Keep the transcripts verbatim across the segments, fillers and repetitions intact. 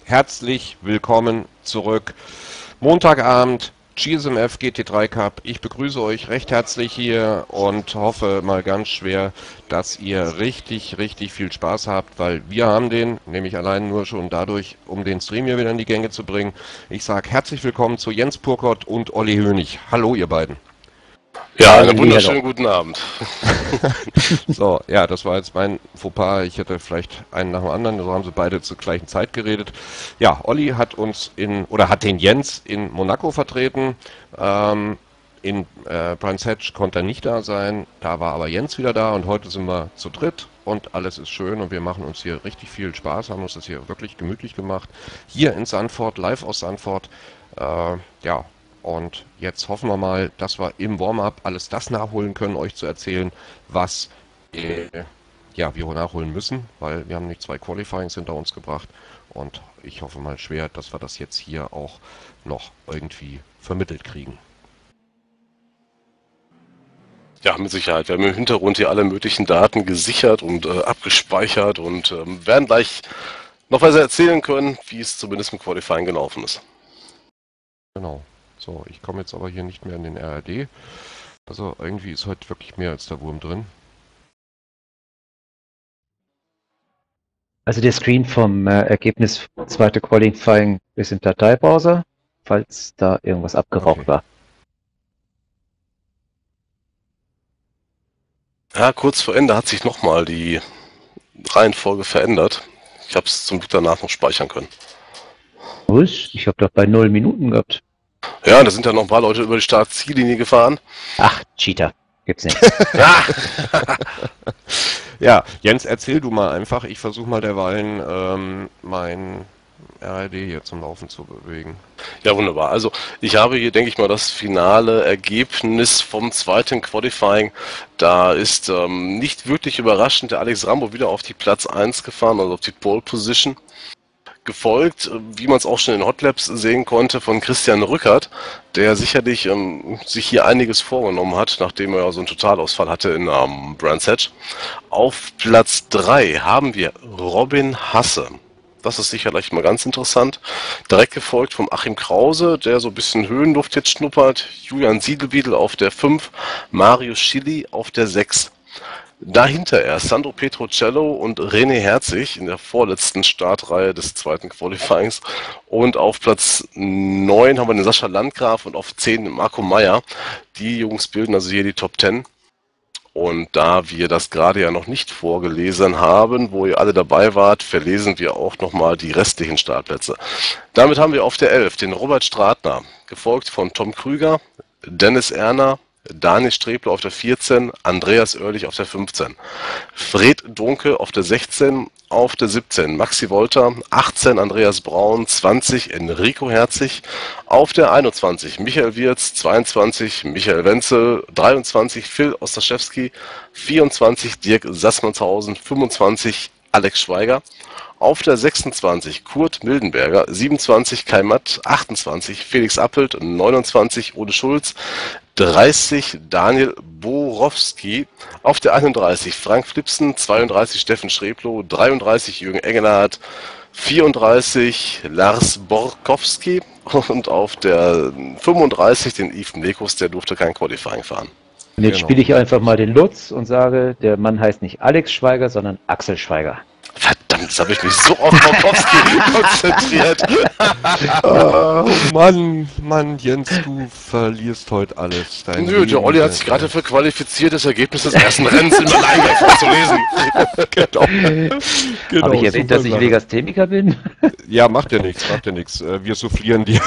herzlich willkommen zurück. Montagabend, G S M F G T drei Cup. Ich begrüße euch recht herzlich hier und hoffe mal ganz schwer, dass ihr richtig, richtig viel Spaß habt, weil wir haben den, nämlich allein nur schon dadurch, um den Stream hier wieder in die Gänge zu bringen. Ich sage herzlich willkommen zu Jens Purkott und Olli Hönig. Hallo ihr beiden. Ja, einen wunderschönen guten Abend. So, ja, das war jetzt mein Fauxpas. Ich hätte vielleicht einen nach dem anderen, so haben sie beide zur gleichen Zeit geredet. Ja, Olli hat uns in, oder hat den Jens in Monaco vertreten. Ähm, in äh, Brands Hatch konnte er nicht da sein, da war aber Jens wieder da und heute sind wir zu dritt und alles ist schön und wir machen uns hier richtig viel Spaß, haben uns das hier wirklich gemütlich gemacht. Hier in Sandford, live aus Sandford. Äh, ja, und jetzt hoffen wir mal, dass wir im Warm-up alles das nachholen können, euch zu erzählen, was äh, ja, wir nachholen müssen, weil wir haben nicht zwei Qualifyings hinter uns gebracht. Und ich hoffe mal schwer, dass wir das jetzt hier auch noch irgendwie vermittelt kriegen. Ja, mit Sicherheit. Wir haben im Hintergrund hier alle möglichen Daten gesichert und äh, abgespeichert und ähm, werden gleich noch weiter erzählen können, wie es zumindest im Qualifying gelaufen ist. Genau. So, ich komme jetzt aber hier nicht mehr in den R R D. Also irgendwie ist heute wirklich mehr als der Wurm drin. Also der Screen vom äh, Ergebnis zweite Qualifying ist im Dateibrowser, falls da irgendwas abgeraucht Okay. war. Ja, kurz vor Ende hat sich nochmal die Reihenfolge verändert. Ich habe es zum Glück danach noch speichern können. Was? Ich habe doch bei null Minuten gehabt. Ja, da sind ja noch ein paar Leute über die Start-Ziellinie gefahren. Ach, Cheater. Gibt's nicht. Ja. Ja, Jens, erzähl du mal einfach. Ich versuche mal derweilen ähm, mein R R D hier zum Laufen zu bewegen. Ja, wunderbar. Also ich habe hier, denke ich mal, das finale Ergebnis vom zweiten Qualifying. Da ist ähm, nicht wirklich überraschend der Alex Rambo wieder auf die Platz eins gefahren, also auf die Pole Position. Gefolgt, wie man es auch schon in Hotlaps sehen konnte, von Christian Rückert, der sicherlich ähm, sich hier einiges vorgenommen hat, nachdem er so einen Totalausfall hatte in ähm, Brands Hatch. Auf Platz drei haben wir Robin Hasse. Das ist sicherlich mal ganz interessant. Direkt gefolgt vom Achim Krause, der so ein bisschen Höhenluft jetzt schnuppert. Julian Siedelbiedel auf der fünf, Marius Schilly auf der sechs. Dahinter erst Sandro Petrocello und René Herzig in der vorletzten Startreihe des zweiten Qualifyings. Und auf Platz neun haben wir den Sascha Landgraf und auf zehn den Marco Meyer. Die Jungs bilden also hier die Top zehn. Und da wir das gerade ja noch nicht vorgelesen haben, wo ihr alle dabei wart, verlesen wir auch nochmal die restlichen Startplätze. Damit haben wir auf der elf den Robert Stratner, gefolgt von Tom Krüger, Dennis Erner, Daniel Strebler auf der vierzehn, Andreas Oerlich auf der fünfzehn, Fred Dunke auf der sechzehn, auf der siebzehn Maxi Wolter, achtzehn Andreas Braun, zwanzig Enrico Herzig, auf der einundzwanzig Michael Wirz, zweiundzwanzig Michael Wenzel, dreiundzwanzig Phil Ostaschewski, vierundzwanzig Dirk Sassmannshausen, fünfundzwanzig Alex Schweiger, auf der sechsundzwanzig Kurt Mildenberger, siebenundzwanzig Kai Matt, achtundzwanzig Felix Appelt, neunundzwanzig Ole Schulz, dreißig Daniel Borowski, auf der einunddreißig Frank Flipsen, zweiunddreißig Steffen Schreblow, dreiunddreißig Jürgen Engelhardt, vierunddreißig Lars Borkowski und auf der fünfunddreißig den Yves Mlekos, der durfte kein Qualifying fahren. Und jetzt Genau. spiele ich einfach mal den Lutz und sage, der Mann heißt nicht Alex Schweiger, sondern Axel Schweiger. Verdammt, jetzt habe ich mich so auf Borkowski konzentriert. Oh Mann, Mann, Jens, du verlierst heute alles. Dein Nö, der Olli hat sich gerade dafür qualifiziert, das Ergebnis des ersten Rennens im Alleingang vorzulesen. Genau. Genau, Habe ich erwähnt, super dass ich Sache. Legastheniker bin? Ja, macht ja nichts, macht ja nichts. Äh, Wir soufflieren dir.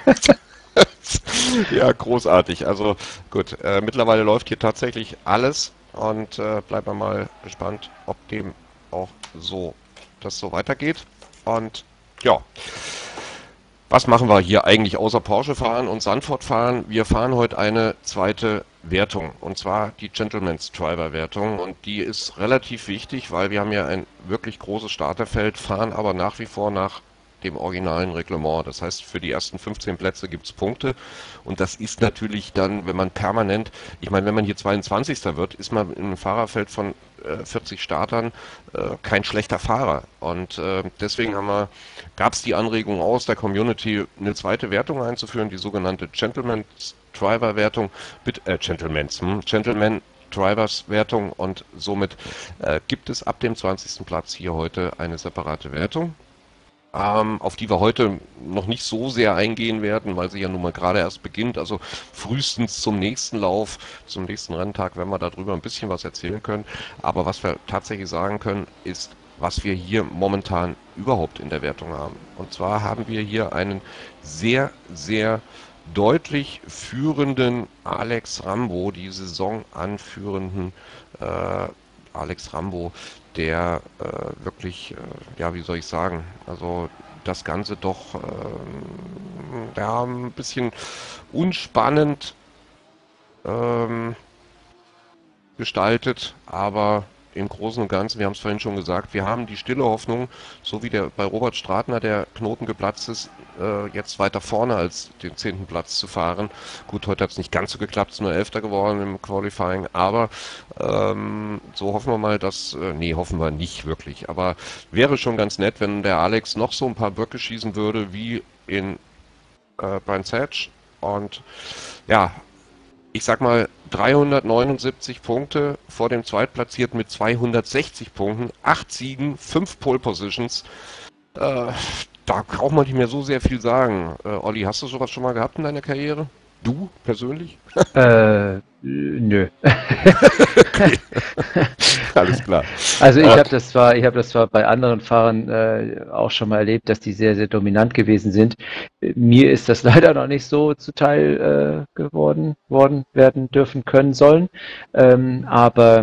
Ja, großartig. Also gut, äh, mittlerweile läuft hier tatsächlich alles und äh, bleiben wir mal gespannt, ob dem auch so das so weitergeht. Und ja, was machen wir hier eigentlich außer Porsche fahren und Sandford fahren? Wir fahren heute eine zweite Wertung und zwar die Gentleman's Driver Wertung und die ist relativ wichtig, weil wir haben ja ein wirklich großes Starterfeld, fahren aber nach wie vor nach dem originalen Reglement. Das heißt, für die ersten fünfzehn Plätze gibt's Punkte und das ist natürlich dann, wenn man permanent, ich meine, wenn man hier zweiundzwanzigster wird, ist man in einem Fahrerfeld von äh, vierzig Startern äh, kein schlechter Fahrer. Und äh, deswegen haben wir, gab's die Anregung aus der Community, eine zweite Wertung einzuführen, die sogenannte Gentleman's Driver Wertung, mit, äh, Gentleman's, hm, Gentleman Drivers Wertung und somit äh, gibt es ab dem zwanzigsten Platz hier heute eine separate Wertung, ähm, auf die wir heute noch nicht so sehr eingehen werden, weil sie ja nun mal gerade erst beginnt. Also frühestens zum nächsten Lauf, zum nächsten Renntag, werden wir darüber ein bisschen was erzählen können. Aber was wir tatsächlich sagen können, ist, was wir hier momentan überhaupt in der Wertung haben. Und zwar haben wir hier einen sehr, sehr deutlich führenden Alex Rambo, die Saison anführenden äh, Alex Rambo, der äh, wirklich, äh, ja, wie soll ich sagen, also das Ganze doch ähm, ja, ein bisschen unspannend ähm, gestaltet, aber im Großen und Ganzen, wir haben es vorhin schon gesagt, wir haben die stille Hoffnung, so wie der bei Robert Stratner der Knoten geplatzt ist, äh, jetzt weiter vorne als den zehnten Platz zu fahren. Gut, heute hat es nicht ganz so geklappt, es ist nur Elfter geworden im Qualifying, aber ähm, so hoffen wir mal, dass, äh, nee, hoffen wir nicht wirklich, aber wäre schon ganz nett, wenn der Alex noch so ein paar Böcke schießen würde, wie in äh, Brands Hatch und ja, ich sag mal, dreihundertneunundsiebzig Punkte vor dem Zweitplatzierten mit zweihundertsechzig Punkten, acht Siegen, fünf Pole Positions. Äh, da braucht man nicht mehr so sehr viel sagen. Äh, Olli, hast du sowas schon mal gehabt in deiner Karriere? Du persönlich? Äh, nö. Okay. Alles klar. Also ich Äh, habe das zwar, ich habe das zwar bei anderen Fahrern äh, auch schon mal erlebt, dass die sehr, sehr dominant gewesen sind. Mir ist das leider noch nicht so zuteil äh, geworden worden werden dürfen können sollen. Ähm, aber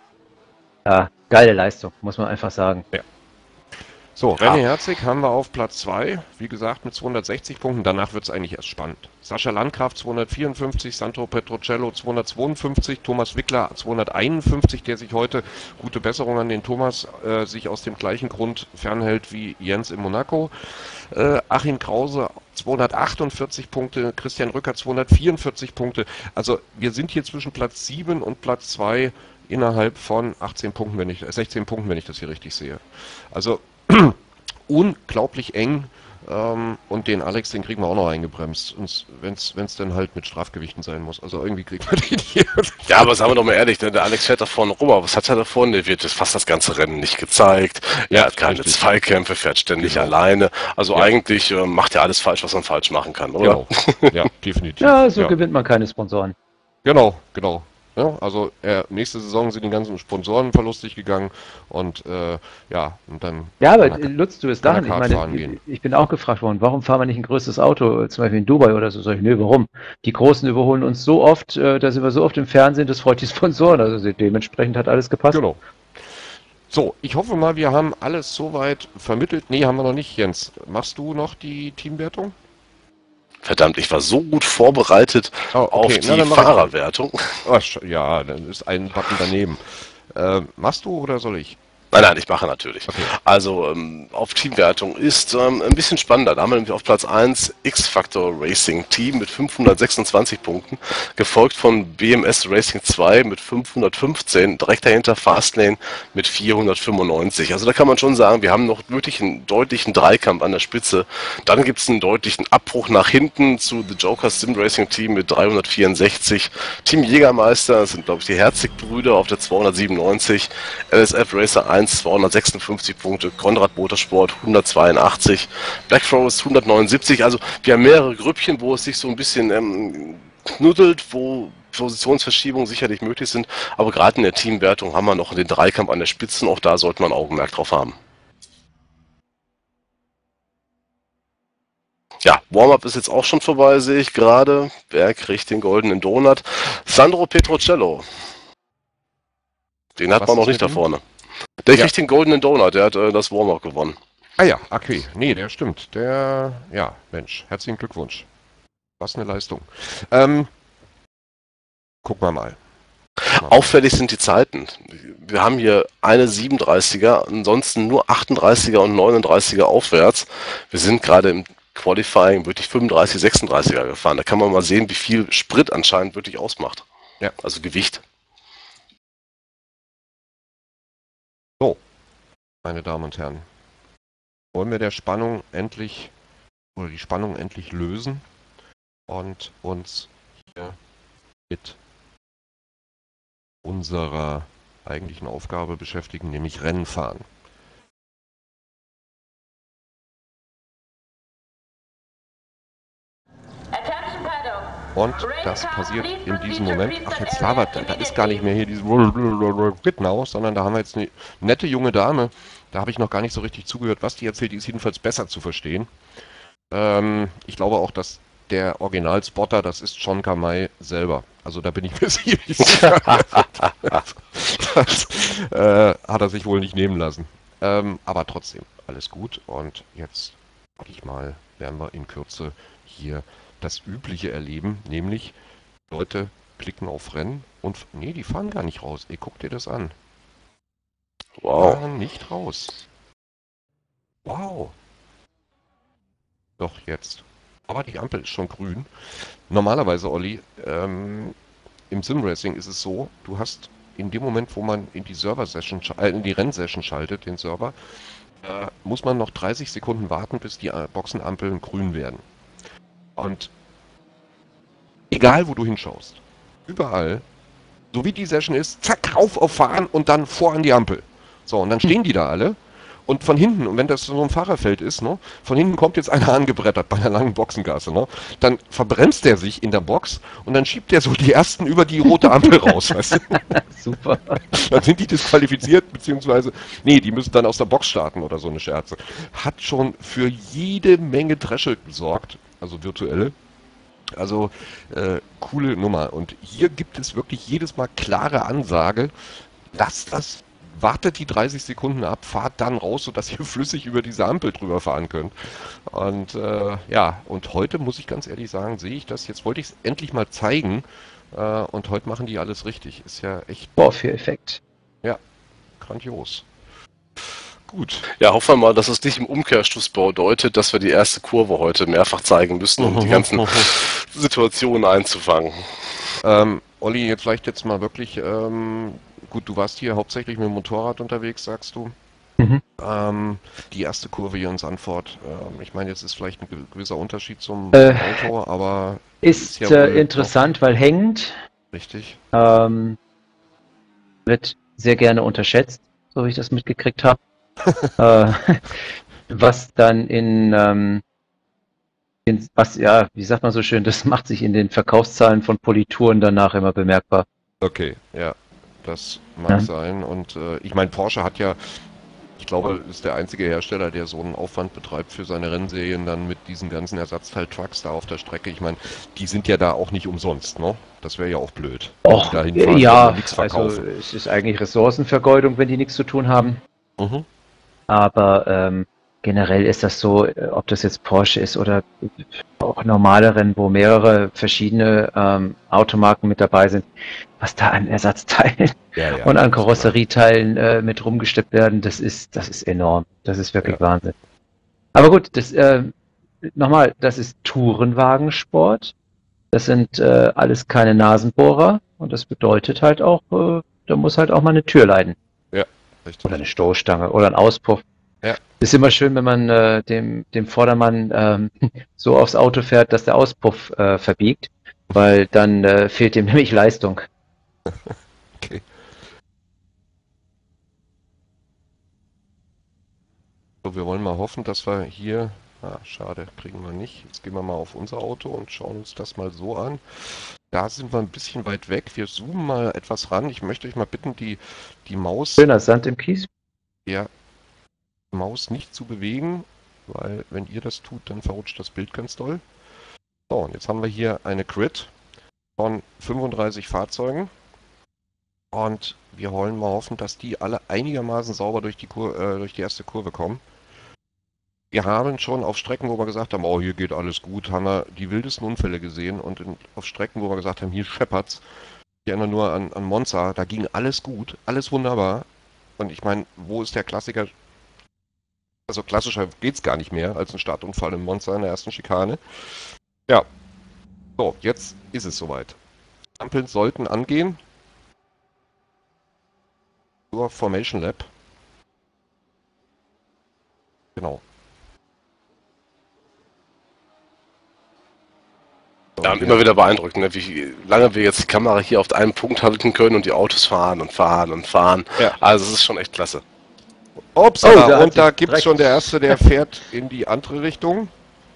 ja, geile Leistung, muss man einfach sagen. ja. So, René Herzig haben wir auf Platz zwei, wie gesagt mit zweihundertsechzig Punkten, danach wird es eigentlich erst spannend. Sascha Landgraf zweihundertvierundfünfzig, Sandro Petrocello zweihundertzweiundfünfzig, Thomas Wickler zweihunderteinundfünfzig, der sich heute, gute Besserung an den Thomas, äh, sich aus dem gleichen Grund fernhält wie Jens in Monaco. Äh, Achim Krause zweihundertachtundvierzig Punkte, Christian Rücker zweihundertvierundvierzig Punkte. Also wir sind hier zwischen Platz sieben und Platz zwei innerhalb von achtzehn Punkten, wenn ich, äh, sechzehn Punkten, wenn ich das hier richtig sehe. Also unglaublich eng ähm, und den Alex, den kriegen wir auch noch eingebremst, wenn es dann halt mit Strafgewichten sein muss. Also irgendwie kriegen wir den hier. Ja, aber sagen wir doch mal ehrlich, der Alex fährt da vorne rum, aber was hat er da vorne? Der wird fast das ganze Rennen nicht gezeigt. Er Ja, hat keine richtig. Zweikämpfe, fährt ständig Genau. alleine. Also Ja. eigentlich äh, macht er alles falsch, was man falsch machen kann, oder? Genau, ja, definitiv. Ja, so ja. gewinnt man keine Sponsoren. Genau, genau. Ja, also äh, nächste Saison sind die ganzen Sponsoren verlustig gegangen und äh, ja, und dann Ja, aber kann er- Lutz, du wirst kann er lachen. Ich Kart fahren meine, gehen. ich bin auch gefragt worden, warum fahren wir nicht ein größeres Auto, zum Beispiel in Dubai oder so? Sag ich, nö, warum? Die Großen überholen uns so oft, äh, da sind wir so oft im Fernsehen, das freut die Sponsoren. Also dementsprechend hat alles gepasst. Genau. So, ich hoffe mal, wir haben alles soweit vermittelt. Nee, haben wir noch nicht, Jens. Machst du noch die Teamwertung? Verdammt, ich war so gut vorbereitet Oh, okay. auf Na, die dann mach ich- Fahrerwertung. Oh, sch- ja, dann ist ein Button daneben. Äh, machst du oder soll ich? Nein, nein, ich mache natürlich. Okay. Also ähm, auf Teamwertung ist ähm, ein bisschen spannender. Da haben wir nämlich auf Platz eins X-Factor Racing Team mit fünfhundertsechsundzwanzig Punkten, gefolgt von B M S Racing zwei mit fünfhundertfünfzehn, direkt dahinter Fastlane mit vierhundertfünfundneunzig. Also da kann man schon sagen, wir haben noch wirklich einen deutlichen Dreikampf an der Spitze. Dann gibt es einen deutlichen Abbruch nach hinten zu The Jokers Sim Racing Team mit dreihundertvierundsechzig. Team Jägermeister, das sind glaube ich die Herzig-Brüder auf der zweihundertsiebenundneunzig. L S F Racer eins zweihundertsechsundfünfzig Punkte, Konrad Motorsport hundertzweiundachtzig, Black Forest hundertneunundsiebzig. Also wir haben mehrere Grüppchen, wo es sich so ein bisschen ähm, knuddelt, wo Positionsverschiebungen sicherlich möglich sind, aber gerade in der Teamwertung haben wir noch den Dreikampf an der Spitze und auch da sollte man Augenmerk drauf haben. Ja, Warm-up ist jetzt auch schon vorbei, sehe ich gerade. Wer kriegt den goldenen Donut? Sandro Petrocello. Den hat Was man noch ist nicht da mit ihm? vorne. Der Ja. kriegt den goldenen Donut, der hat äh, das Warm-up gewonnen. Ah ja, okay. Nee, der stimmt. Der, ja, Mensch, herzlichen Glückwunsch. Was eine Leistung. Ähm, gucken wir mal. Auffällig sind die Zeiten. Wir haben hier eine siebenunddreißiger, ansonsten nur achtunddreißiger und neununddreißiger aufwärts. Wir sind gerade im Qualifying wirklich fünfunddreißig, sechsunddreißiger gefahren. Da kann man mal sehen, wie viel Sprit anscheinend wirklich ausmacht. Ja. Also Gewicht. So, meine Damen und Herren, wollen wir der Spannung endlich, oder die Spannung endlich lösen und uns hier mit unserer eigentlichen Aufgabe beschäftigen, nämlich Rennen fahren. Und das passiert in diesem Moment. Ach, jetzt labert, da ist gar nicht mehr hier dieses Quit Now, sondern da haben wir jetzt eine nette junge Dame. Da habe ich noch gar nicht so richtig zugehört, was die erzählt. Die ist jedenfalls besser zu verstehen. Ähm, ich glaube auch, dass der Original-Spotter, das ist John Kamei selber. Also da bin ich mir sicher. das das äh, hat er sich wohl nicht nehmen lassen. Ähm, aber trotzdem, alles gut. Und jetzt, sag ich mal, werden wir in Kürze hier das Übliche erleben, nämlich Leute klicken auf Rennen und, nee, die fahren gar nicht raus. Ey, guck dir das an. Wow. Fahren nicht raus. Wow. Doch, jetzt. Aber die Ampel ist schon grün. Normalerweise, Olli, ähm, im Simracing ist es so, du hast in dem Moment, wo man in die Server-Session, äh, in die Rennsession schaltet, den Server, äh, muss man noch dreißig Sekunden warten, bis die äh, Boxenampeln grün werden. Und egal, wo du hinschaust, überall, so wie die Session ist, zack, rauf auf Fahren und dann vor an die Ampel. So, und dann stehen die da alle. Und von hinten, und wenn das so ein Fahrerfeld ist, ne, von hinten kommt jetzt einer angebrettert bei einer langen Boxengasse, ne, dann verbremst der sich in der Box und dann schiebt der so die ersten über die rote Ampel raus, weißt du? Super. Dann sind die disqualifiziert, beziehungsweise, nee, die müssen dann aus der Box starten oder so eine Scherze. Hat schon für jede Menge Dresche gesorgt, also virtuelle. Also, äh, coole Nummer. Und hier gibt es wirklich jedes Mal klare Ansage, dass das wartet die dreißig Sekunden ab, fahrt dann raus, sodass ihr flüssig über diese Ampel drüber fahren könnt. Und äh, ja, und heute muss ich ganz ehrlich sagen, sehe ich das, jetzt wollte ich es endlich mal zeigen äh, und heute machen die alles richtig. Ist ja echt... Boah, für Effekt. Ja, grandios. Gut. Ja, hoffen wir mal, dass es nicht im Umkehrschluss bedeutet, dass wir die erste Kurve heute mehrfach zeigen müssen, um die ganzen Situationen einzufangen. Ähm, Olli, jetzt vielleicht jetzt mal wirklich... Ähm, Gut, du warst hier hauptsächlich mit dem Motorrad unterwegs, sagst du. Mhm. Ähm, die erste Kurve hier in Sandford. Ähm, ich meine, jetzt ist vielleicht ein gewisser Unterschied zum äh, Auto, aber... Ist, ist ja äh, interessant, weil hängend. Richtig. Ähm, wird sehr gerne unterschätzt, so wie ich das mitgekriegt habe. äh, was dann in, ähm, in... was, ja, wie sagt man so schön, das macht sich in den Verkaufszahlen von Polituren danach immer bemerkbar. Okay, ja. Das mag ja. sein. Und äh, ich meine, Porsche hat ja, ich glaube, ist der einzige Hersteller, der so einen Aufwand betreibt für seine Rennserien dann mit diesen ganzen Ersatzteil-Trucks da auf der Strecke. Ich meine, die sind ja da auch nicht umsonst, ne? Das wäre ja auch blöd. Och, fahren, ja, also es ist eigentlich Ressourcenvergeudung, wenn die nichts zu tun haben. Mhm. Aber ähm, generell ist das so, ob das jetzt Porsche ist oder auch normale Rennen, wo mehrere verschiedene ähm, Automarken mit dabei sind, was da an Ersatzteilen ja, ja, und an Karosserieteilen äh, mit rumgesteppt werden, das ist, das ist enorm. Das ist wirklich ja. Wahnsinn. Aber gut, das äh, nochmal, das ist Tourenwagensport. Das sind äh, alles keine Nasenbohrer und das bedeutet halt auch, äh, da muss halt auch mal eine Tür leiden. Ja, richtig. Oder eine Stoßstange oder ein Auspuff. Ja. Ist immer schön, wenn man äh, dem, dem Vordermann ähm, so aufs Auto fährt, dass der Auspuff äh, verbiegt, weil dann äh, fehlt ihm nämlich Leistung. Okay. So, wir wollen mal hoffen, dass wir hier... Ah, schade, kriegen wir nicht. Jetzt gehen wir mal auf unser Auto und schauen uns das mal so an. Da sind wir ein bisschen weit weg. Wir zoomen mal etwas ran. Ich möchte euch mal bitten, die, die Maus... Schöner Sand im Kies. Ja. Maus nicht zu bewegen, weil wenn ihr das tut, dann verrutscht das Bild ganz doll. So, und jetzt haben wir hier eine Grid von fünfunddreißig Fahrzeugen und wir wollen mal hoffen, dass die alle einigermaßen sauber durch die, Kur äh, durch die erste Kurve kommen. Wir haben schon auf Strecken, wo wir gesagt haben, oh, hier geht alles gut, haben wir die wildesten Unfälle gesehen und in, auf Strecken, wo wir gesagt haben, hier scheppert's, Ich erinnere nur an, an Monza, da ging alles gut, alles wunderbar. Und ich meine, wo ist der Klassiker? Also klassischer geht's gar nicht mehr als ein Startunfall in Monza in der ersten Schikane. Ja, so, jetzt ist es soweit. Ampeln sollten angehen. Zur Formation Lab. Genau. So, Ja, immer wieder beeindruckend, ne? Wie lange wir jetzt die Kamera hier auf einen Punkt halten können und die Autos fahren und fahren und fahren. Ja. Also es ist schon echt klasse. Ups, Oh, da hat und da sich gibt es direkt- schon der Erste, der fährt in die andere Richtung.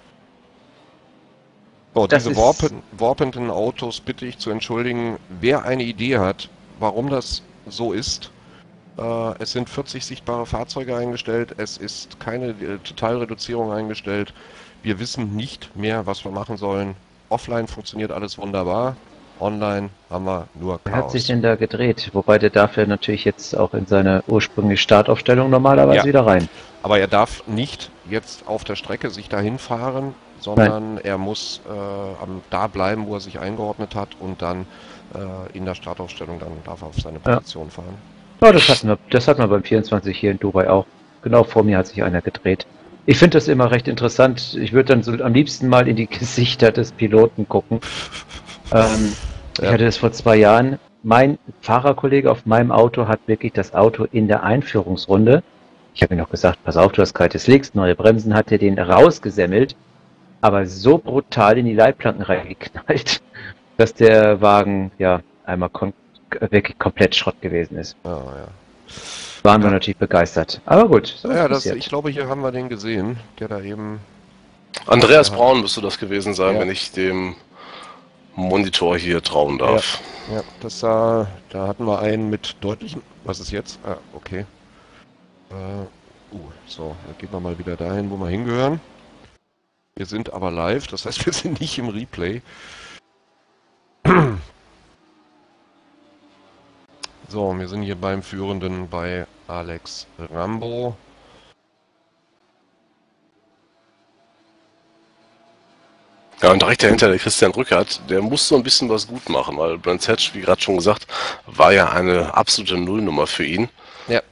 So, Das diese ist- warpen, warpenden Autos bitte ich zu entschuldigen. Wer eine Idee hat, warum das so ist, äh, es sind vierzig sichtbare Fahrzeuge eingestellt, es ist keine äh, Totalreduzierung eingestellt. Wir wissen nicht mehr, was wir machen sollen. Offline funktioniert alles wunderbar, online haben wir nur Wer hat Chaos. sich denn da gedreht? Wobei der darf ja natürlich jetzt auch in seine ursprüngliche Startaufstellung normalerweise Ja. wieder rein. Aber er darf nicht jetzt auf der Strecke sich dahin fahren, sondern er muss äh, am, da bleiben, wo er sich eingeordnet hat und dann äh, in der Startaufstellung dann darf er auf seine Ja. Position fahren. Ja, das hatten wir, das hatten wir beim vierundzwanzig hier in Dubai auch. Genau vor mir hat sich einer gedreht. Ich finde das immer recht interessant. Ich würde dann so am liebsten mal in die Gesichter des Piloten gucken. Ähm, Ich Ja. hatte das vor zwei Jahren. Mein Fahrerkollege auf meinem Auto hat wirklich das Auto in der Einführungsrunde. Ich habe ihm noch gesagt, pass auf, du hast kaltes Licht, neue Bremsen, hat er den rausgesemmelt, aber so brutal in die Leitplanken reingeknallt, dass der Wagen ja einmal kon wirklich komplett Schrott gewesen ist. Ja, ja. Waren wir Ja. natürlich begeistert. Aber gut, so Ja, das, passiert. ich glaube, hier haben wir den gesehen, der da eben. Andreas Ja. Braun müsste das gewesen sein, Ja. wenn ich dem Monitor hier trauen darf. Ja, das sah, da hatten wir einen mit deutlichen. Was ist jetzt? Ah, okay. Äh, uh, so, dann gehen wir mal wieder dahin, wo wir hingehören. Wir sind aber live, das heißt, wir sind nicht im Replay. So, wir sind hier beim Führenden bei Alex Rambo. Ja, und direkt dahinter der Christian Rückert, der muss so ein bisschen was gut machen, weil Brands Hatch, wie gerade schon gesagt, war ja eine absolute Nullnummer für ihn. Ja.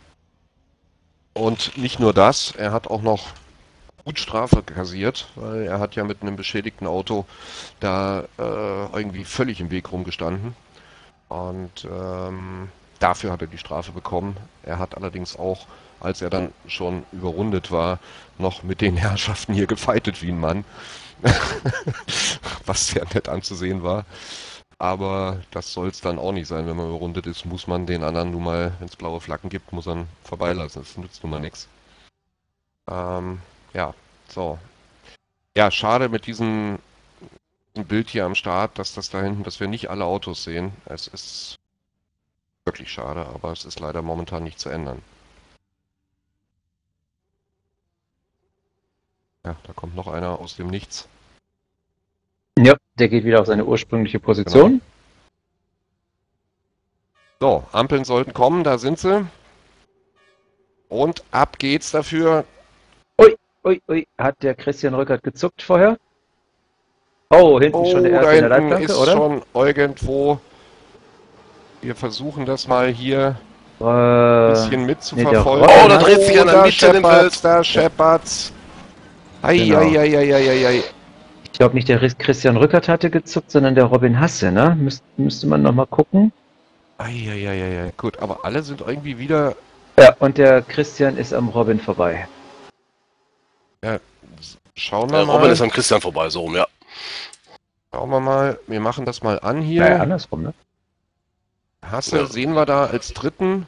Und nicht nur das, er hat auch noch gut Strafe kassiert, weil er hat ja mit einem beschädigten Auto da äh, irgendwie völlig im Weg rumgestanden. Und ähm, dafür hat er die Strafe bekommen. Er hat allerdings auch, als er dann schon überrundet war, noch mit den Herrschaften hier gefeitet wie ein Mann. Was sehr nett anzusehen war. Aber das soll es dann auch nicht sein. Wenn man überrundet ist, muss man den anderen nun mal, wenn es blaue Flaggen gibt, muss man vorbeilassen. Das nützt nun mal nichts. Ähm, ja, so. Ja, schade mit diesem Bild hier am Start, dass das da hinten, dass wir nicht alle Autos sehen. Es ist wirklich schade, aber es ist leider momentan nicht zu ändern. Ja, da kommt noch einer aus dem Nichts. Ja, der geht wieder auf seine ursprüngliche Position. So, Ampeln sollten kommen, da sind sie. Und ab geht's dafür. Ui, ui, hat der Christian Rückert gezuckt vorher? Oh, hinten Oh, schon der da erste in der hinten Leitplanke, ist oder? schon irgendwo. Wir versuchen das mal hier Äh, ein bisschen mitzuverfolgen. der Oh, da dreht sich einer da nicht in den scheppert's, Feld. da scheppert's. Ei, Genau. ei, ei, ei, ei, ei, ei. Ich glaube nicht, der Christian Rückert hatte gezuckt, sondern der Robin Hasse, ne? Müs müsste man nochmal gucken. Ei, ei, ei, ei, ei. Gut, aber alle sind irgendwie wieder. Ja, und der Christian ist am Robin vorbei. Ja, schauen Der wir mal. Robin ist an Christian vorbei, so rum, ja. Schauen wir mal. Wir machen das mal an hier. Naja, andersrum, ne? Hasse Ja. sehen wir da als dritten.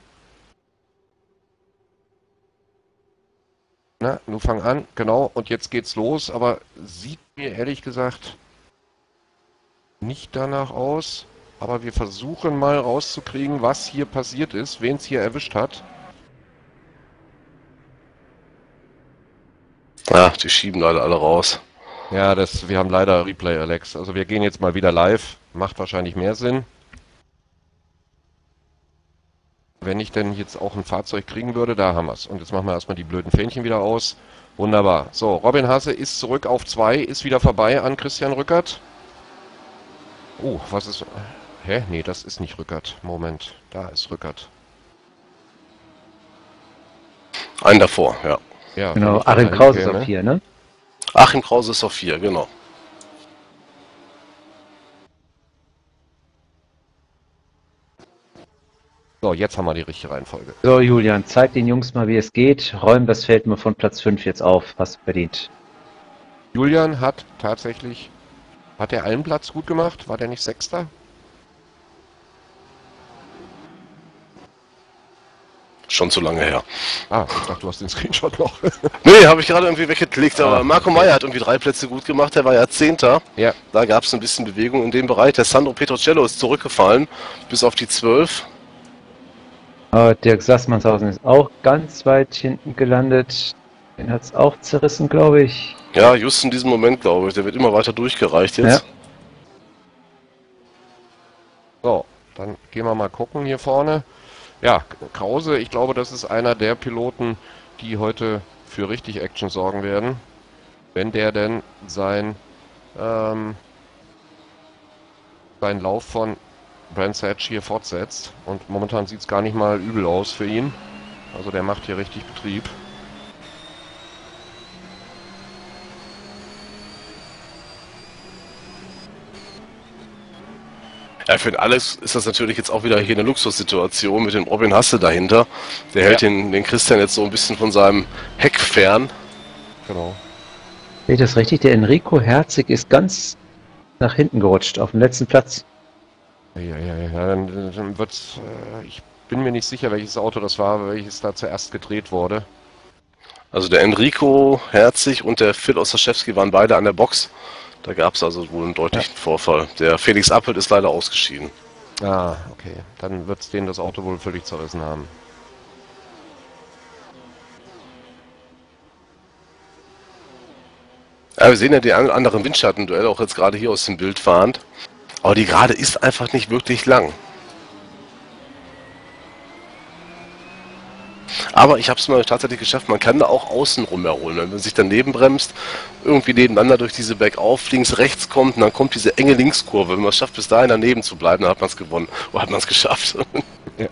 Na, nun fang an, genau, und jetzt geht's los, aber sieht mir ehrlich gesagt nicht danach aus. Aber wir versuchen mal rauszukriegen, was hier passiert ist, wen es hier erwischt hat. Ja, die schieben leider alle raus. Ja, das, wir haben leider Replay, Alex. Also wir gehen jetzt mal wieder live. Macht wahrscheinlich mehr Sinn. Wenn ich denn jetzt auch ein Fahrzeug kriegen würde, da haben wir es. Und jetzt machen wir erstmal die blöden Fähnchen wieder aus. Wunderbar. So, Robin Hasse ist zurück auf zwei, ist wieder vorbei an Christian Rückert. Oh, was ist... hä? Nee, das ist nicht Rückert. Moment, da ist Rückert. Einen davor, ja. Ja, Genau, wenn ich da Achim dahin Krause ist käme- auf vier, ne? Achim Krause ist auf vier, genau. So, jetzt haben wir die richtige Reihenfolge. So, Julian, zeig den Jungs mal, wie es geht. Räum das Feld mal von Platz fünf jetzt auf. Hast du verdient. Julian hat tatsächlich, hat er allen Platz gut gemacht? War der nicht Sechster? Schon zu lange her. Ah, ich dachte, du hast den Screenshot noch. Nee, habe ich gerade irgendwie weggeklickt, aber Ah, Marco okay. Meyer hat irgendwie drei Plätze gut gemacht, der war ja Zehnter. Ja, Da gab es ein bisschen Bewegung in dem Bereich. Der Sandro Petrocello ist zurückgefallen, bis auf die zwölf. Aber Dirk Sassmannshausen ist auch ganz weit hinten gelandet. Den hat es auch zerrissen, glaube ich. Ja, just in diesem Moment, glaube ich. Der wird immer weiter durchgereicht jetzt. so, dann gehen wir mal gucken hier vorne. Ja, Krause, ich glaube, das ist einer der Piloten, die heute für richtig Action sorgen werden. Wenn der denn sein, ähm, seinen Lauf von Brands Hatch hier fortsetzt. Und momentan sieht es gar nicht mal übel aus für ihn. Also der macht hier richtig Betrieb. Ja, für den Alex ist das natürlich jetzt auch wieder hier eine Luxussituation mit dem Robin Hasse dahinter. Der hält Ja. den, den Christian jetzt so ein bisschen von seinem Heck fern. Genau. Seht ihr das richtig? Der Enrico Herzig ist ganz nach hinten gerutscht, auf dem letzten Platz. Ja, ja, ja, ja, dann, dann wird's, äh, ich bin mir nicht sicher, welches Auto das war, welches da zuerst gedreht wurde. Also der Enrico Herzig und der Phil Ostaschewski waren beide an der Box. Da gab es also wohl einen deutlichen Vorfall. Der Felix Appelt ist leider ausgeschieden. Ah, okay. Dann wird's denen das Auto wohl völlig zerrissen haben. Ja, wir sehen ja die an- anderen Windschattenduelle auch jetzt gerade hier aus dem Bild fahrend. Aber die Gerade ist einfach nicht wirklich lang. Aber ich habe es mal tatsächlich geschafft, man kann da auch außen rum erholen. Wenn man sich daneben bremst, irgendwie nebeneinander durch diese Bergauf, links, rechts kommt und dann kommt diese enge Linkskurve. Wenn man es schafft, bis dahin daneben zu bleiben, dann hat man es gewonnen. Oder hat man es geschafft. Ja.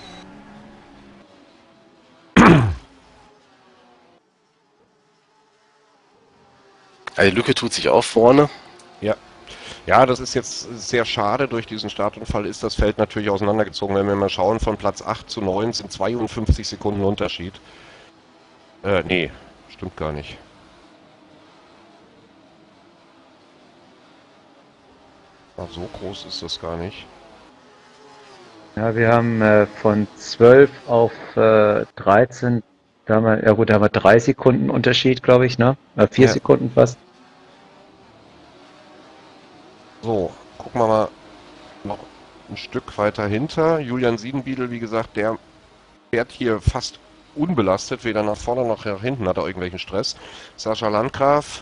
Ja, die Lücke tut sich auch vorne. Ja. Ja, das ist jetzt sehr schade. Durch diesen Startunfall ist das Feld natürlich auseinandergezogen. Wenn wir mal schauen, von Platz acht zu neun sind zweiundfünfzig Sekunden Unterschied. Äh, nee, stimmt gar nicht. Ah, so groß ist das gar nicht. Ja, wir haben äh, von zwölf auf äh, dreizehn, da haben wir, ja gut, da haben wir drei Sekunden Unterschied, glaube ich, ne? Äh, vier Ja. Sekunden fast. So, gucken wir mal noch ein Stück weiter hinter. Julian Siedenbiedel, wie gesagt, der fährt hier fast unbelastet, weder nach vorne noch nach hinten hat er irgendwelchen Stress. Sascha Landgraf,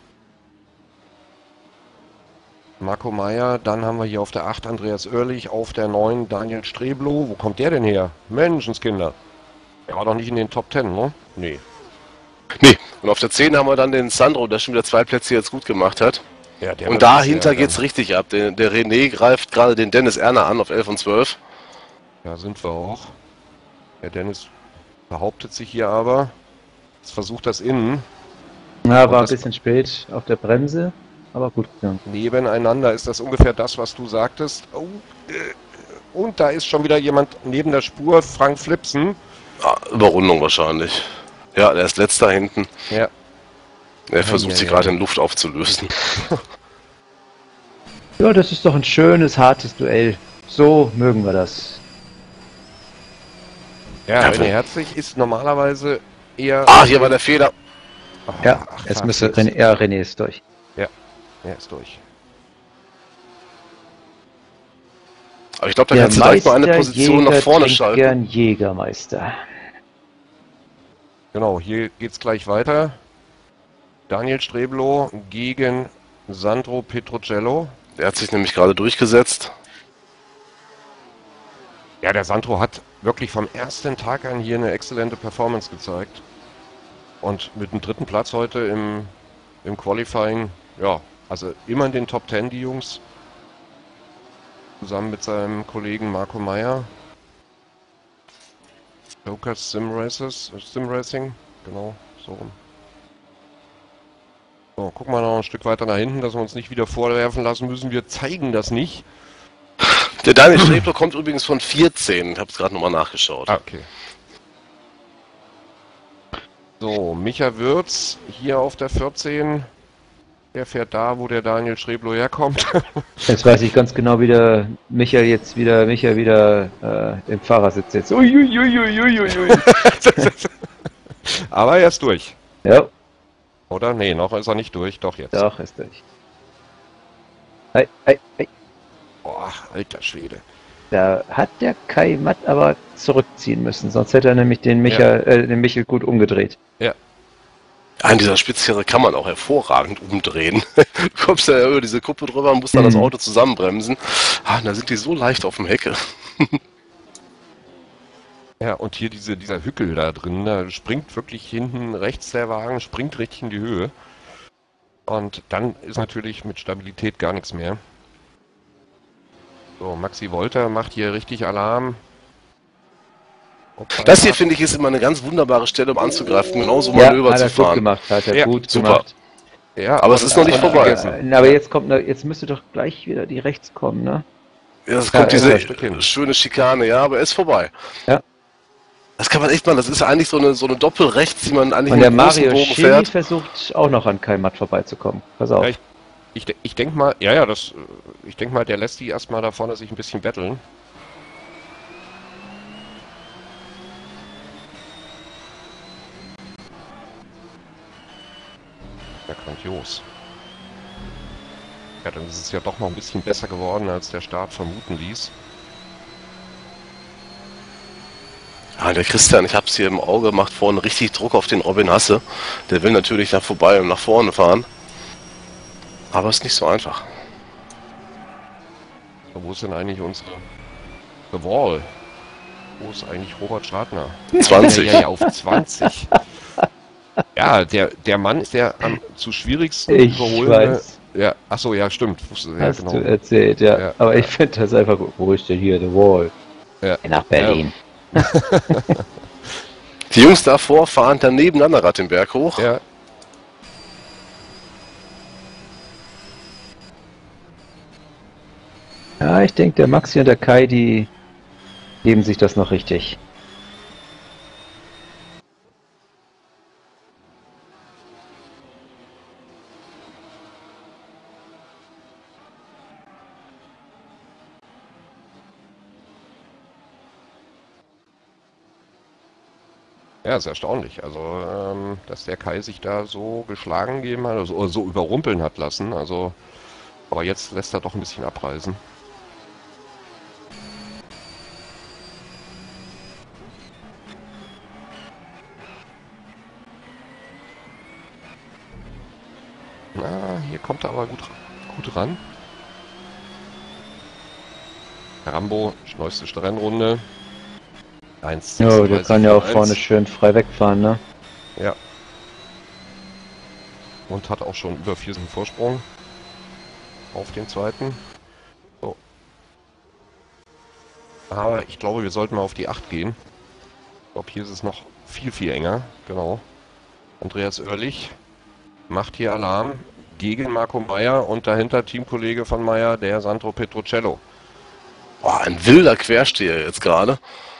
Marco Meyer, dann haben wir hier auf der acht Andreas Oerlich, auf der neun Daniel Streblow. Wo kommt der denn her? Menschenskinder. Der war doch nicht in den Top Ten, ne? Nee. Nee, und auf der zehn haben wir dann den Sandro, der schon wieder zwei Plätze jetzt gut gemacht hat. Ja, der Und wird dahinter bisher, geht's richtig ab. Der, der René greift gerade den Dennis Erner an auf elf und zwölf. Da sind wir auch. Der Dennis behauptet sich hier aber. Jetzt versucht das innen. Ja, Und war ein das- bisschen spät auf der Bremse, aber gut gegangen. Nebeneinander ist das ungefähr das, was du sagtest. Oh, äh, und da ist schon wieder jemand neben der Spur, Frank Flipsen. Ah, Überrundung wahrscheinlich. Ja, der ist letzter hinten. Ja, Er versucht ja, sich ja. gerade in Luft aufzulösen. Ja, das ist doch ein schönes, hartes Duell. So mögen wir das. ja, Ja, René wenn- Herzig ist normalerweise eher... Ah, hier war der Fehler. Ah, Ja, ach, jetzt fuck, müsste jetzt- René, ja, René ist durch. Er ist durch. Aber ich glaube, da Der kannst du direkt mal eine Position nach Meisterjäger vorne trinkt schalten. gern Jägermeister. Genau, hier geht's gleich weiter. Daniel Streblow gegen Sandro Petrocello. Der hat sich nämlich gerade durchgesetzt. Ja, der Sandro hat wirklich vom ersten Tag an hier eine exzellente Performance gezeigt. Und mit dem dritten Platz heute im, im Qualifying, ja, also immer in den Top Ten, die Jungs. zusammen mit seinem Kollegen Marco Meyer. Joker's Sim Races, Sim Racing, genau, so rum. So, gucken wir noch ein Stück weiter nach hinten, dass wir uns nicht wieder vorwerfen lassen müssen. Wir zeigen das nicht. Der Daniel Strebler kommt übrigens von vierzehn. Ich habe es gerade nochmal nachgeschaut. Ah, okay. So, Micha Würz hier auf der vierzehn. Der fährt da, wo der Daniel Streblo herkommt. Jetzt weiß ich ganz genau, wie der Michael jetzt wieder, Michael wieder äh, im Fahrersitz sitzt. Uiuiuiuiui. Aber er ist durch. Ja, Oder? Nee, noch ist er nicht durch. Doch, jetzt. doch, ist durch. Ei, ei, ei. Boah, alter Schwede. Da hat der Kai Matt aber zurückziehen müssen, sonst hätte er nämlich den Michael, äh, den Michael gut umgedreht. Ja. An dieser Spitzkehre kann man auch hervorragend umdrehen. Du kommst ja über diese Kuppe drüber und musst dann das Mhm. Auto zusammenbremsen. Ah, und da sind die so leicht auf dem Hecke. Ja, und hier diese, dieser Hückel da drin, da springt wirklich hinten rechts der Wagen, springt richtig in die Höhe. Und dann ist natürlich mit Stabilität gar nichts mehr. So, Maxi Wolter macht hier richtig Alarm. Hoppala. Das hier, finde ich, ist immer eine ganz wunderbare Stelle, um anzugreifen, genauso Ja, Manöver hat zu er gut fahren. gemacht, hat er Ja, gut super. gemacht. Ja, Aber es ist noch nicht das vorbei. vergessen. Äh, aber jetzt kommt, noch- jetzt müsste doch gleich wieder die rechts kommen, ne? Ja, es Ja, kommt er ist diese ein Stück hin. schöne Schikane, ja, aber er ist vorbei. Ja. Das kann man echt machen. Das ist eigentlich so eine, so eine Doppelrechts, die man eigentlich Und mit der einem großen Mario Bogen Schiri fährt. versucht auch noch an Kai Matt vorbeizukommen. Pass auf. Ja, ich, ich, de- ich denke mal, ja, ja, das, äh, ich denke mal, der lässt die erstmal da vorne sich ein bisschen betteln. Ja, grandios. Ja, dann ist es ja doch noch ein bisschen besser geworden, als der Start vermuten ließ. Ja, der Christian, ich habe es hier im Auge, macht vorne richtig Druck auf den Robin Hasse. Der will natürlich nach vorbei und nach vorne fahren. Aber ist nicht so einfach. So, wo ist denn eigentlich unsere The Wall? Wo ist eigentlich Robert Schadner? zwanzig. Ja, ja, ja, auf zwanzig. Ja, der, der Mann ist der am zu schwierigsten Ich überholende. weiß. Ja, ach so, ja, stimmt. Wusste- Ja, Hast genau. du erzählt, ja. Ja, aber ja. ich finde das einfach gut. Wo ist denn hier The Wall? Ja. Nach Berlin. Die Jungs davor fahren dann nebeneinander gerade den Berg hoch. Ja. Ja, ich denke, der Maxi und der Kai, die geben sich das noch richtig. Ja, ist erstaunlich. Also, ähm, dass der Kai sich da so geschlagen geben hat, also, oder so überrumpeln hat lassen. Also, aber jetzt lässt er doch ein bisschen abreißen. Na, hier kommt er aber gut, gut ran. Rambo, neueste Rennrunde. eins Ja, der kann ja auch vorne schön frei wegfahren, ne? Ja. Und hat auch schon über vier Sekunden Vorsprung auf den zweiten. So. Aber ich glaube, wir sollten mal auf die acht gehen. Ich glaube, hier ist es noch viel, viel enger. Genau. Andreas Oerlich macht hier Alarm gegen Marco Meyer und dahinter Teamkollege von Meyer, der Sandro Petrocello. Boah, ein wilder Quersteher jetzt gerade.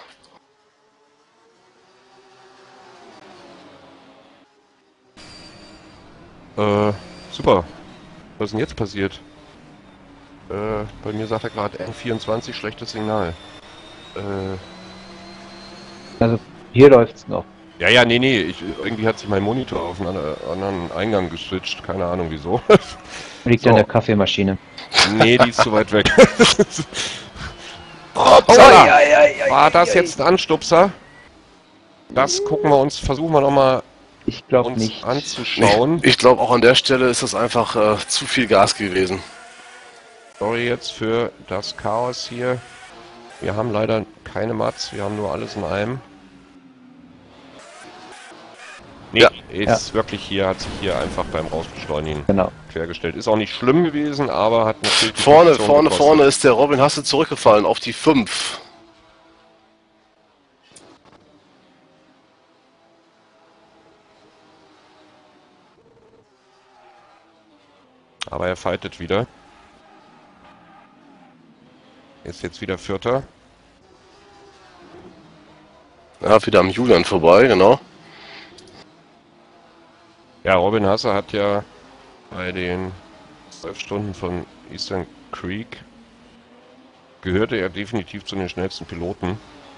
Äh, super. Was ist denn jetzt passiert? Äh, bei mir sagt er gerade N vierundzwanzig, schlechtes Signal. Äh, Also hier läuft's noch. ja, ja, nee, nee, ich, irgendwie hat sich mein Monitor auf einen anderen- anderen Eingang geswitcht, keine Ahnung wieso. Liegt So. an der Kaffeemaschine. Nee, die ist zu weit weg. Hoppala! War das jetzt ein Anstupser? Das gucken wir uns, versuchen wir nochmal Ich glaube uns nicht. anzuschauen. Ich glaube, auch an der Stelle ist das einfach äh, zu viel Gas gewesen. Sorry jetzt für das Chaos hier. Wir haben leider keine Mats, wir haben nur alles in einem. Nee, Ja. ist ja. wirklich hier, hat sich hier einfach beim Rausbeschleunigen Genau. quergestellt. Ist auch nicht schlimm gewesen, aber hat natürlich... die Vorne, Position vorne, gekostet. vorne ist der Robin Hasse zurückgefallen auf die fünf. Aber er fightet wieder. Ist jetzt wieder Vierter. Ja, wieder am Julian vorbei, genau. Ja, Robin Hasse hat ja bei den zwölf Stunden von Eastern Creek gehörte er definitiv zu den schnellsten Piloten.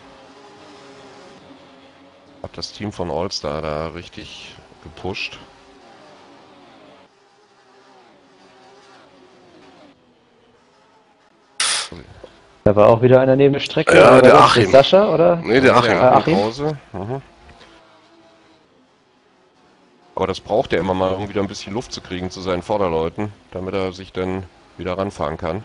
Hat das Team von All-Star da richtig gepusht. Da war auch wieder einer neben der Strecke. Ja, War der das Achim. Sascha, oder? Nee, der Achim. Der Achim? Krause. Mhm. Aber das braucht er immer mal, um wieder ein bisschen Luft zu kriegen zu seinen Vorderleuten, damit er sich dann wieder ranfahren kann.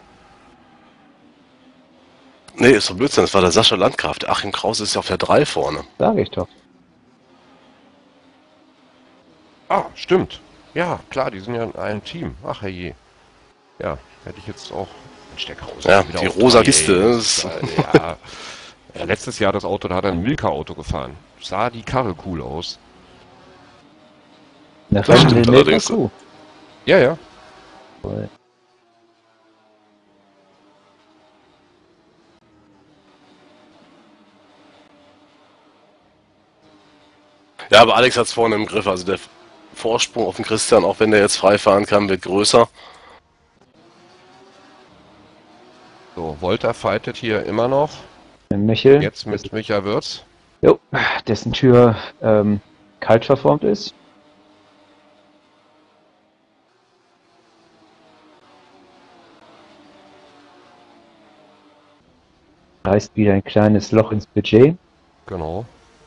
Nee, ist doch Blödsinn, das war der Sascha Landgraf. Der Achim Krause ist ja auf der drei vorne. Sag ich doch. Ah, stimmt. Ja, klar, die sind ja in einem Team. Ach herrje. Ja, hätte ich jetzt auch... Mensch, der Krause Ja, ist wieder die auf rosa drei, Kiste, ey. das ist- Ja, ja, letztes Jahr das Auto, da hat er ein Milka-Auto gefahren. Sah die Karre cool aus. Das stimmt allerdings. Kuh. Ja, ja. Ja, aber Alex hat es vorne im Griff. Also der Vorsprung auf den Christian, auch wenn der jetzt frei fahren kann, wird größer. So, Volta fightet hier immer noch. Der Michel, Jetzt mit Micha Würz. jo, dessen Tür ähm, kalt verformt ist. Reißt wieder ein kleines Loch ins Budget. Genau.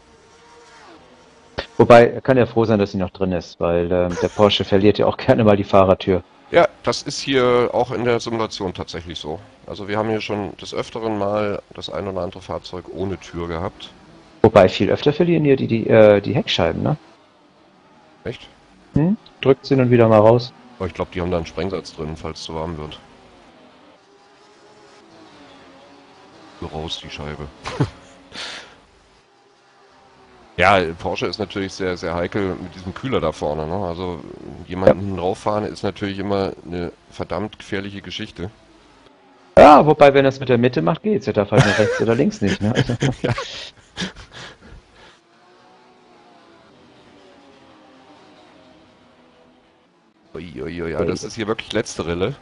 Wobei, er kann ja froh sein, dass sie noch drin ist, weil ähm, der Porsche verliert ja auch gerne mal die Fahrertür. Ja, das ist hier auch in der Simulation tatsächlich so. Also wir haben hier schon des Öfteren mal das ein oder andere Fahrzeug ohne Tür gehabt. Wobei viel öfter verlieren hier die, die, äh, die Heckscheiben, ne? Echt? Hm? Drückt sie nun wieder mal raus. Aber ich glaube, die haben da einen Sprengsatz drin, falls es zu warm wird. So raus, die Scheibe. Ja, Porsche ist natürlich sehr, sehr heikel mit diesem Kühler da vorne. Ne? Also jemanden rauffahren ist natürlich immer eine verdammt gefährliche Geschichte. Ja, wobei, wenn er es mit der Mitte macht, geht's. Er darf halt nur rechts oder links nicht, ne? Also, Ja. Uiuiui, ja, das ist hier wirklich letzte Rille.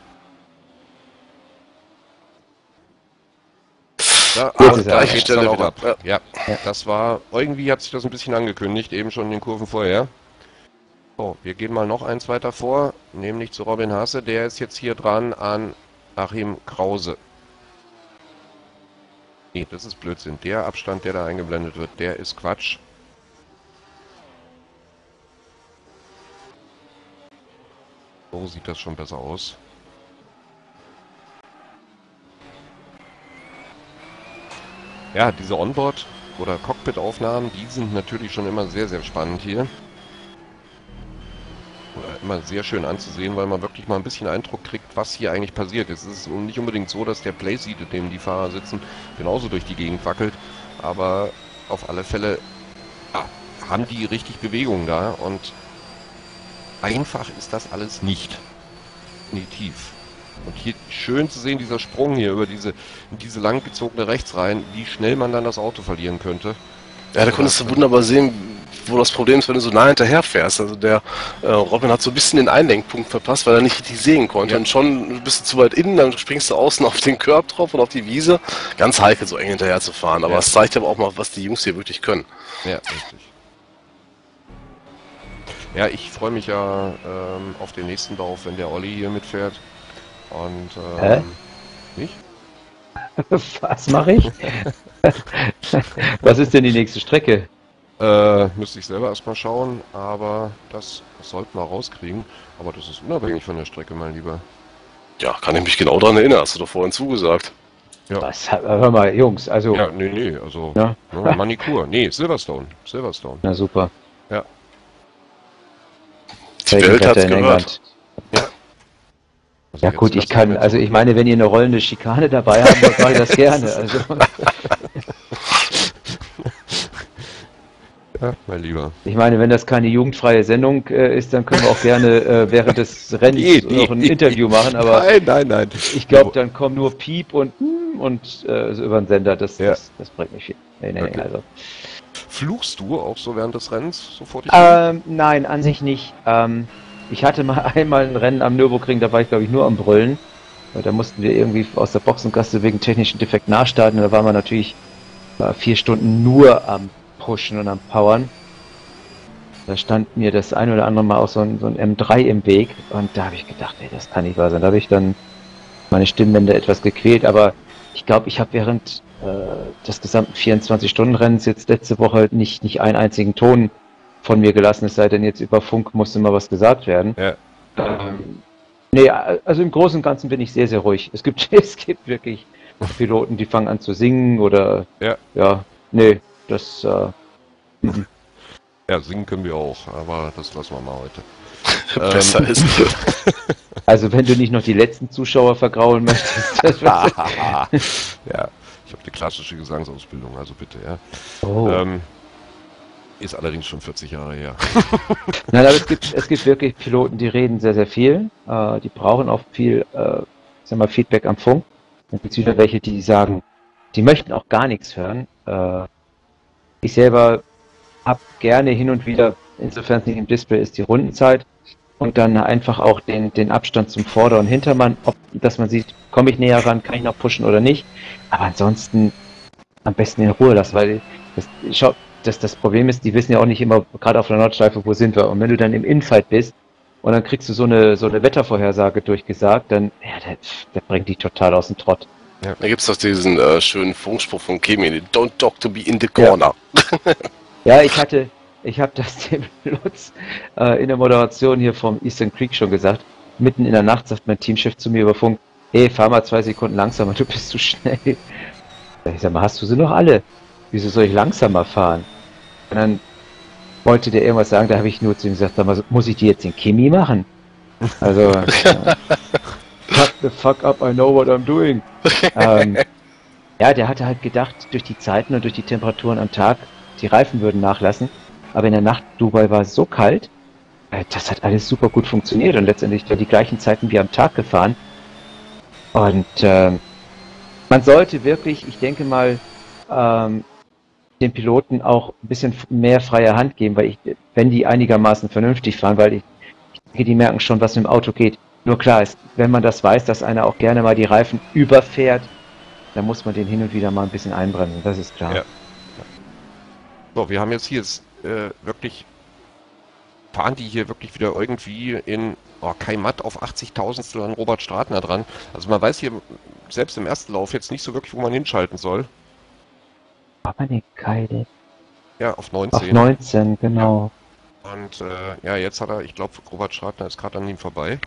Da, Jetzt ah, ist er da ab. geht's dann Stelle auch wieder. ab. Ja. Ja, das war, irgendwie hat sich das ein bisschen angekündigt, eben schon in den Kurven vorher. So, wir gehen mal noch eins weiter vor, nämlich zu Robin Hasse, der ist jetzt hier dran an Achim Krause. Nee, das ist Blödsinn. Der Abstand, der da eingeblendet wird, der ist Quatsch. So sieht das schon besser aus. Ja, diese Onboard- oder Cockpit-Aufnahmen, die sind natürlich schon immer sehr, sehr spannend hier. Oder immer sehr schön anzusehen, weil man wirklich mal ein bisschen Eindruck kriegt, was hier eigentlich passiert. Es ist nicht unbedingt so, dass der Playseat, in dem die Fahrer sitzen, genauso durch die Gegend wackelt. Aber auf alle Fälle ja, haben die richtig Bewegung da und einfach ist das alles nicht. Definitiv. Und hier schön zu sehen, dieser Sprung hier über diese, diese langgezogene Rechtsreihen, wie schnell man dann das Auto verlieren könnte. Ja, da konntest du wunderbar sehen, wo das Problem ist, wenn du so nah hinterher fährst. Also der äh, Robin hat so ein bisschen den Einlenkpunkt verpasst, weil er nicht richtig sehen konnte. Ja. Und schon bist du zu weit innen, dann springst du außen auf den Curb drauf und auf die Wiese. Ganz heikel, so eng hinterher zu fahren. Aber Ja. es zeigt aber auch mal, was die Jungs hier wirklich können. Ja, richtig. Ja, ich freue mich ja ähm, auf den nächsten Lauf, wenn der Olli hier mitfährt. Und ähm, Hä? nicht? was mache ich? Was ist denn die nächste Strecke? Äh, müsste ich selber erstmal schauen, aber das sollten wir rauskriegen. Aber das ist unabhängig von der Strecke, mein Lieber. Ja, kann ich mich genau daran erinnern, hast du doch vorhin zugesagt. Ja. Was? Hör mal, Jungs, also. Ja, nee, nee, also Ja. ne, Manikur. Nee, Silverstone. Silverstone. Na super. Ja. Die Welt hat's gehört. Ja, also ja gut, ich kann, also ich meine, wenn ihr eine rollende Schikane dabei habt, dann mache ich das gerne. Also. Ja, mein Lieber. Ich meine, wenn das keine jugendfreie Sendung äh, ist, dann können wir auch gerne äh, während des Rennens nee, nee, noch ein Interview machen, aber nein, nein, nein. Ich glaube, dann kommen nur Piep und und äh, so über den Sender, das, ja. das, das bringt mich viel. Nee, nee, okay. also. Fluchst du auch so während des Rennens sofort? Ähm, nein, an sich nicht. Ähm, ich hatte mal einmal ein Rennen am Nürburgring, da war ich glaube ich nur am Brüllen. Da mussten wir irgendwie aus der Boxengasse wegen technischen Defekt nachstarten. Da waren wir natürlich äh, vier Stunden nur am Pushen und am Powern. Da stand mir das ein oder andere Mal auch so ein, so ein M drei im Weg und da habe ich gedacht, ey, das kann nicht wahr sein. Da habe ich dann meine Stimmbänder etwas gequält, aber ich glaube, ich habe während äh, des gesamten vierundzwanzig-Stunden-Rennens jetzt letzte Woche nicht, nicht einen einzigen Ton von mir gelassen, es sei denn jetzt über Funk musste mal was gesagt werden. Ja. Ähm, nee, also im Großen und Ganzen bin ich sehr, sehr ruhig. Es gibt, es gibt wirklich Piloten, die fangen an zu singen oder ja, ja nee, das äh, ja, singen können wir auch, aber das lassen wir mal heute. Besser ähm. ist. Also wenn du nicht noch die letzten Zuschauer vergraulen möchtest. Das ja, ich habe eine klassische Gesangsausbildung, also bitte, ja. Oh. Ähm, ist allerdings schon vierzig Jahre her. Nein, aber es gibt, es gibt wirklich Piloten, die reden sehr, sehr viel. Äh, die brauchen auch viel, äh, sag mal, Feedback am Funk. Dann gibt es wieder welche, die sagen, die möchten auch gar nichts hören. Äh, ich selber habe gerne hin und wieder, insofern es nicht im Display ist, die Rundenzeit und dann einfach auch den, den Abstand zum Vorder- und Hintermann, ob, dass man sieht, komme ich näher ran, kann ich noch pushen oder nicht. Aber ansonsten am besten in Ruhe lassen, weil das, schau, das, das Problem ist, die wissen ja auch nicht immer, gerade auf der Nordschleife, wo sind wir. Und wenn du dann im Infight bist und dann kriegst du so eine, so eine Wettervorhersage durchgesagt, dann, ja, der, der bringt dich total aus dem Trott. Ja. Da gibt es doch diesen äh, schönen Funkspruch von Kimi, don't talk to me in the corner. Ja, ja ich hatte, ich habe das dem Lutz äh, in der Moderation hier vom Eastern Creek schon gesagt. Mitten in der Nacht sagt mein Teamchef zu mir über Funk, ey, fahr mal zwei Sekunden langsamer, du bist zu schnell. Ich sag mal, hast du sie noch alle? Wieso soll ich langsamer fahren? Und dann wollte der irgendwas sagen, da habe ich nur zu ihm gesagt, sag mal, muss ich die jetzt in Kimi machen? Also, äh, fuck the fuck up, I know what I'm doing. ähm, ja, der hatte halt gedacht, durch die Zeiten und durch die Temperaturen am Tag, die Reifen würden nachlassen. Aber in der Nacht, Dubai war so kalt, äh, das hat alles super gut funktioniert und letztendlich die gleichen Zeiten wie am Tag gefahren. Und äh, man sollte wirklich, ich denke mal, ähm, den Piloten auch ein bisschen mehr freie Hand geben, weil ich, wenn die einigermaßen vernünftig fahren, weil ich, ich denke, die merken schon, was mit dem Auto geht. Nur klar ist, wenn man das weiß, dass einer auch gerne mal die Reifen überfährt, dann muss man den hin und wieder mal ein bisschen einbremsen, das ist klar. Ja. So, wir haben jetzt hier jetzt, äh, wirklich, fahren die hier wirklich wieder irgendwie in, oh, Kai Matt auf achtzigtausendstel an Robert Stratner dran. Also man weiß hier selbst im ersten Lauf jetzt nicht so wirklich, wo man hinschalten soll. Aber ne Kai, ja, auf neunzehn. Auf neunzehn, genau. Ja. Und äh, ja, jetzt hat er, ich glaube, Robert Stratner ist gerade an ihm vorbei.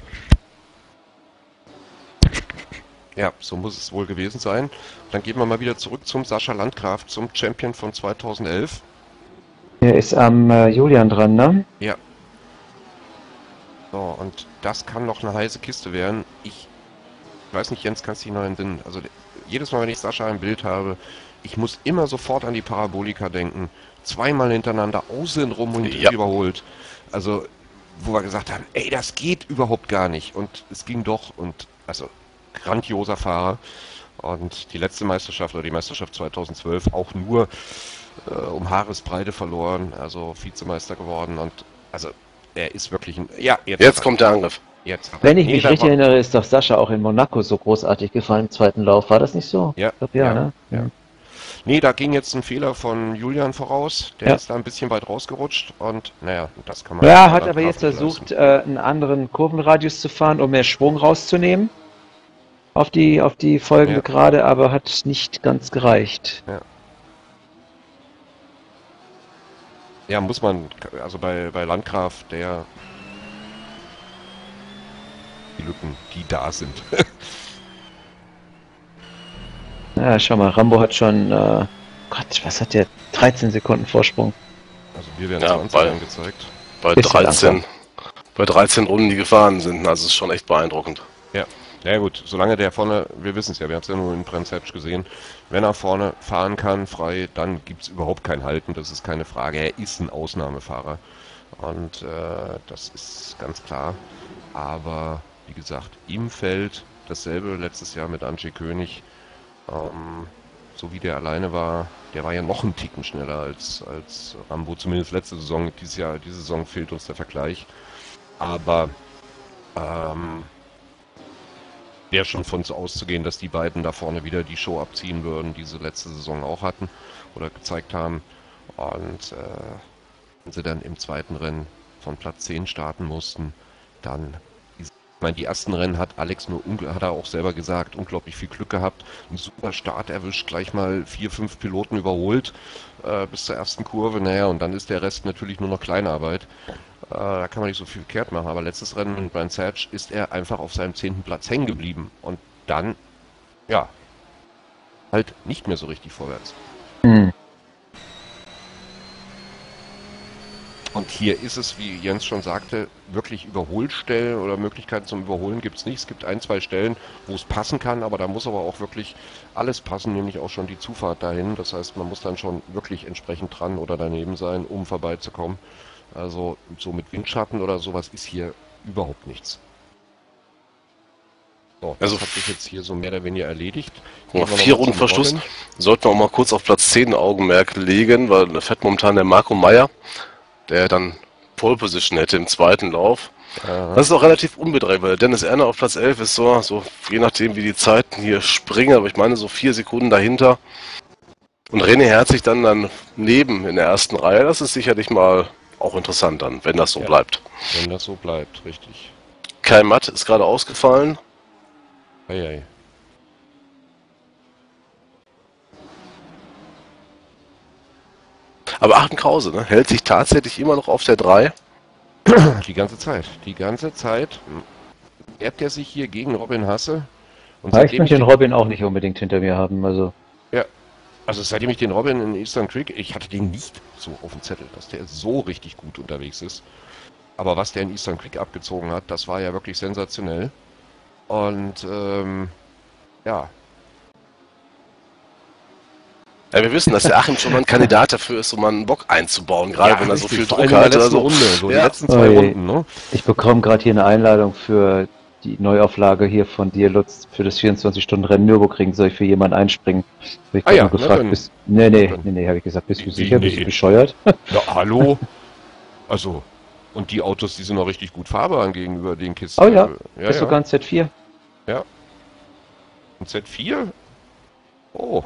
Ja, so muss es wohl gewesen sein. Dann gehen wir mal wieder zurück zum Sascha Landgraf, zum Champion von zweitausendelf. Der ist am äh, Julian dran, ne? Ja. So, und das kann noch eine heiße Kiste werden. Ich weiß nicht, Jens, kannst du dich noch entsinnen? Also jedes Mal, wenn ich Sascha im Bild habe, ich muss immer sofort an die Parabolika denken. Zweimal hintereinander außen rum und ja. überholt. Also, wo wir gesagt haben, ey, das geht überhaupt gar nicht. Und es ging doch. Und also, grandioser Fahrer. Und die letzte Meisterschaft oder die Meisterschaft zweitausendzwölf auch nur äh, um Haaresbreite verloren. Also Vizemeister geworden. Und also, er ist wirklich ein... Ja, jetzt, jetzt kommt der Angriff. Jetzt. Wenn ich mich richtig erinnere, ist doch Sascha auch in Monaco so großartig gefallen im zweiten Lauf. War das nicht so? Ja. Ich glaub, ja, ja, ne? Ja. Nee, da ging jetzt ein Fehler von Julian voraus. Der ja. ist da ein bisschen weit rausgerutscht und naja, das kann man... Ja, hat aber jetzt versucht, äh, einen anderen Kurvenradius zu fahren, um mehr Schwung rauszunehmen auf die, auf die folgende ja. Gerade, aber hat nicht ganz gereicht. Ja. Ja, muss man, also bei, bei Landgraf, der... die Lücken, die da sind. Ja, schau mal, Rambo hat schon, äh, Gott, was hat der? dreizehn Sekunden Vorsprung. Also wir werden ja, zwanzig bei, angezeigt. Bei dreizehn, bei dreizehn Runden, die gefahren sind. Also es ist schon echt beeindruckend. Ja, na ja, gut, solange der vorne, wir wissen es ja, wir haben es ja nur in Brandsatch gesehen, wenn er vorne fahren kann, frei, dann gibt es überhaupt kein Halten, das ist keine Frage. Er ist ein Ausnahmefahrer und äh, das ist ganz klar. Aber wie gesagt, ihm fällt dasselbe letztes Jahr mit Andrzej König, ähm, so wie der alleine war, der war ja noch einen Ticken schneller als, als Rambo, zumindest letzte Saison. Dieses Jahr, diese Saison fehlt uns der Vergleich. Aber ähm, wäre schon von so auszugehen, dass die beiden da vorne wieder die Show abziehen würden, die sie letzte Saison auch hatten oder gezeigt haben. Und äh, wenn sie dann im zweiten Rennen von Platz zehn starten mussten, dann, ich meine, die ersten Rennen hat Alex nur, hat er auch selber gesagt, unglaublich viel Glück gehabt, einen super Start erwischt, gleich mal vier, fünf Piloten überholt äh, bis zur ersten Kurve, naja, und dann ist der Rest natürlich nur noch Kleinarbeit. Äh, da kann man nicht so viel verkehrt machen, aber letztes Rennen mit Brandsatch ist er einfach auf seinem zehnten Platz hängen geblieben und dann, ja, halt nicht mehr so richtig vorwärts. Hm. Und hier ist es, wie Jens schon sagte, wirklich Überholstellen oder Möglichkeiten zum Überholen gibt es nicht. Es gibt ein, zwei Stellen, wo es passen kann, aber da muss aber auch wirklich alles passen, nämlich auch schon die Zufahrt dahin. Das heißt, man muss dann schon wirklich entsprechend dran oder daneben sein, um vorbeizukommen. Also so mit Windschatten oder sowas ist hier überhaupt nichts. So, das Also hat sich jetzt hier so mehr oder weniger erledigt. Ja, Gehen wir vier noch mal Runden zum Verschluss. Robin. Sollten wir auch mal kurz auf Platz zehn Augenmerk legen, weil da fährt momentan der Marco Meyer, der dann Pole Position hätte im zweiten Lauf. Aha. Das ist auch relativ unbedreht, weil Dennis Erner auf Platz elf ist so, so, je nachdem wie die Zeiten hier springen, aber ich meine so vier Sekunden dahinter. Und René Herzig dann dann neben in der ersten Reihe, das ist sicherlich mal auch interessant dann, wenn das so Ja. bleibt. Wenn das so bleibt, richtig. Kai Matt ist gerade ausgefallen. Eieiei. Aber Achim Krause, ne, hält sich tatsächlich immer noch auf der drei. Die ganze Zeit. Die ganze Zeit erbt er sich hier gegen Robin Hasse. Und Ja, ich seitdem möchte ich den den, Robin auch nicht unbedingt hinter mir haben. Also, ja, also seitdem ich den Robin in Eastern Creek, ich hatte den nicht so auf dem Zettel, dass der so richtig gut unterwegs ist. Aber was der in Eastern Creek abgezogen hat, das war ja wirklich sensationell. Und ähm, ja, Ja, wir wissen, dass der Achim schon mal ein Kandidat dafür ist, um mal einen Bock einzubauen, gerade ja, wenn er so richtig, viel vor allem Druck in hat. der letzten Also, Runde, so die ja. letzten zwei Ui. Runden, ne? ich bekomme gerade hier eine Einladung für die Neuauflage hier von dir, Lutz, für das vierundzwanzig-Stunden-Rennen Nürburgring. Soll ich für jemanden einspringen? Hab ich Ah grad ja, nur na gefragt. dann. Bist, nee, nee, Na dann. nee, nee, habe ich gesagt. Bist du Wie, sicher? Bist nee. du bescheuert? Ja, hallo? Also, und die Autos, die sind noch richtig gut fahrbar gegenüber den Kisten. Oh ja, Also, ja, ist ja. sogar ein Z vier. Ein Z vier? Oh.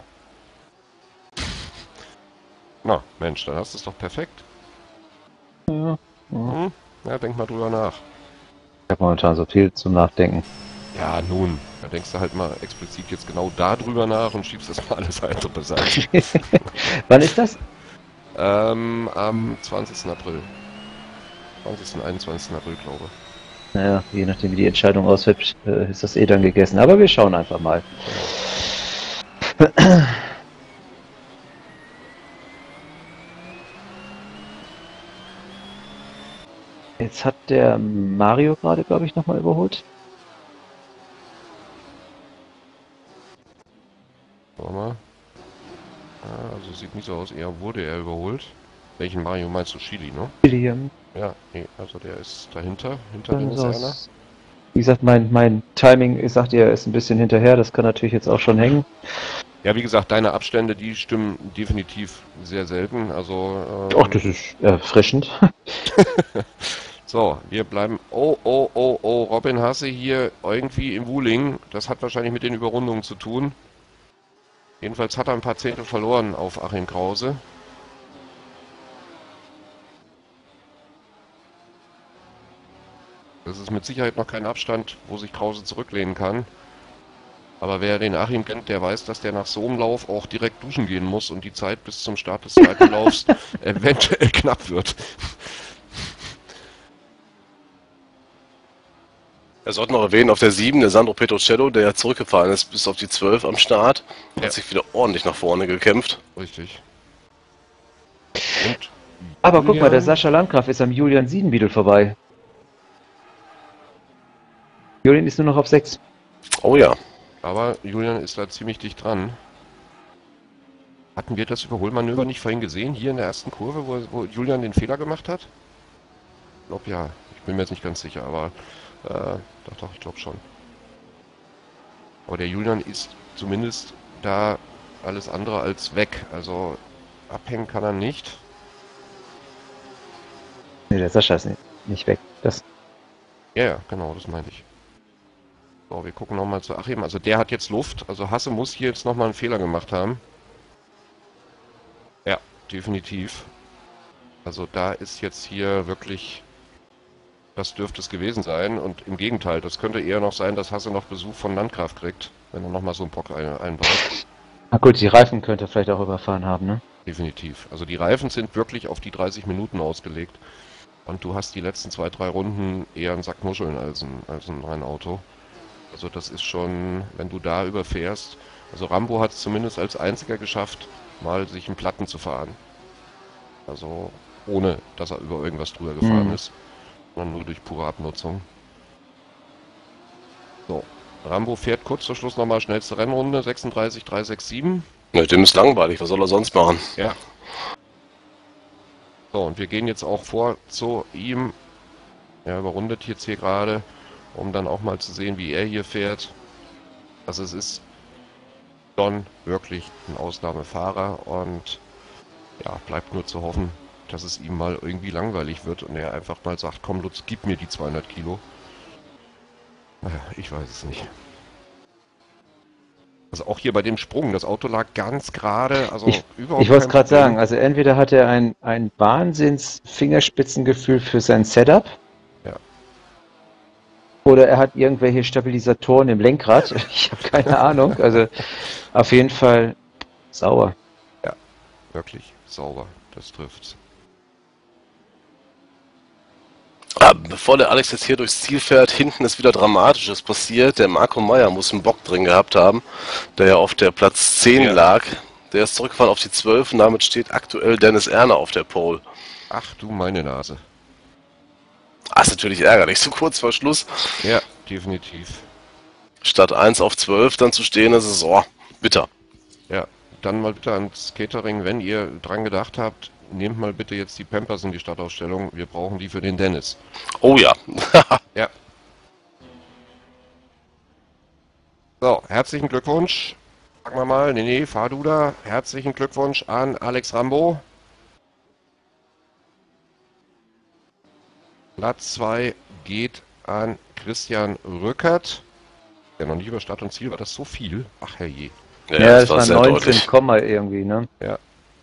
Na, Mensch, dann hast du es doch perfekt. Ja. Hm? Ja, denk mal drüber nach. Ich habe momentan so viel zum Nachdenken. Ja, nun, da denkst du halt mal explizit jetzt genau da drüber nach und schiebst das mal alles weitere beiseite. Wann ist das? ähm, am zwanzigsten April. zwanzigsten, einundzwanzigsten April, glaube ich. Naja, je nachdem wie die Entscheidung ausfällt, äh, ist das eh dann gegessen. Aber wir schauen einfach mal. Jetzt hat der Mario gerade, glaube ich, nochmal überholt. Warte mal. Ah, also sieht nicht so aus, eher wurde er überholt. Welchen Mario meinst du? Chili, ne? William. Ja, nee, also der ist dahinter, hinter Dennis So, Erner. Wie gesagt, mein, mein Timing, ich sagte ja, ist ein bisschen hinterher. Das kann natürlich jetzt auch schon hängen. Ja, wie gesagt, deine Abstände, die stimmen definitiv sehr selten. Also, ähm, Ach, das ist erfrischend. so, wir bleiben. Oh, oh, oh, oh, Robin Hasse hier irgendwie im Wuling. Das hat wahrscheinlich mit den Überrundungen zu tun. Jedenfalls hat er ein paar Zehntel verloren auf Achim Krause. Das ist mit Sicherheit noch kein Abstand, wo sich Krause zurücklehnen kann. Aber wer den Achim kennt, der weiß, dass der nach so einem Lauf auch direkt duschen gehen muss und die Zeit bis zum Start des zweiten Laufs eventuell knapp wird. Wir sollten noch erwähnen, auf der sieben, der Sandro Petrocello, der ja zurückgefahren ist bis auf die zwölf am Start, Ja. hat sich wieder ordentlich nach vorne gekämpft. Richtig. Und Aber guck mal, der Julian? Sascha Landgraf ist am Julian Siebenbiedel vorbei. Julian ist nur noch auf sechs. Oh ja. Aber Julian ist da ziemlich dicht dran. Hatten wir das Überholmanöver nicht vorhin gesehen, hier in der ersten Kurve, wo, wo Julian den Fehler gemacht hat? Ich glaube ja. Ich bin mir jetzt nicht ganz sicher, aber äh, doch, doch, ich glaube schon. Aber der Julian ist zumindest da alles andere als weg. Also abhängen kann er nicht. Nee, der Sascha ist nicht, nicht weg. Das Ja, ja, genau, das meine ich. So, wir gucken nochmal zu Achim. Also der hat jetzt Luft. Also Hasse muss hier jetzt nochmal einen Fehler gemacht haben. Ja, definitiv. Also da ist jetzt hier wirklich... Das dürfte es gewesen sein. Und im Gegenteil, das könnte eher noch sein, dass Hasse noch Besuch von Landgraf kriegt, wenn er nochmal so einen Bock ein, einbaut. Na gut, die Reifen könnte er vielleicht auch überfahren haben, ne? Definitiv. Also die Reifen sind wirklich auf die dreißig Minuten ausgelegt. Und du hast die letzten zwei, drei Runden eher einen Sack Muscheln als ein, als ein Rennauto. Also das ist schon, wenn du da überfährst. Also Rambo hat es zumindest als einziger geschafft, mal sich einen Platten zu fahren. Also ohne, dass er über irgendwas drüber gefahren Mhm. ist. Sondern nur durch pure Abnutzung. So, Rambo fährt kurz vor Schluss nochmal schnellste Rennrunde, sechsunddreißig drei sechs sieben. Ne, dem ist langweilig, was soll er sonst machen? Ja. So, und wir gehen jetzt auch vor zu ihm. Er überrundet jetzt hier gerade, um dann auch mal zu sehen, wie er hier fährt. Also es ist schon wirklich ein Ausnahmefahrer und ja, bleibt nur zu hoffen, dass es ihm mal irgendwie langweilig wird und er einfach mal sagt, komm Lutz, gib mir die zweihundert Kilo. Naja, ich weiß es nicht. Also auch hier bei dem Sprung, das Auto lag ganz gerade, also Ich, überhaupt ich wollte es kein gerade Problem. sagen, also entweder hat er ein, ein Wahnsinns-Fingerspitzengefühl für sein Setup. Ja. Oder er hat irgendwelche Stabilisatoren im Lenkrad. Ich habe keine Ahnung. Also auf jeden Fall sauer. Wirklich sauber, das trifft's. Ah, bevor der Alex jetzt hier durchs Ziel fährt, hinten ist wieder Dramatisches passiert. Der Marco Meyer muss einen Bock drin gehabt haben, der ja auf der Platz zehn Ja. lag. Der ist zurückgefahren auf die zwölf und damit steht aktuell Dennis Erner auf der Pole. Ach du meine Nase. Ah, ist natürlich ärgerlich, so kurz vor Schluss. Ja, definitiv. Statt eins auf zwölf dann zu stehen, das ist oh, bitter. Ja, dann mal bitte ans Catering, wenn ihr dran gedacht habt, nehmt mal bitte jetzt die Pampers in die Startausstellung. Wir brauchen die für den Dennis. Oh ja. Ja. So, herzlichen Glückwunsch. Sagen wir mal, nee, nee, fahr du da. Herzlichen Glückwunsch an Alex Rambo. Platz zwei geht an Christian Rückert. Ja, noch nicht über Start und Ziel, war das so viel? Ach herrje. Ja, Ja, das das war war sehr neunzehn deutlich. Komma irgendwie, ne? Ja.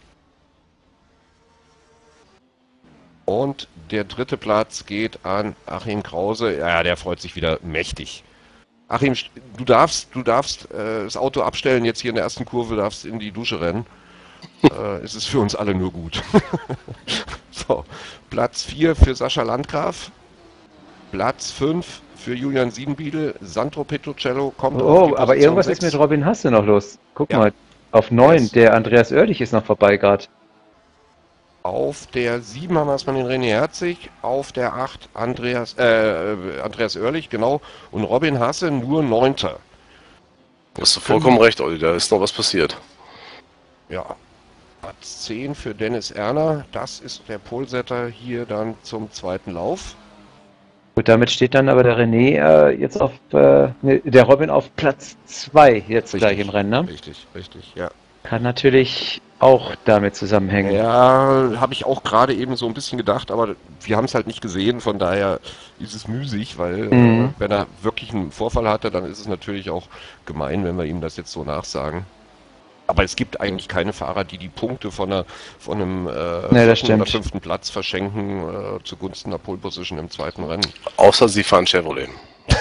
Und der dritte Platz geht an Achim Krause. Ja, der freut sich wieder mächtig. Achim, du darfst, du darfst äh, das Auto abstellen jetzt hier in der ersten Kurve, darfst in die Dusche rennen. äh, es ist für uns alle nur gut. So, Platz vier für Sascha Landgraf. Platz fünf für Julian Siebenbiedel. Sandro Petruccello kommt auf Oh, die aber Position irgendwas sechs. ist mit Robin Hasse noch los. Guck Ja. mal, auf neun, Yes. der Andreas Oerlich ist noch vorbei gerade. Auf der sieben haben wir erstmal den René Herzig, auf der acht Andreas, äh, Andreas Oerlich, genau, und Robin Hasse nur Neunter. Du hast du vollkommen recht, Olli, da ist noch was passiert. Ja, Platz zehn für Dennis Erner, das ist der Polsetter hier dann zum zweiten Lauf. Gut, damit steht dann aber der René äh, jetzt auf, äh, ne, der Robin auf Platz zwei jetzt Richtig. gleich im Rennen, ne? Richtig, richtig, ja. Kann natürlich auch damit zusammenhängen. Ja, habe ich auch gerade eben so ein bisschen gedacht, aber wir haben es halt nicht gesehen, von daher ist es müßig, weil Mhm. äh, wenn er wirklich einen Vorfall hatte, dann ist es natürlich auch gemein, wenn wir ihm das jetzt so nachsagen. Aber es gibt eigentlich keine Fahrer, die die Punkte von, einer, von einem äh, das vierten oder stimmt. fünften Platz verschenken äh, zugunsten der Pole Position im zweiten Rennen. Außer sie fahren Chevrolet.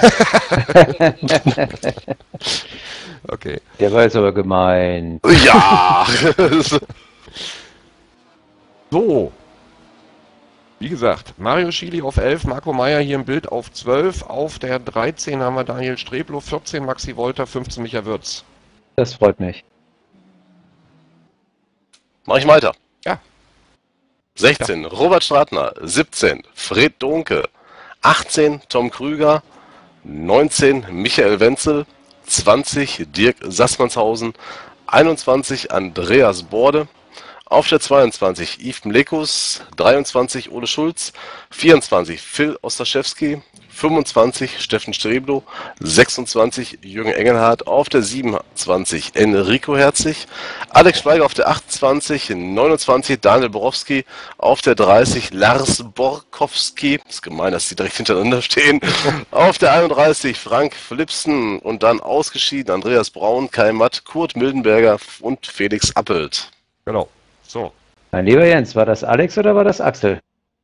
Okay. Der war jetzt aber gemein. Ja! So. Wie gesagt, Mario Schili auf elf, Marco Meyer hier im Bild auf zwölf, auf der dreizehn haben wir Daniel Streblo, vierzehn Maxi Wolter, fünfzehn Micha Würz. Das freut mich. Mach ich weiter. Ja. sechzehn, Robert Stratner. siebzehn, Fred Donke. achtzehn, Tom Krüger. neunzehn Michael Wenzel, zwanzig Dirk Sassmannshausen, einundzwanzig Andreas Borde, auf der zweiundzwanzig Yves Mlekus, dreiundzwanzig Ole Schulz, vierundzwanzig Phil Ostaschewski, fünfundzwanzig Steffen Streblo, sechsundzwanzig Jürgen Engelhardt, auf der siebenundzwanzig Enrico Herzig, Alex Schweiger auf der achtundzwanzig, neunundzwanzig Daniel Borowski, auf der dreißig Lars Borkowski, ist gemein, dass die direkt hintereinander stehen, auf der einunddreißig Frank Philipsen und dann ausgeschieden Andreas Braun, Kai Matt, Kurt Mildenberger und Felix Appelt. Genau. So. Mein lieber Jens, war das Alex oder war das Axel?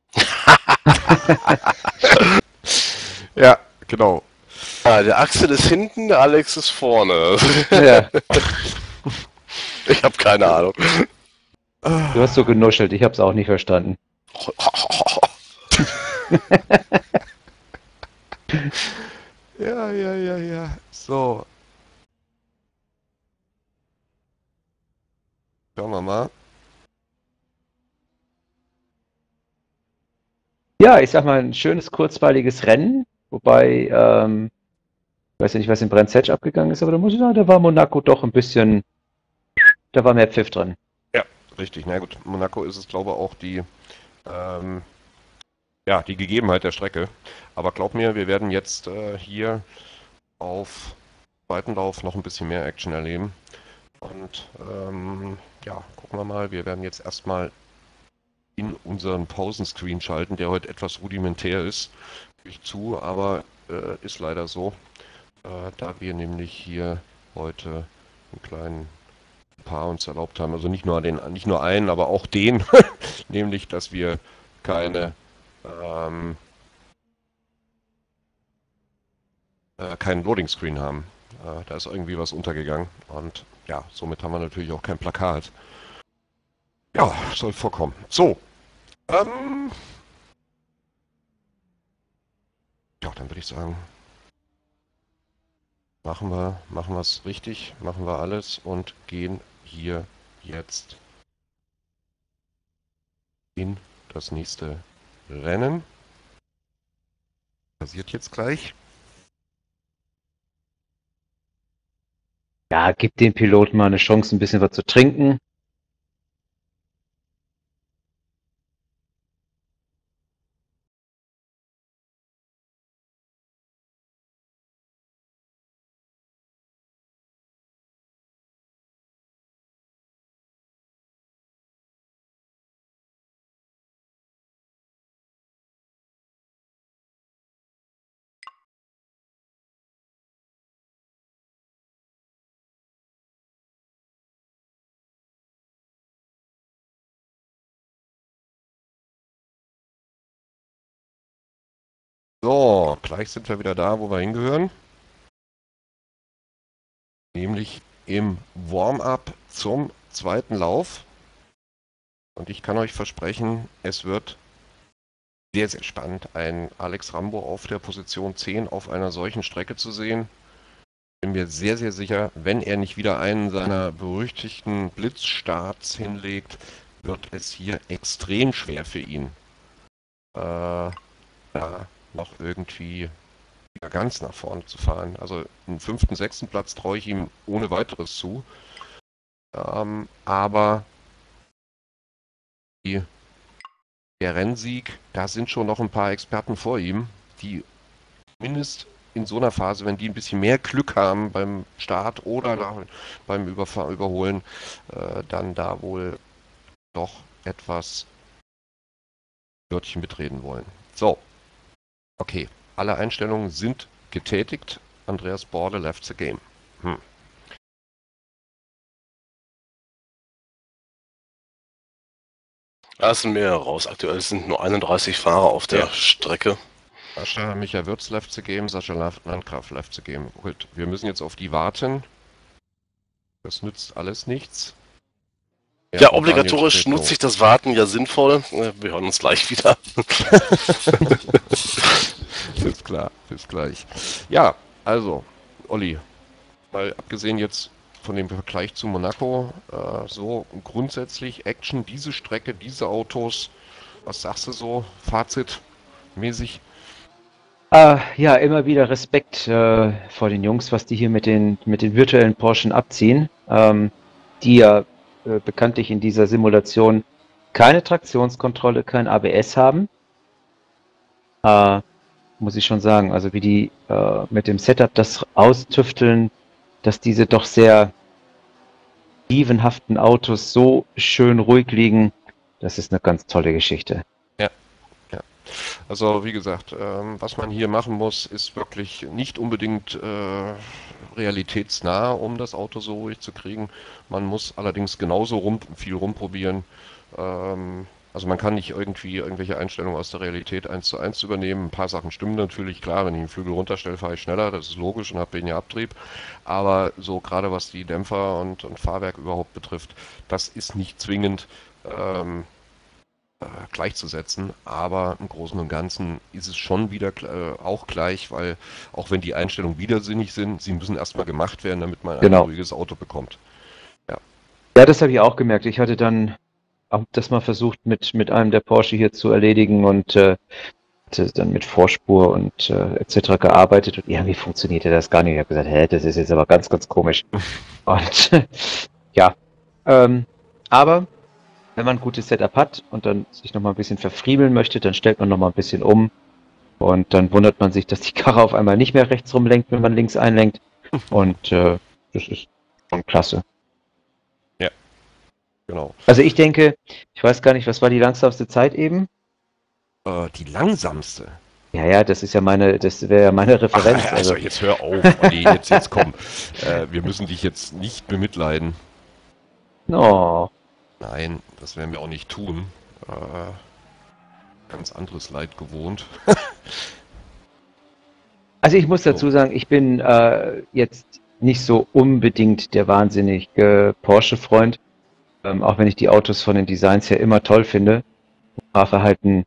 Ja, genau. Ja, der Axel ist hinten, der Alex ist vorne. Ja. Ich habe keine Ahnung. Du hast so genuschelt, ich habe es auch nicht verstanden. Ja, ja, ja, ja. So. Schauen wir mal. Ja, ich sag mal, ein schönes, kurzweiliges Rennen, wobei, ähm, ich weiß ja nicht, was in Brands abgegangen ist, aber da muss ich sagen, da war Monaco doch ein bisschen, da war mehr Pfiff drin. Ja, richtig. Na gut, Monaco ist es, glaube ich, auch die, ähm, ja, die Gegebenheit der Strecke. Aber glaub mir, wir werden jetzt äh, hier auf zweiten Lauf noch ein bisschen mehr Action erleben. Und ähm, ja, gucken wir mal. Wir werden jetzt erstmal in unseren Pausenscreen schalten, der heute etwas rudimentär ist. Ich zu, aber äh, ist leider so, äh, da wir nämlich hier heute einen kleinen Paar uns erlaubt haben, also nicht nur den, nicht nur einen, aber auch den, nämlich, dass wir keine ähm, äh, keinen Loading Screen haben. Äh, da ist irgendwie was untergegangen und ja, somit haben wir natürlich auch kein Plakat. Ja, soll vorkommen. So. Ähm, ja, dann würde ich sagen, machen wir, machen wir es richtig, machen wir alles und gehen hier jetzt in das nächste Rennen. Passiert jetzt gleich. Ja, gib den Piloten mal eine Chance, ein bisschen was zu trinken. So, gleich sind wir wieder da, wo wir hingehören. Nämlich im Warm-up zum zweiten Lauf. Und ich kann euch versprechen, es wird sehr, sehr spannend, einen Alex Rambo auf der Position zehn auf einer solchen Strecke zu sehen. Bin mir sehr, sehr sicher, wenn er nicht wieder einen seiner berüchtigten Blitzstarts hinlegt, wird es hier extrem schwer für ihn, äh, da noch irgendwie wieder ganz nach vorne zu fahren. Also einen fünften, sechsten Platz traue ich ihm ohne weiteres zu. Ähm, aber die, der Rennsieg, da sind schon noch ein paar Experten vor ihm, die zumindest in so einer Phase, wenn die ein bisschen mehr Glück haben beim Start oder da, beim Überfahr Überholen, äh, dann da wohl doch etwas Wörtchen mitreden wollen. So, okay, alle Einstellungen sind getätigt. Andreas Borde left the game. Hm. Da sind mehrere raus. Aktuell sind nur einunddreißig Fahrer auf der Ja. Strecke. Sascha Micha Würz left the game, Sascha Landgraf left the game. Gut, wir müssen jetzt auf die warten. Das nützt alles nichts. Ja, obligatorisch nutze ich das Warten ja sinnvoll. Wir hören uns gleich wieder. Ist klar, bis gleich. Ja, also, Olli, mal abgesehen jetzt von dem Vergleich zu Monaco, äh, so grundsätzlich Action, diese Strecke, diese Autos, was sagst du so, Fazit mäßig? Äh, ja, immer wieder Respekt äh, vor den Jungs, was die hier mit den, mit den virtuellen Porschen abziehen, ähm, die ja äh, bekanntlich in dieser Simulation keine Traktionskontrolle, kein A B S haben. Äh, muss ich schon sagen, also wie die äh, mit dem Setup das austüfteln, dass diese doch sehr dievenhaften Autos so schön ruhig liegen, das ist eine ganz tolle Geschichte. Ja, ja. Also wie gesagt, ähm, was man hier machen muss, ist wirklich nicht unbedingt äh, realitätsnah, um das Auto so ruhig zu kriegen. Man muss allerdings genauso rum, viel rumprobieren. Ähm, also man kann nicht irgendwie irgendwelche Einstellungen aus der Realität eins zu eins übernehmen. Ein paar Sachen stimmen natürlich, klar, wenn ich den Flügel runterstelle, fahre ich schneller, das ist logisch und habe weniger Abtrieb. Aber so gerade was die Dämpfer und, und Fahrwerk überhaupt betrifft, das ist nicht zwingend ähm, äh, gleichzusetzen, aber im Großen und Ganzen ist es schon wieder äh, auch gleich, weil auch wenn die Einstellungen widersinnig sind, sie müssen erstmal gemacht werden, damit man ein Genau. ruhiges Auto bekommt. Ja, Ja, das habe ich auch gemerkt. Ich hatte dann auch das mal versucht mit, mit einem der Porsche hier zu erledigen und äh, hatte dann mit Vorspur und äh, et cetera gearbeitet und irgendwie funktionierte das gar nicht. Ich habe gesagt, hä, das ist jetzt aber ganz, ganz komisch. Und ja, ähm, aber wenn man ein gutes Setup hat und dann sich nochmal ein bisschen verfriemeln möchte, dann stellt man nochmal ein bisschen um und dann wundert man sich, dass die Karre auf einmal nicht mehr rechts rumlenkt, wenn man links einlenkt. Und äh, das ist schon klasse. ja, genau. Also ich denke, ich weiß gar nicht, was war die langsamste Zeit eben? Äh, die langsamste. Ja, ja, das ist ja meine, das wäre ja meine Referenz. Ach, Also, also jetzt hör auf, Olli, jetzt, jetzt komm. Äh, wir müssen dich jetzt nicht bemitleiden. oh, Nein, das werden wir auch nicht tun. Äh, ganz anderes Leid gewohnt. also ich muss So. dazu sagen, ich bin äh, jetzt nicht so unbedingt der wahnsinnige Porsche-Freund, ähm, auch wenn ich die Autos von den Designs her immer toll finde. Fahrverhalten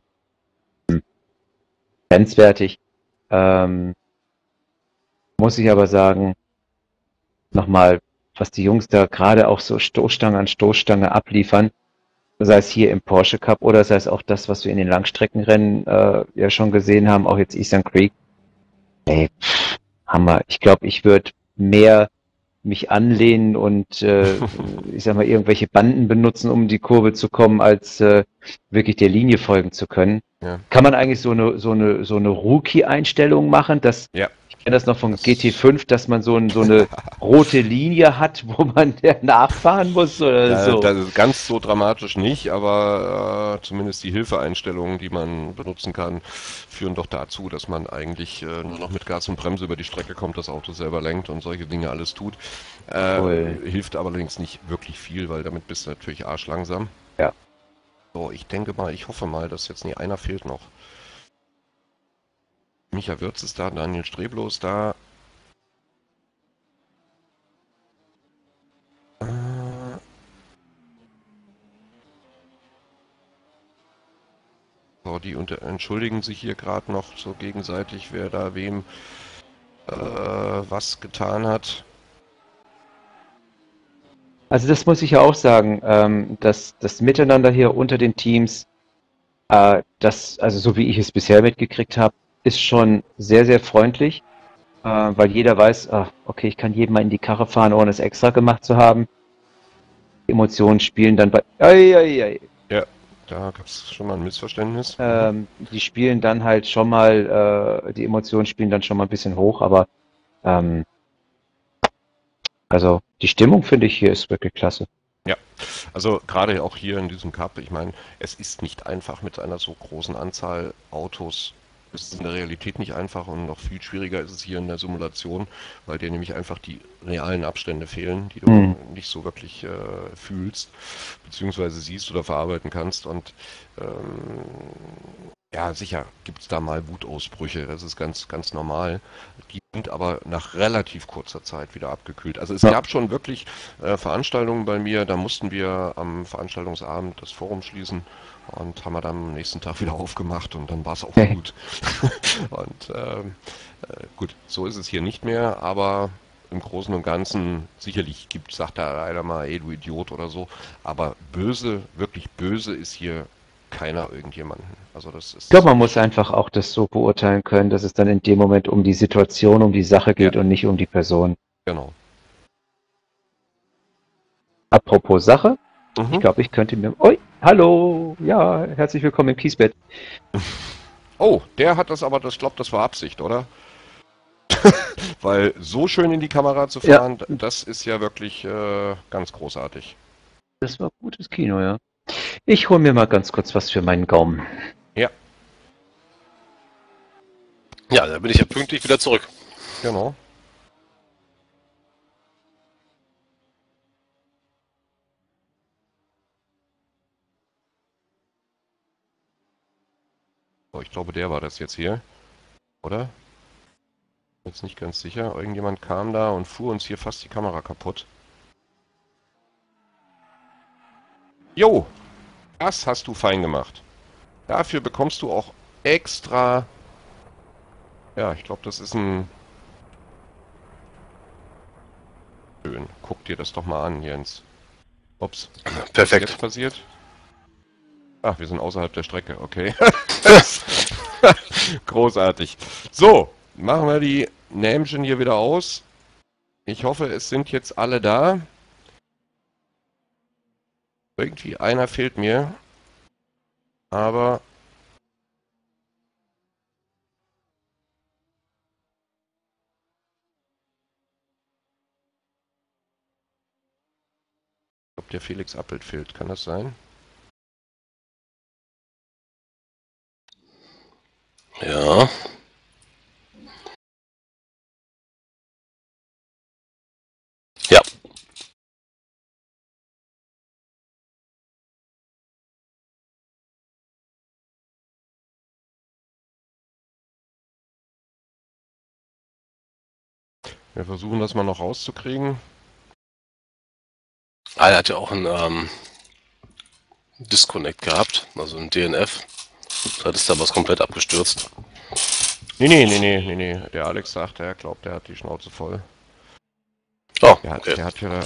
grenzwertig. Ähm, muss ich aber sagen, nochmal, was die Jungs da gerade auch so Stoßstange an Stoßstange abliefern, sei es hier im Porsche Cup oder sei es auch das, was wir in den Langstreckenrennen äh, ja schon gesehen haben, auch jetzt Eastern Creek. Ey, pff, Hammer. Ich glaube, ich würde mehr mich anlehnen und äh, ich sag mal irgendwelche Banden benutzen, um in die Kurve zu kommen, als äh, wirklich der Linie folgen zu können. Ja, Kann man eigentlich so eine so eine so eine Rookie-Einstellung machen, dass ja, ich kenne das noch von das G T fünf, dass man so, ein, so eine rote Linie hat, wo man der nachfahren muss oder Da, so. das ist ganz so dramatisch nicht, aber äh, zumindest die Hilfeeinstellungen, die man benutzen kann, führen doch dazu, dass man eigentlich äh, nur noch mit Gas und Bremse über die Strecke kommt, das Auto selber lenkt und solche Dinge alles tut. Äh, Cool. hilft aber allerdings nicht wirklich viel, weil damit bist du natürlich arschlangsam. Ja. So, ich denke mal, ich hoffe mal, dass jetzt nicht einer fehlt noch. Micha Würz ist da, Daniel Streblo ist da. Äh, So, die unter entschuldigen sich hier gerade noch so gegenseitig, wer da wem äh, was getan hat. Also das muss ich ja auch sagen, ähm, dass das Miteinander hier unter den Teams, äh, das, also so wie ich es bisher mitgekriegt habe, ist schon sehr, sehr freundlich, äh, weil jeder weiß, ah, okay, ich kann jedem mal in die Karre fahren, ohne es extra gemacht zu haben. Die Emotionen spielen dann bei, ei, ei, ei, Ja, da gab es schon mal ein Missverständnis. Mhm. ähm, die spielen dann halt schon mal, äh, die Emotionen spielen dann schon mal ein bisschen hoch, aber ähm, also die Stimmung finde ich hier ist wirklich klasse. Ja, also gerade auch hier in diesem Cup, ich meine, es ist nicht einfach mit einer so großen Anzahl Autos. Es ist in der Realität nicht einfach und noch viel schwieriger ist es hier in der Simulation, weil dir nämlich einfach die realen Abstände fehlen, die du Hm. nicht so wirklich äh, fühlst, beziehungsweise siehst oder verarbeiten kannst. Und ähm, ja, sicher gibt es da mal Wutausbrüche, das ist ganz, ganz normal. Die sind aber nach relativ kurzer Zeit wieder abgekühlt. Also es Ja. gab schon wirklich äh, Veranstaltungen bei mir, da mussten wir am Veranstaltungsabend das Forum schließen und haben wir dann am nächsten Tag wieder aufgemacht und dann war es auch Okay. gut. Und ähm, äh, gut, so ist es hier nicht mehr, aber im Großen und Ganzen, sicherlich gibt, sagt da einer mal, ey du Idiot oder so, aber böse, wirklich böse ist hier keiner irgendjemanden. Also das ist... Ich glaube, man muss einfach auch das so beurteilen können, dass es dann in dem Moment um die Situation, um die Sache geht Ja. und nicht um die Person. Genau. Apropos Sache, Mhm. ich glaube, ich könnte mir... Ui, hallo, ja, herzlich willkommen im Kiesbett. Oh, der hat das aber, das, ich glaube, das war Absicht, oder? Weil so schön in die Kamera zu Ja. fahren, das ist ja wirklich äh, ganz großartig. Das war gutes Kino, ja. Ich hole mir mal ganz kurz was für meinen Gaumen. Ja, Ja, da bin ich ja pünktlich wieder zurück. genau. So, ich glaube, der war das jetzt hier, oder? Jetzt nicht ganz sicher. Irgendjemand kam da und fuhr uns hier fast die Kamera kaputt. Jo, das hast du fein gemacht. Dafür bekommst du auch extra... Ja, ich glaube, das ist ein... Schön. Guck dir das doch mal an, Jens. Ups. Was ist Perfekt. jetzt passiert? Ach, wir sind außerhalb der Strecke, okay. Großartig. So, machen wir die Nämchen hier wieder aus. Ich hoffe, es sind jetzt alle da. Irgendwie einer fehlt mir. Aber... Ich glaube, der Felix Appelt fehlt. Kann das sein? Ja. Ja. Wir versuchen das mal noch rauszukriegen. Ah, er hat ja auch einen ähm, Disconnect gehabt, also ein D N F. Da ist da was komplett abgestürzt. Nee, nee, nee, nee, nee, nee. Der Alex sagt, er glaubt, er hat die Schnauze voll. Oh, Der hat, okay. der hat hier...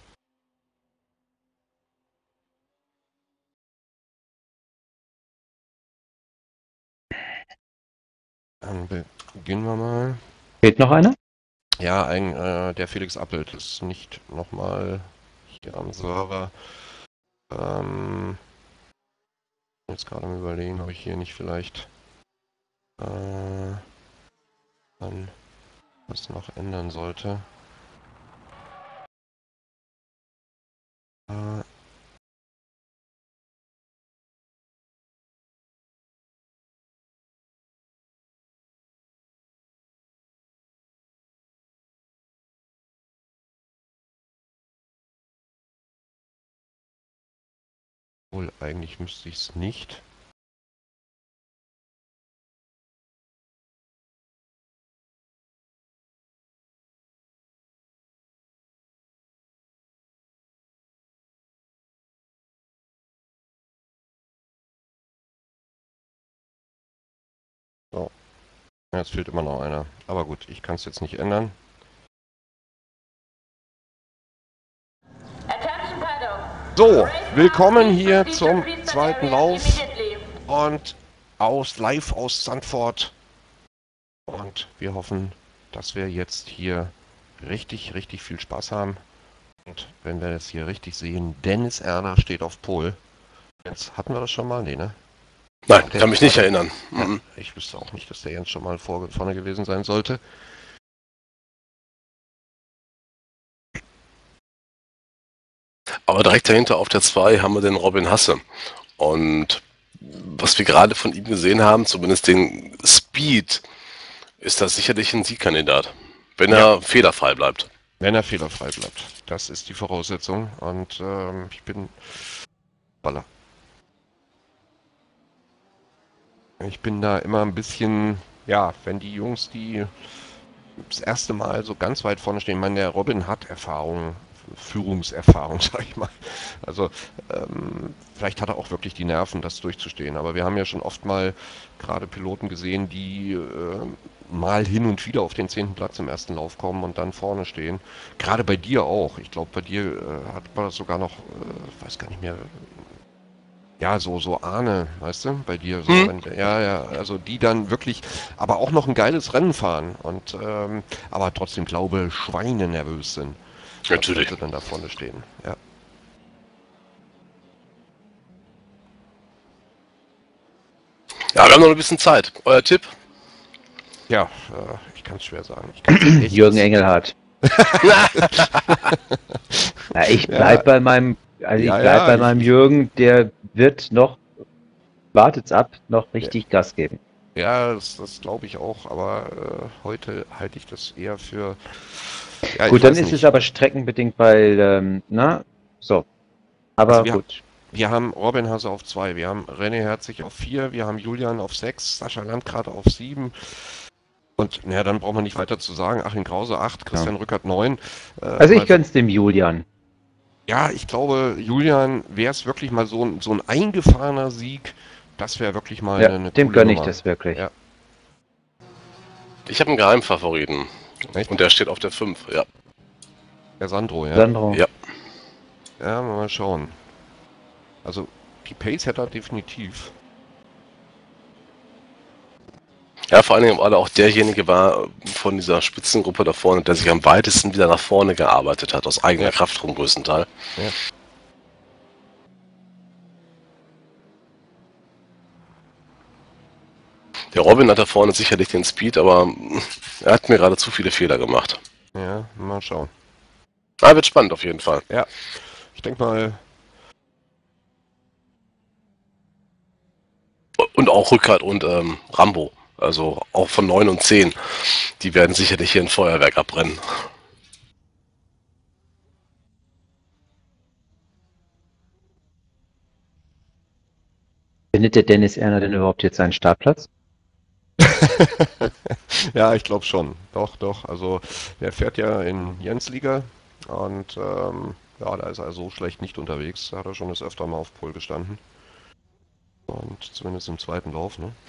Dann beginnen wir mal. Fehlt noch einer? Ja, ein, äh, der Felix Appelt ist nicht nochmal hier am Server. Ähm, jetzt gerade mal überlegen, ob ich hier nicht vielleicht äh, dann was noch ändern sollte. Äh, wohl, eigentlich müsste ich es nicht. So. Ja, jetzt fehlt immer noch einer. Aber gut, ich kann es jetzt nicht ändern. So, willkommen hier zum zweiten Lauf und aus live aus Sandford. Und wir hoffen, dass wir jetzt hier richtig, richtig viel Spaß haben. Und wenn wir das hier richtig sehen, Dennis Erner steht auf Pol. Jetzt hatten wir das schon mal? Nee, ne? Nein, Der kann mich war- nicht erinnern. Ja, Mhm. ich wüsste auch nicht, dass der Jens schon mal vor, vorne gewesen sein sollte. Aber direkt dahinter auf der zwei haben wir den Robin Hasse. Und was wir gerade von ihm gesehen haben, zumindest den Speed, ist das sicherlich ein Siegkandidat. Wenn er Ja. fehlerfrei bleibt. Wenn er fehlerfrei bleibt. Das ist die Voraussetzung. Und ähm, ich bin... Baller. Ich bin da immer ein bisschen... Ja, wenn die Jungs, die das erste Mal so ganz weit vorne stehen, ich meine, der Robin hat Erfahrung, Führungserfahrung, sag ich mal. Also ähm, vielleicht hat er auch wirklich die Nerven, das durchzustehen. Aber wir haben ja schon oft mal gerade Piloten gesehen, die äh, mal hin und wieder auf den zehnten Platz im ersten Lauf kommen und dann vorne stehen. Gerade bei dir auch. Ich glaube, bei dir äh, hat man das sogar noch, äh, weiß gar nicht mehr, Ja, so, so Ahne, weißt du, bei dir so, Hm? wenn, ja, ja, also die dann wirklich, aber auch noch ein geiles Rennen fahren und, ähm, aber trotzdem glaube, Schweine nervös sind, als wenn Natürlich. sie dann da vorne stehen, ja. Ja, wir haben noch ein bisschen Zeit. Euer Tipp? Ja, äh, ich kann es schwer sagen, ich kann es echt, Jürgen Engelhardt. Ja, ich ja, bleib bei meinem, also ich ja, bleib ja, bei ich, meinem ich, Jürgen, der wird noch, wartet's ab, noch ja, richtig Gas geben. ja, das, das glaube ich auch, aber äh, heute halte ich das eher für, ja, ich Gut, dann weiß ist es nicht, aber streckenbedingt, weil, ähm, na, so, also aber wir, gut. wir haben Robin Hasse auf zwei, wir haben René Herzig auf vier, wir haben Julian auf sechs, Sascha Landgrad auf sieben. Und naja, dann braucht man nicht weiter zu sagen. Achim Krause acht, Ja. Christian Rückert neun. Äh, Also ich mal so, gönn's dem Julian. ja, ich glaube, Julian, wäre es wirklich mal so, ein- so ein eingefahrener Sieg, das wäre wirklich mal Ja, eine, eine dem coole gönne ich Nummer. das wirklich. Ja, Ich habe einen Geheimfavoriten. echt? Und der steht auf der fünf. Ja. Der Sandro, ja. Sandro. Ja. Ja, mal schauen. Also, die Pace hätte er definitiv. Ja, vor allen Dingen, weil er auch derjenige war von dieser Spitzengruppe da vorne, der sich am weitesten wieder nach vorne gearbeitet hat, aus eigener Ja, Kraft vom größten Teil. ja. Der Robin hat da vorne sicherlich den Speed, aber mm, er hat mir gerade zu viele Fehler gemacht. Ja, mal schauen. Ah, wird spannend auf jeden Fall. Ja, ich denke mal, Und auch Rückert und ähm, Rambo. Also auch von neun und zehn. Die werden sicherlich hier ein Feuerwerk abbrennen. Findet der Dennis Erner denn überhaupt jetzt seinen Startplatz? ja, ich glaube schon. Doch, doch. Also, der fährt ja in Jens Liga und ähm, ja, da ist er so schlecht nicht unterwegs. Da hat er schon das öfter mal auf Pol gestanden. Und zumindest im zweiten Lauf, ne?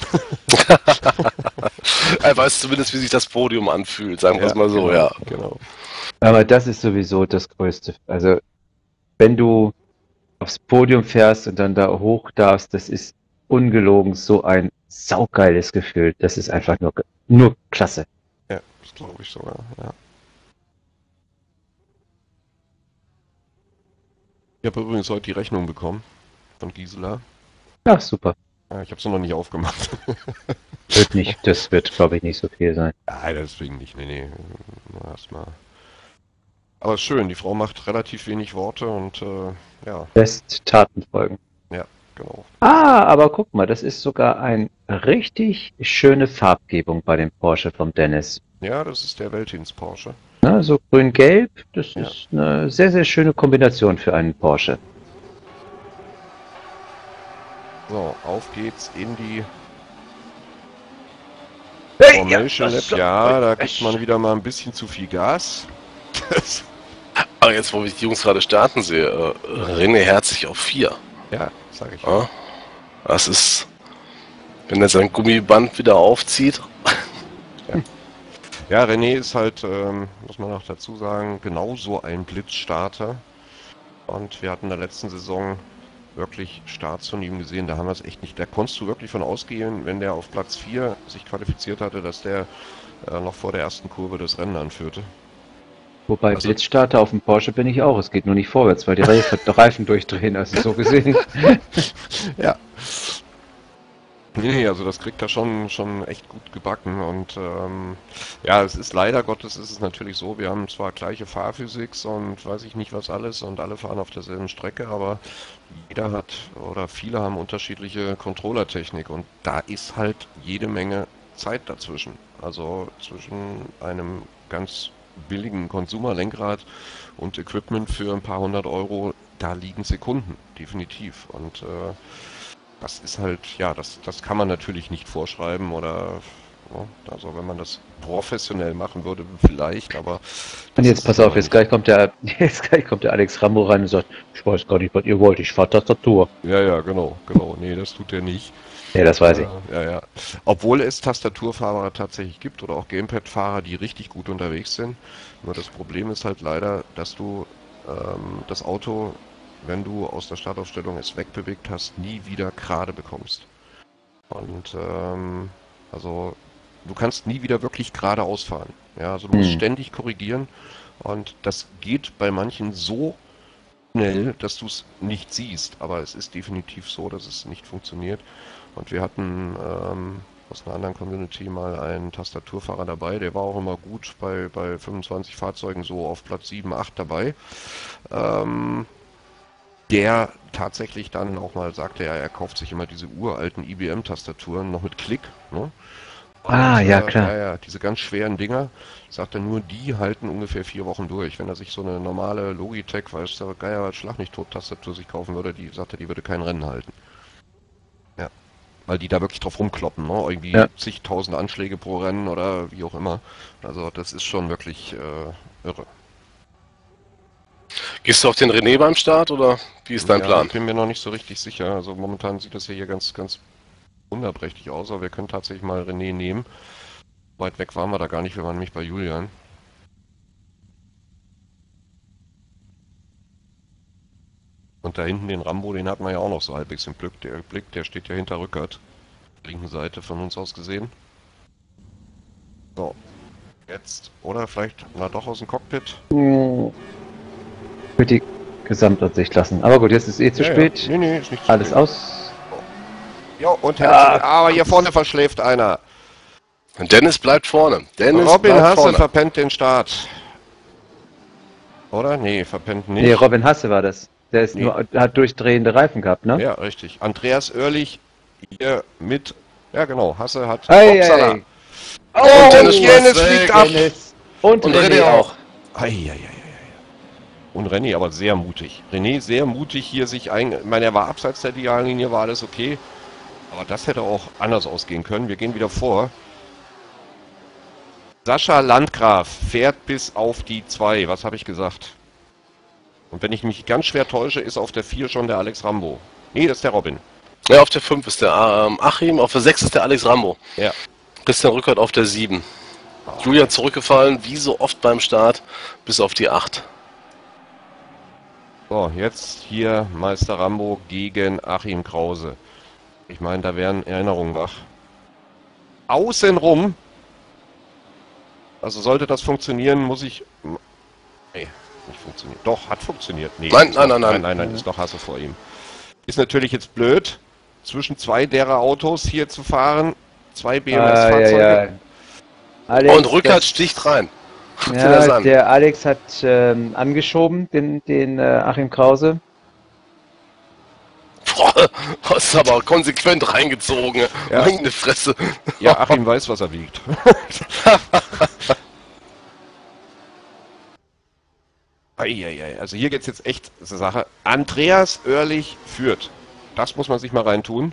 Er weiß zumindest, wie sich das Podium anfühlt, sagen wir es Ja, mal so, genau, ja. genau. Aber das ist sowieso das Größte. Also, wenn du aufs Podium fährst und dann da hoch darfst, das ist ungelogen so ein saugeiles Gefühl. Das ist einfach nur, nur klasse. Ja, das glaube ich sogar, ja. Ich habe übrigens heute die Rechnung bekommen von Gisela. Ach, super. Ja, ich habe sie noch nicht aufgemacht. Wird nicht, das wird, glaube ich, nicht so viel sein. Nein, deswegen nicht. Nee, nee. Nur erstmal. Aber ist schön, die Frau macht relativ wenig Worte und äh, ja, Lässt Taten folgen. ja, genau. Ah, aber guck mal, das ist sogar eine richtig schöne Farbgebung bei dem Porsche vom Dennis. Ja, das ist der Veltins Porsche. Na, so grün-gelb, das Ja. ist eine sehr, sehr schöne Kombination für einen Porsche. So, auf geht's in die Hey, Formation das- Lab. Ja, da gibt man wieder mal ein bisschen zu viel Gas. Aber jetzt, wo ich die Jungs gerade starten sehe, äh, René Herzig auf vier. ja, sag ich. Ja, das ist, wenn er sein Gummiband wieder aufzieht. Ja, René ist halt, ähm, muss man auch dazu sagen, genauso ein Blitzstarter. Und wir hatten in der letzten Saison wirklich Starts von ihm gesehen, da haben wir es echt nicht. Da konntest du wirklich von ausgehen, wenn der auf Platz vier sich qualifiziert hatte, dass der äh, noch vor der ersten Kurve das Rennen anführte. Wobei Also- Blitzstarter auf dem Porsche bin ich auch. Es geht nur nicht vorwärts, weil die Reifen, Reifen durchdrehen. Also so gesehen. Ja. Nee, nee, also das kriegt er schon, schon echt gut gebacken und ähm, ja, es ist leider Gottes ist es natürlich so, wir haben zwar gleiche Fahrphysik und weiß ich nicht was alles und alle fahren auf derselben Strecke, aber jeder hat oder viele haben unterschiedliche Controllertechnik und da ist halt jede Menge Zeit dazwischen. Also zwischen einem ganz billigen Konsumerlenkrad und Equipment für ein paar hundert Euro, da liegen Sekunden, definitiv. Und äh, das ist halt, ja, das, das kann man natürlich nicht vorschreiben oder, ja, also wenn man das professionell machen würde, vielleicht, aber. Und das jetzt ist pass es auf, aber jetzt nicht. gleich kommt der, jetzt gleich kommt der Alex Rambo rein und sagt, ich weiß gar nicht, was ihr wollt, ich fahr Tastatur. Ja, ja, genau, genau. Nee, das tut er nicht. Ja, das weiß ich. Ja, ja, ja. Obwohl es Tastaturfahrer tatsächlich gibt oder auch Gamepad-Fahrer, die richtig gut unterwegs sind. Nur das Problem ist halt leider, dass du ähm, das Auto wenn du aus der Startaufstellung es wegbewegt hast, nie wieder gerade bekommst. Und ähm, also du kannst nie wieder wirklich geradeaus fahren. Ja, also du musst Hm. ständig korrigieren und das geht bei manchen so schnell, dass du es nicht siehst. Aber es ist definitiv so, dass es nicht funktioniert. Und wir hatten ähm, aus einer anderen Community mal einen Tastaturfahrer dabei, der war auch immer gut bei, bei fünfundzwanzig Fahrzeugen so auf Platz sieben, acht dabei. Ähm, der tatsächlich dann auch mal sagte, ja, er kauft sich immer diese uralten I B M-Tastaturen noch mit Klick, ne? Und, Ah, ja, äh, klar. ja, ja, diese ganz schweren Dinger, sagt er, nur die halten ungefähr vier Wochen durch. Wenn er sich so eine normale Logitech, weiß der Geier, was Schlag nicht tot Tastatur sich kaufen würde, die sagt er, die würde kein Rennen halten. Ja, weil die da wirklich drauf rumkloppen, ne? Irgendwie Ja. zigtausend Anschläge pro Rennen oder wie auch immer. Also das ist schon wirklich äh, irre. Gehst du auf den René beim Start oder wie ist dein Ja, Plan? ich bin mir noch nicht so richtig sicher. Also momentan sieht das hier ganz, ganz wunderprächtig aus, aber wir können tatsächlich mal René nehmen. Weit weg waren wir da gar nicht, wir waren nämlich bei Julian. Und da hinten den Rambo, den hat man ja auch noch so halbwegs im Blick. Der Blick, der steht ja hinter Rückert. Linken Seite von uns aus gesehen. So, jetzt, oder vielleicht, na doch aus dem Cockpit. Hm. Für die Gesamtansicht lassen. Aber gut, jetzt ist eh zu Ja, ja. spät. Nee, nee, ist nicht zu Alles spät. aus. Ja, und herzlich, Ah, aber hier vorne verschläft einer. Dennis bleibt vorne. Dennis Robin bleibt Hasse vorne. verpennt den Start. Oder? Nee, verpennt nicht. Nee, Robin Hasse war das. Der ist Nee. nur, hat durchdrehende Reifen gehabt, ne? Ja, richtig. Andreas Oerlich hier mit. Ja, genau. Hasse hat. Ei, Upsala. ei, ei. Oh, Und Dennis und schmeißt Dennis weg. fliegt ab. Dennis. Und, Und René René auch. Eieieiei. Und René aber sehr mutig. René sehr mutig hier sich ein. Ich meine, er war abseits der Diagonallinie, war alles okay. Aber das hätte auch anders ausgehen können. Wir gehen wieder vor. Sascha Landgraf fährt bis auf die zwei. Was habe ich gesagt? Und wenn ich mich ganz schwer täusche, ist auf der vier schon der Alex Rambo. Nee, das ist der Robin. Ja, auf der fünf ist der ähm, Achim, auf der sechs ist der Alex Rambo. Ja. Christian Rückert auf der sieben. Julian zurückgefallen, wie so oft beim Start, bis auf die acht. So, jetzt hier Meister Rambo gegen Achim Krause. Ich meine, da wären Erinnerungen wach. Außenrum. Also sollte das funktionieren, muss ich... Nee, nicht funktioniert. Doch, hat funktioniert. Nee, Nein, ist nein, noch, nein, nein. nein, nein, nein, ist doch Hasse vor ihm. Ist natürlich jetzt blöd, zwischen zwei derer Autos hier zu fahren. Zwei B M S-Fahrzeuge. Ah, ja, ja. Alex, Und Rückert das- sticht rein. Guck dir das Ja, an. der Alex hat ähm, angeschoben, den, den äh, Achim Krause. Boah, hast du aber konsequent reingezogen. Ja. Meine Fresse. Ja, Achim weiß, was er wiegt. Eieiei, also hier geht's jetzt echt zur Sache. Andreas Oerlich führt. Das muss man sich mal reintun.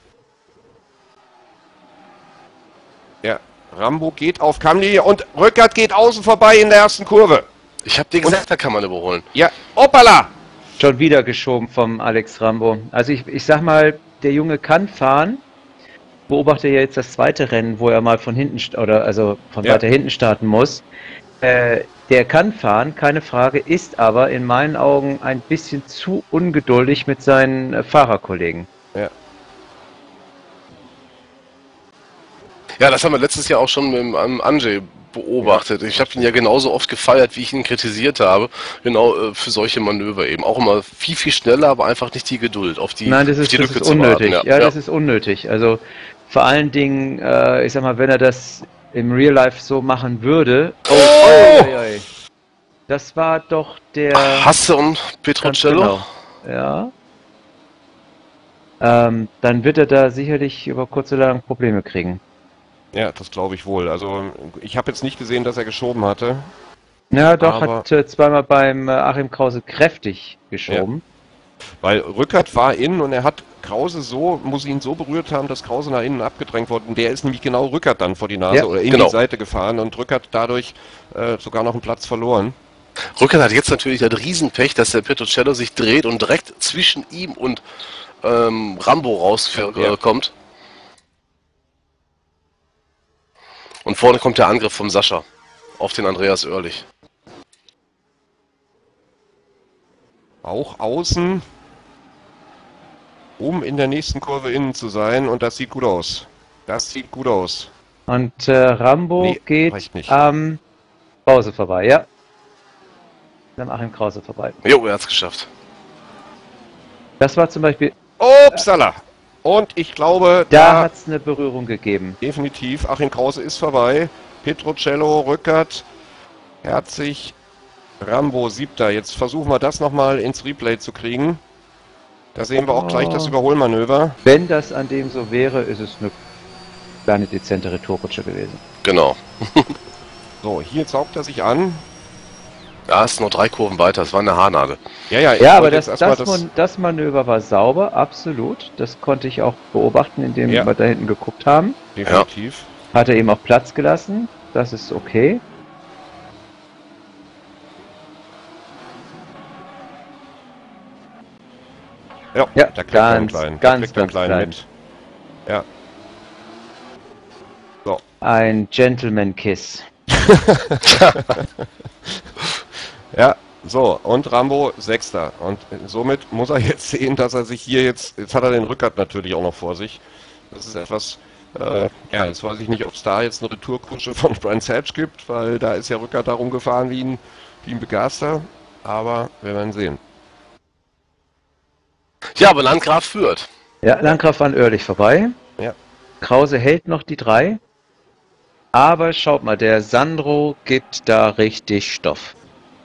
Ja, Rambo geht auf Kammlinie und Rückert geht außen vorbei in der ersten Kurve. Ich hab dir gesagt, da kann man überholen. Ja, hoppala! Schon wieder geschoben vom Alex Rambo. Also ich, ich sag mal, der Junge kann fahren. Beobachte ja jetzt das zweite Rennen, wo er mal von hinten st- oder also von Ja. weiter hinten starten muss. Äh, der kann fahren, keine Frage, ist aber in meinen Augen ein bisschen zu ungeduldig mit seinen äh, Fahrerkollegen. Ja, Ja, das haben wir letztes Jahr auch schon mit dem ähm, Andrzej beobachtet. Ich habe ihn ja genauso oft gefeiert, wie ich ihn kritisiert habe. Genau äh, für solche Manöver eben. Auch immer viel, viel schneller, aber einfach nicht die Geduld, auf die, Nein, das auf ist, die das Lücke ist zu unnötig. warten. Ja, das ist unnötig. Also vor allen Dingen, äh, ich sag mal, wenn er das im Real Life so machen würde. Oh! Oi, oi, oi. Das war doch der. Hasse und Ganz Petrocello. genau. Ja. Ähm, dann wird er da sicherlich über kurz oder lang Probleme kriegen. ja, das glaube ich wohl. Also ich habe jetzt nicht gesehen, dass er geschoben hatte. Ja, doch, Aber- hat äh, zweimal beim äh, Achim Krause kräftig geschoben. Weil Rückert war innen und er hat Krause so, muss ihn so berührt haben, dass Krause nach innen abgedrängt wurde. Und der ist nämlich genau Rückert dann vor die Nase Ja, oder in genau. die Seite gefahren und Rückert dadurch äh, sogar noch einen Platz verloren. Rückert hat jetzt natürlich das Riesenpech, dass der Petrocello sich dreht und direkt zwischen ihm und ähm, Rambo rauskommt. Ja. Äh, kommt. Und vorne kommt der Angriff vom Sascha auf den Andreas Oerlich. auch außen, um in der nächsten Kurve innen zu sein. Und das sieht gut aus. Das sieht gut aus. Und äh, Rambo Nee, geht reicht nicht. am Krause vorbei, ja. Am Achim Krause vorbei. Jo, er hat's geschafft. Das war zum Beispiel, Upsala! Und ich glaube, da da hat es eine Berührung gegeben. definitiv, Achim Krause ist vorbei. Petrocello, Rückert, Herzig, Rambo, siebter. Jetzt versuchen wir das nochmal ins Replay zu kriegen. Da sehen wir auch gleich das Überholmanöver. Wenn das an dem so wäre, ist es eine kleine dezente Retourrutsche gewesen. Genau. So, hier saugt er sich an. Ja, es sind noch drei Kurven weiter. Es war eine Haarnadel. Ja, ja, ich Ja, aber wollte das, jetzt das, erstmal Man, das Manöver war sauber, absolut. Das konnte ich auch beobachten, indem Ja. wir da hinten geguckt haben. definitiv. Hat er eben auch Platz gelassen. Das ist okay. Ja, Ja, da kriegt er einen ganz, kleinen, da ganz, kriegt er einen ganz kleinen klein. mit. Ja. So, Ein Gentleman-Kiss. ja, so, und Rambo Sechster. Und somit muss er jetzt sehen, dass er sich hier jetzt, jetzt hat er den Rückert natürlich auch noch vor sich. Das ist etwas, äh, ja, jetzt weiß ich nicht, ob es da jetzt eine Retourkutsche von Brands Hatch gibt, weil da ist ja Rückert darum gefahren wie ein, wie ein Begaster. Aber wir werden sehen. Ja, aber Landgraf führt. Ja, Landgraf an Oerlich vorbei. Ja. Krause hält noch die drei. Aber schaut mal, der Sandro gibt da richtig Stoff.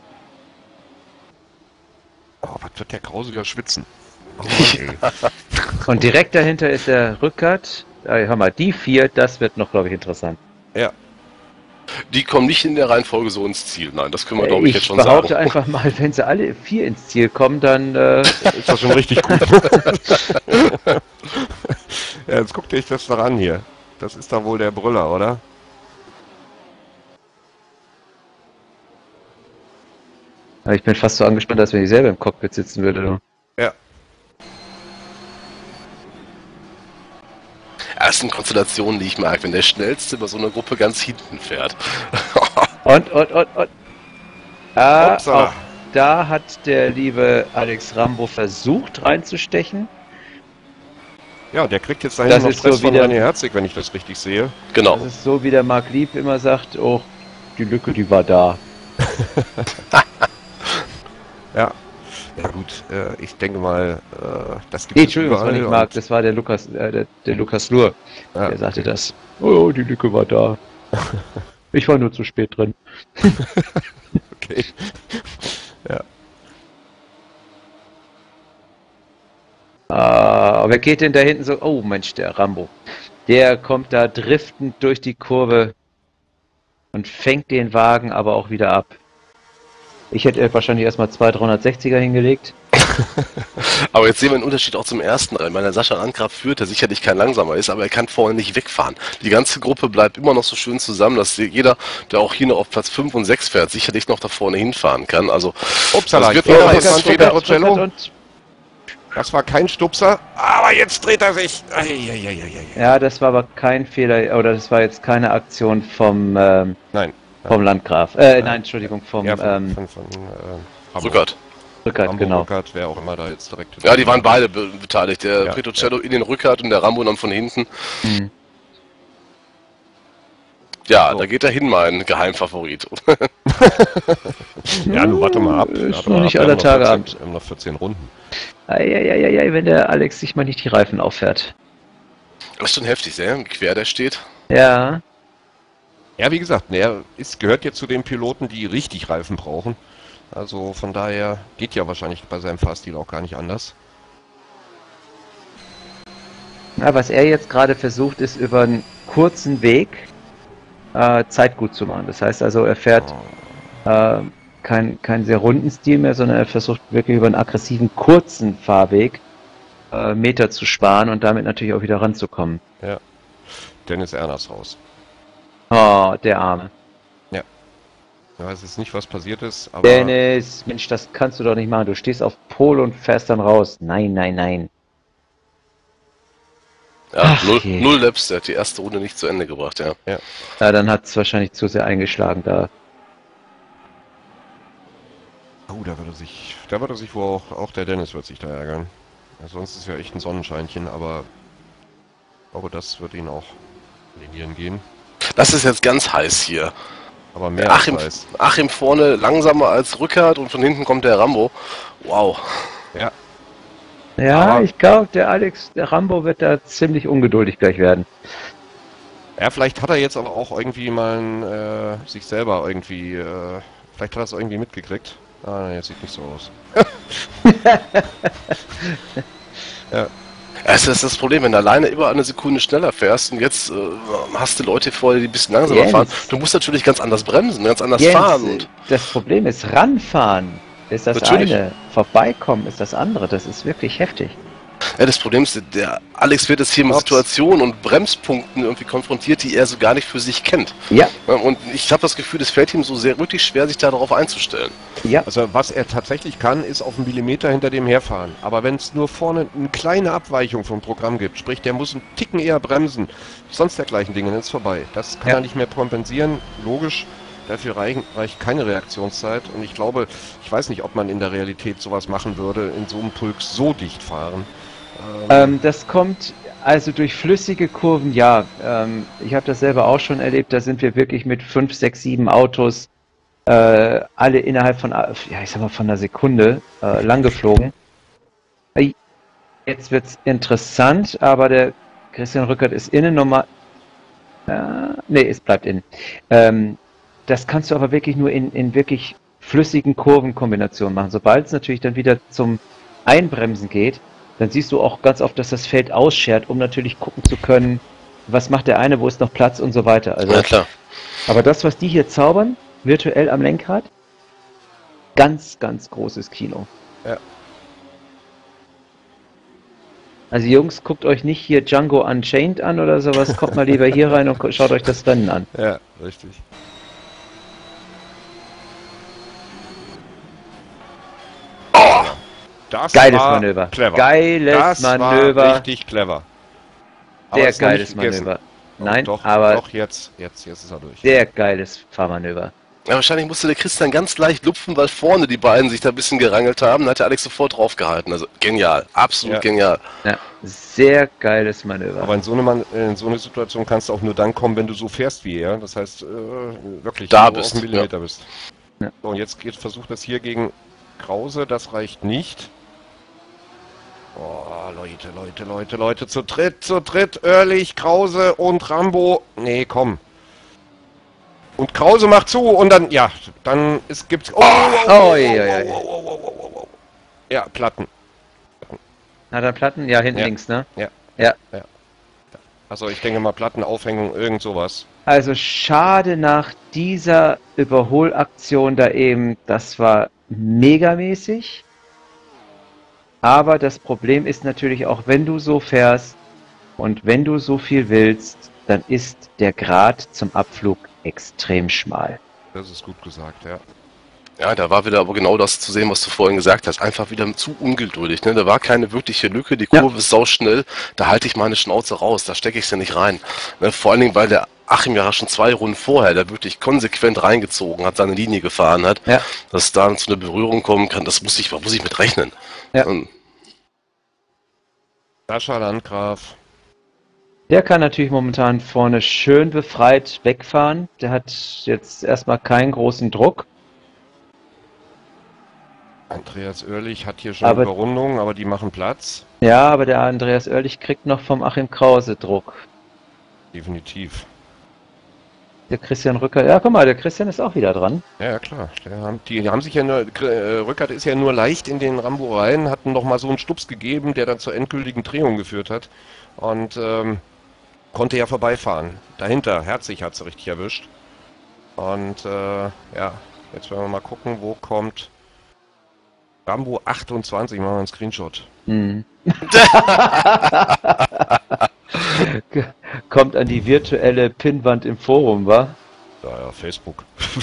Oh, was wird der Krausiger schwitzen? Oh, Mann, ey. Und direkt dahinter ist der Rückert. Äh, hör mal, die vier, das wird noch, glaube ich, interessant. Ja, Die kommen nicht in der Reihenfolge so ins Ziel. Nein, das können wir, glaube ich, jetzt Ich schon behaupte sagen. einfach mal, wenn sie alle vier ins Ziel kommen, dann äh, ist das schon richtig gut. Ja, jetzt guckt ihr euch das doch an hier. Das ist da wohl der Brüller, oder? aber ich bin fast so angespannt, als wenn ich selber im Cockpit sitzen würde. Du. Ja. Das sind Konstellationen, die ich mag, wenn der Schnellste über so eine Gruppe ganz hinten fährt. Und, und, und, und. Ah, Upsala. auch da hat der liebe Alex Rambo versucht reinzustechen. Ja, der kriegt jetzt da Das hinten noch ist Stress so von wieder- René Herzig, wenn ich das richtig sehe. Genau. Das ist so, wie der Marc Lieb immer sagt, oh, die Lücke, die war da. Ja. Ja gut, äh, ich denke mal, äh, das gibt Nee, es Entschuldigung, das war überall nicht Marc, und- das war der Lukas, äh, der, der Lukas Luhr. Ja, Der sagte das. Oh, die Lücke war da. Ich war nur zu spät drin. okay. Ja. Ah, wer geht denn da hinten so? Oh Mensch, der Rambo. Der kommt da driftend durch die Kurve und fängt den Wagen aber auch wieder ab. Ich hätte wahrscheinlich erstmal zwei dreihundertsechziger hingelegt. Aber jetzt sehen wir einen Unterschied auch zum ersten Rennen. Weil der Sascha Landgraf führt, der sicherlich kein langsamer ist, aber er kann vorne nicht wegfahren. Die ganze Gruppe bleibt immer noch so schön zusammen, dass jeder, der auch hier noch auf Platz fünf und sechs fährt, sicherlich noch da vorne hinfahren kann. Also, Upsala, das wird Fehler noch von heiß. Franz Rückert, Petrocello. Rückert und Das war kein Stupser, aber jetzt dreht er sich. Eieieiei. ja, das war aber kein Fehler, oder das war jetzt keine Aktion vom, ähm, Nein. vom Landgraf. Äh, nein, Entschuldigung, vom Ja, von, ähm, von, von äh, Rambo. Rückert. Rückert, Rambo, genau. Rückert, wer auch immer da jetzt direkt... Ja, die waren beide be beteiligt. Der Ja, Petrocello in den Rückert und der Rambo dann von hinten. Mhm. Ja, So. da geht er hin, mein Geheimfavorit. Ja, nun warte mal ab. Ist Warte noch mal nicht ab. Wir aller haben noch Tage vierzehn Abend. Wir haben noch vierzehn Runden. Eieieiei, wenn der Alex sich mal nicht die Reifen auffährt. Das ist schon heftig, sehr, wie quer der steht. Ja, Ja, wie gesagt, er ist, gehört jetzt zu den Piloten, die richtig Reifen brauchen. Also von daher geht ja wahrscheinlich bei seinem Fahrstil auch gar nicht anders. na, was er jetzt gerade versucht, ist über einen kurzen Weg äh, Zeit gut zu machen. Das heißt also, er fährt äh, kein, kein sehr runden Stil mehr, sondern er versucht wirklich über einen aggressiven kurzen Fahrweg äh, Meter zu sparen und damit natürlich auch wieder ranzukommen. Dennis Erners raus. Oh, der Arme. Ich weiß jetzt nicht, was passiert ist, aber Dennis, Mensch, das kannst du doch nicht machen. Du stehst auf Pole und fährst dann raus. Nein, nein, nein. Ja, Ach null, je. null Laps, der hat die erste Runde nicht zu Ende gebracht, ja. Ja, dann hat es wahrscheinlich zu sehr eingeschlagen da. oh, Oh, da würde sich, da würde sich wohl auch, auch der Dennis wird sich da ärgern. Ja, sonst ist ja echt ein Sonnenscheinchen, aber ich glaube, das wird ihn auch in den Nieren gehen. Das ist jetzt ganz heiß hier. Aber mehr Achim, als heiß. Achim vorne langsamer als Rückert und von hinten kommt der Rambo. Wow. Ja, Ja, Aber- ich glaube, der Alex, der Rambo wird da ziemlich ungeduldig gleich werden. ja, vielleicht hat er jetzt aber auch irgendwie mal ein, äh, sich selber irgendwie, äh, vielleicht hat er es irgendwie mitgekriegt. Ah, nee, sieht nicht so aus. ja. Das ist das Problem, wenn du alleine immer eine Sekunde schneller fährst und jetzt äh, hast du Leute vor dir, die ein bisschen langsamer Jens. fahren. Du musst natürlich ganz anders bremsen, ganz anders Jens, fahren. Und das Problem ist, ranfahren ist das Natürlich. eine, vorbeikommen ist das andere. Das ist wirklich heftig. ja, das Problem ist, der Alex wird jetzt hier mit Ups. Situationen und Bremspunkten irgendwie konfrontiert, die er so gar nicht für sich kennt. Ja, Ja, Und ich habe das Gefühl, es fällt ihm so sehr wirklich schwer, sich darauf einzustellen. ja. Also was er tatsächlich kann, ist auf einen Millimeter hinter dem herfahren. Aber wenn es nur vorne eine kleine Abweichung vom Programm gibt, sprich der muss einen Ticken eher bremsen, sonst dergleichen Dinge, dann ist vorbei. Das kann Ja. er nicht mehr kompensieren, logisch. Dafür reichen, reicht keine Reaktionszeit und ich glaube, ich weiß nicht, ob man in der Realität sowas machen würde, in so einem Pulk so dicht fahren. Ähm, das kommt also durch flüssige Kurven, ja. Ähm, ich habe das selber auch schon erlebt. Da sind wir wirklich mit fünf, sechs, sieben Autos äh, alle innerhalb von, ja, ich sag mal, von einer Sekunde äh, lang geflogen. Ei, Jetzt wird's interessant, aber der Christian Rückert ist innen normal. Äh, nee, es bleibt innen. Ähm, das kannst du aber wirklich nur in, in wirklich flüssigen Kurvenkombinationen machen. Sobald es natürlich dann wieder zum Einbremsen geht, dann siehst du auch ganz oft, dass das Feld ausschert, um natürlich gucken zu können, was macht der eine, wo ist noch Platz und so weiter. Also, Ja klar. aber das, was die hier zaubern, virtuell am Lenkrad, ganz, ganz großes Kino. Ja. Also Jungs, guckt euch nicht hier Django Unchained an oder sowas, kommt mal lieber hier rein und gu- schaut euch das Rennen an. Ja, richtig. Oh, das Geiles war Manöver. Clever. Geiles das Manöver. war richtig clever. Aber Sehr ist noch geiles nicht gegessen. Manöver. Oh, Nein, doch, aber doch jetzt, jetzt, jetzt ist er durch. sehr geiles Fahrmanöver. Ja, wahrscheinlich musste der Christian ganz leicht lupfen, weil vorne die beiden sich da ein bisschen gerangelt haben. Da hat der Alex sofort draufgehalten. Also genial. Absolut Ja. genial. Ja, sehr geiles Manöver. Aber in so, eine Man in so eine Situation kannst du auch nur dann kommen, wenn du so fährst wie er. Das heißt, äh, wirklich Da nur bist, auf einen Millimeter ja. bist. Ja. So, und jetzt geht, versucht das hier gegen Krause, das reicht nicht. Oh, Leute, Leute, Leute, Leute, zu dritt, zu dritt, Oerlich, Krause und Rambo. Nee, komm. Und Krause macht zu und dann, ja, dann es gibt's. Oh, oh, Oh, ja, ja, ja. oh, oh, oh, oh, oh, oh. Ja, Platten. Hat er Platten? Ja, hinten Ja. links, ne? Ja. Ja. Also ich denke mal Platten, Aufhängung, irgend sowas. Also schade nach dieser Überholaktion da eben, das war megamäßig. Aber das Problem ist natürlich auch, wenn du so fährst und wenn du so viel willst, dann ist der Grat zum Abflug extrem schmal. Das ist gut gesagt, ja. Ja, da war wieder aber genau das zu sehen, was du vorhin gesagt hast. Einfach wieder zu ungeduldig. Ne? Da war keine wirkliche Lücke, die Kurve Ja. ist sauschnell. Da halte ich meine Schnauze raus, da stecke ich sie nicht rein. Ne? Vor allen Dingen, weil der Achim ja schon zwei Runden vorher da wirklich konsequent reingezogen hat, seine Linie gefahren hat. Ja. Dass da zu einer Berührung kommen kann, das muss ich, muss ich mit rechnen. Ja. Und Sascha Landgraf. Der kann natürlich momentan vorne schön befreit wegfahren. Der hat jetzt erstmal keinen großen Druck. Andreas Oerlich hat hier schon Aber- Überrundungen, aber die machen Platz. Ja, aber der Andreas Oerlich kriegt noch vom Achim Krause Druck. Definitiv. Der Christian Rücker, ja guck mal, der Christian ist auch wieder dran. Ja, ja klar. Der haben, die haben sich ja nur, äh, Rückert ist ja nur leicht in den Rambo rein, hatten noch mal so einen Stups gegeben, der dann zur endgültigen Drehung geführt hat. Und ähm, konnte ja vorbeifahren. Dahinter, Herzig hat sie richtig erwischt. Und äh, ja, jetzt werden wir mal gucken, wo kommt Rambo achtundzwanzig, machen wir einen Screenshot. Hm. Kommt an die virtuelle Pinnwand im Forum, wa? Ja, ja, Facebook.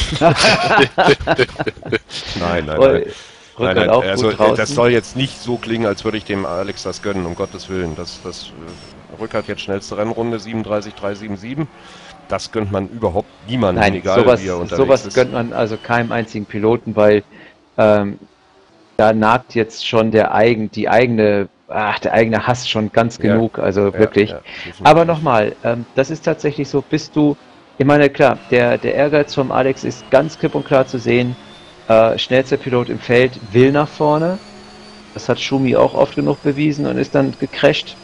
nein, nein, Oh, nein. Rückert Nein, nein, auch also gut draußen. das soll jetzt nicht so klingen, als würde ich dem Alex das gönnen, um Gottes Willen. Das, das äh, Rückert jetzt schnellste Rennrunde, siebenunddreißig Komma drei sieben sieben. Das gönnt man überhaupt niemandem, Nein, egal sowas, wie er unterwegs sowas ist. gönnt man also keinem einzigen Piloten, weil ähm, da nagt jetzt schon der eigen, die eigene, ach, der eigene Hass schon ganz Ja. genug, also Ja, wirklich. ja, definitiv. Aber nochmal, ähm, das ist tatsächlich so, bist du, ich meine, klar, der, der Ehrgeiz vom Alex ist ganz klipp und klar zu sehen, äh, schnellster Pilot im Feld will nach vorne, das hat Schumi auch oft genug bewiesen und ist dann gecrasht.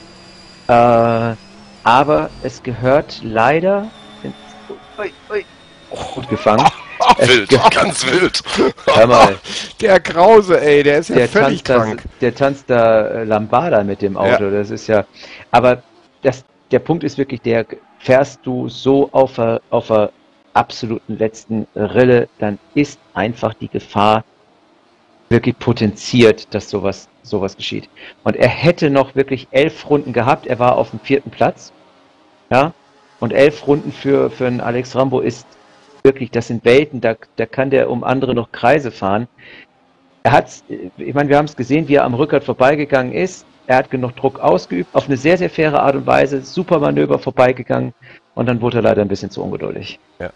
Äh, aber es gehört leider, ui, ui, gut gefangen, Ach, Es wild, ge- ganz wild. hör mal, Der Krause, ey, der ist ja der völlig tanzt, da, krank. der tanzt da äh, Lambada mit dem Auto, das ist ja, aber das, der Punkt ist wirklich der, fährst du so auf der, auf der absoluten letzten Rille, dann ist einfach die Gefahr wirklich potenziert, dass sowas, sowas geschieht. Und er hätte noch wirklich elf Runden gehabt, er war auf dem vierten Platz, ja, und elf Runden für, für einen Alex Rambo ist wirklich, das sind Welten, da, da kann der um andere noch Kreise fahren. Er hat, ich meine, wir haben es gesehen, wie er am Rückert vorbeigegangen ist. Er hat genug Druck ausgeübt, auf eine sehr, sehr faire Art und Weise, super Manöver vorbeigegangen und dann wurde er leider ein bisschen zu ungeduldig.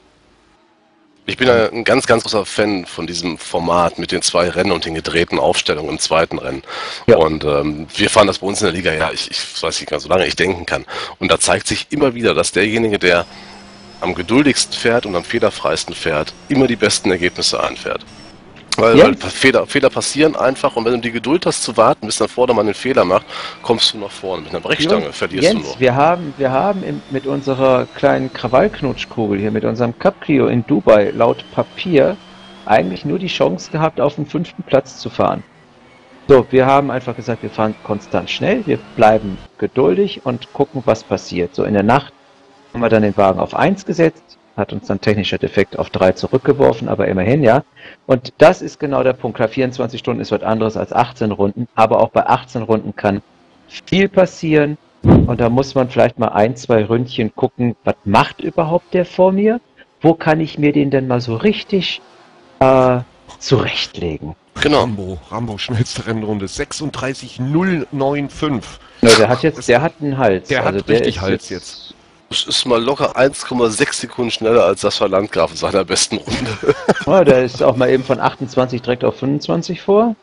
Ich bin ein ganz, ganz großer Fan von diesem Format mit den zwei Rennen und den gedrehten Aufstellungen im zweiten Rennen. Ja. Und ähm, wir fahren das bei uns in der Liga, ja, ich, ich weiß nicht, so lange ich denken kann. Und da zeigt sich immer wieder, dass derjenige, der am geduldigsten fährt und am fehlerfreisten fährt, immer die besten Ergebnisse einfährt. Weil, Ja. weil Fehler, Fehler passieren einfach und wenn du die Geduld hast zu warten, bis dein Vordermann den Fehler macht, kommst du nach vorne. Mit einer Brechstange verlierst Jens, du nur. wir haben, wir haben im, mit unserer kleinen Krawallknutschkugel hier, mit unserem Cup Clio in Dubai, laut Papier, eigentlich nur die Chance gehabt, auf den fünften Platz zu fahren. So, wir haben einfach gesagt, wir fahren konstant schnell, wir bleiben geduldig und gucken, was passiert. So in der Nacht haben wir dann den Wagen auf eins gesetzt, hat uns dann technischer Defekt auf drei zurückgeworfen, aber immerhin, ja. Und das ist genau der Punkt. Klar, vierundzwanzig Stunden ist was anderes als achtzehn Runden, aber auch bei achtzehn Runden kann viel passieren und da muss man vielleicht mal ein, zwei Ründchen gucken, was macht überhaupt der vor mir? Wo kann ich mir den denn mal so richtig äh, zurechtlegen? Genau. Rambo, Rambo, schnellste Rennrunde, sechsunddreißig null neunundneunzig. Ja, der hat jetzt, der hat einen Hals. Der hat Also richtig ist Hals jetzt. Das ist mal locker eins Komma sechs Sekunden schneller als das von Landgraf in seiner besten Runde. Oh, der ist auch mal eben von achtundzwanzig direkt auf fünfundzwanzig vor.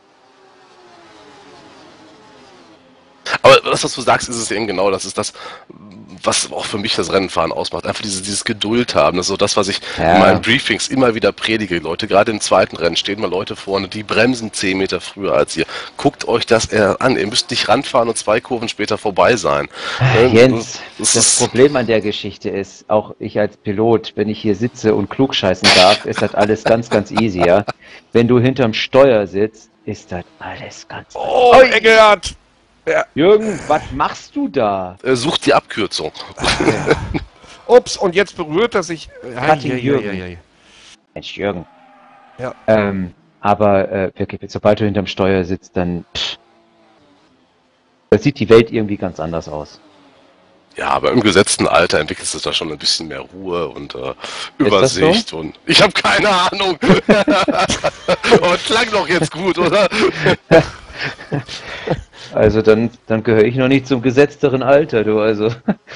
Aber das, was du sagst, ist es eben genau. Das ist das, was auch für mich das Rennenfahren ausmacht. Einfach dieses, dieses Geduld haben. Das ist so das, was ich Ja. in meinen Briefings immer wieder predige. Leute, gerade im zweiten Rennen stehen mal Leute vorne, die bremsen zehn Meter früher als ihr. Guckt euch das eher an. Ihr müsst nicht ranfahren und zwei Kurven später vorbei sein. Ähm, Jens, das das ist, Problem an der Geschichte ist, auch ich als Pilot, wenn ich hier sitze und klugscheißen darf, ist das alles ganz, ganz easy, ja. Wenn du hinterm Steuer sitzt, ist das alles ganz... Oh, Engelhardt! Jürgen, was machst du da? äh, sucht die Abkürzung. Ups, und jetzt berührt er sich. Kathi Ei, ei, Jürgen. ei, ei, ei. Mensch, Jürgen. Ja. Ähm, aber äh, wirklich, sobald du hinterm Steuer sitzt, dann... Pff, da sieht die Welt irgendwie ganz anders aus. Ja, aber im gesetzten Alter entwickelt es da schon ein bisschen mehr Ruhe und äh, das Übersicht und ich habe keine Ahnung. Aber klang doch jetzt gut, oder? Also dann, dann gehöre ich noch nicht zum gesetzteren Alter, du, also...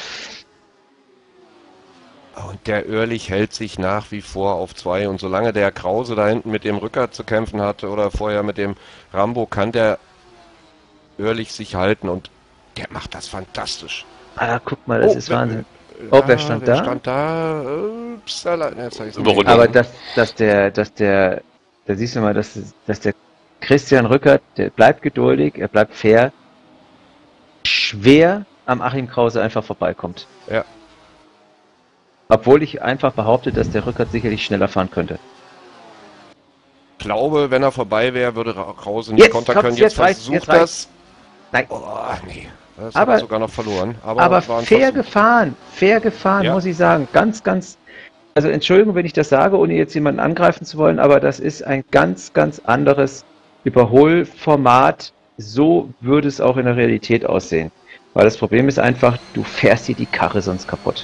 Und der Oerlich hält sich nach wie vor auf zwei. Und solange der Krause da hinten mit dem Rückert zu kämpfen hatte oder vorher mit dem Rambo, kann der Oerlich sich halten. Und der macht das fantastisch. Ah, guck mal, das Oh, ist wer- Wahnsinn. Oh, wer stand wer da? stand da? Upsala. Jetzt hab ich's Überrundet. Aber dass, dass der, dass der, da siehst du mal, dass, dass der Christian Rückert, der bleibt geduldig, er bleibt fair, schwer am Achim Krause einfach vorbeikommt. Ja. Obwohl ich einfach behaupte, dass der Rückert sicherlich schneller fahren könnte. Ich glaube, wenn er vorbei wäre, würde Ra- Krause nicht Jetzt kontern kommt's, können. Jetzt, jetzt reicht's, versucht jetzt reicht's. das. Nein. Oh, nee. Das Aber- hat er sogar noch verloren. Aber, Aber war ein fair Versuch. gefahren, fair gefahren, Ja. muss ich sagen. Ganz, ganz, also Entschuldigung, wenn ich das sage, ohne jetzt jemanden angreifen zu wollen, aber das ist ein ganz, ganz anderes Überholformat. So würde es auch in der Realität aussehen. Weil das Problem ist einfach, du fährst dir die Karre sonst kaputt.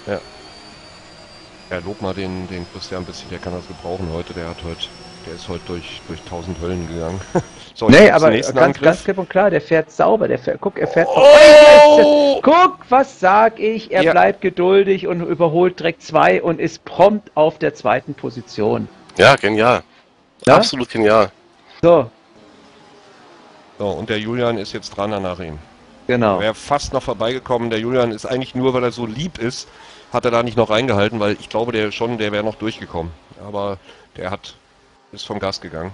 Ja, lob mal den, den Christian ein bisschen, der kann das gebrauchen heute. Der hat heute, der ist heute durch, durch tausend Höllen gegangen. So, Nee, jetzt aber zum nächsten ganz, Angriff. ganz klipp und klar, der fährt sauber, der fährt, guck, er fährt Oh! Guck, was sag ich, er Ja. bleibt geduldig und überholt direkt zwei und ist prompt auf der zweiten Position. Ja, genial. Ja? Absolut genial. So, So, und der Julian ist jetzt dran nach ihm. genau. Wäre fast noch vorbeigekommen. Der Julian ist eigentlich nur, weil er so lieb ist, hat er da nicht noch reingehalten, weil ich glaube, der schon, der wäre noch durchgekommen. Aber der hat, ist vom Gas gegangen.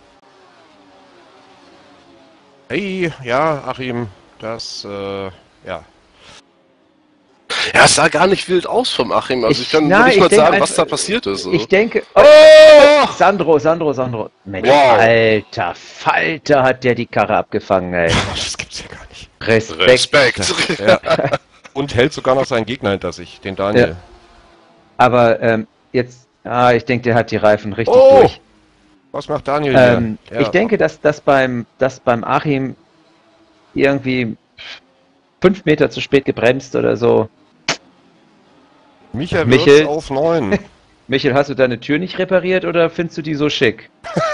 Hey, ja, Achim, das, äh, ja. Ja, es sah gar nicht wild aus vom Achim. Also ich, Ich- kann na, noch nicht ich mal denk sagen, einfach- was da passiert ist. Also. Ich denke. Oh! Sandro, Sandro, Sandro. Mensch, Wow. alter Falter hat der die Karre abgefangen, ey. Das gibt's ja gar nicht. Respekt. Respekt. Ja. Und hält sogar noch seinen Gegner hinter sich, den Daniel. Ja. Aber ähm, jetzt, ah, ich denke, der hat die Reifen richtig Oh! durch. Was macht Daniel Ähm, hier? Ja. Ich denke, dass das beim, dass beim Achim irgendwie fünf Meter zu spät gebremst oder so. Michael, Michel- Michel auf neun. Michael, hast du deine Tür nicht repariert oder findest du die so schick?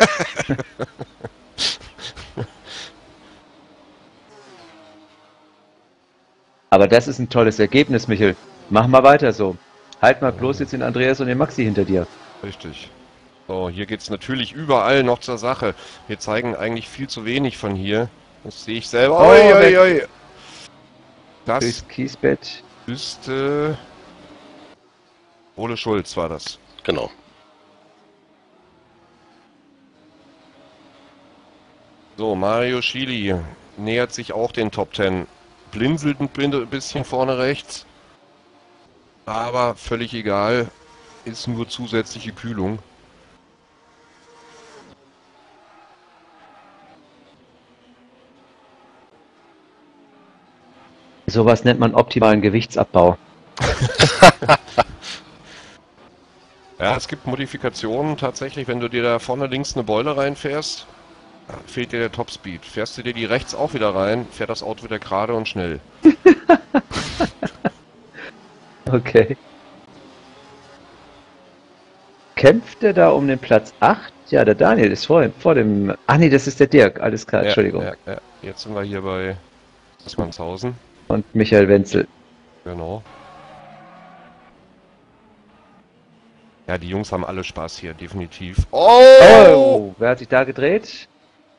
Aber das ist ein tolles Ergebnis, Michael. Mach mal weiter so. Halt mal bloß jetzt den Andreas und den Maxi hinter dir. Richtig. So, hier geht's natürlich überall noch zur Sache. Wir zeigen eigentlich viel zu wenig von hier. Das sehe ich selber. Oh, Oi, weg. oi, oi. Das Durchs Kiesbett. müsste... Ole Schulz war das. Genau. So, Mario Schili nähert sich auch den Top Ten. Blinzelt ein bin- bisschen vorne rechts. Aber völlig egal. Ist nur zusätzliche Kühlung. Sowas nennt man optimalen Gewichtsabbau. Ja, es gibt Modifikationen tatsächlich, wenn du dir da vorne links eine Beule reinfährst, fehlt dir der Topspeed. Fährst du dir die rechts auch wieder rein, fährt das Auto wieder gerade und schnell. Okay. Kämpft er da um den Platz acht? Ja, der Daniel ist vor, vor dem... Ach nee, das ist der Dirk. Alles klar, Entschuldigung. Ja, ja, ja. Jetzt sind wir hier bei Assmannshausen. Und Michael Wenzel. Genau. Ja, die Jungs haben alle Spaß hier, definitiv. Oh! Oh, wer hat sich da gedreht?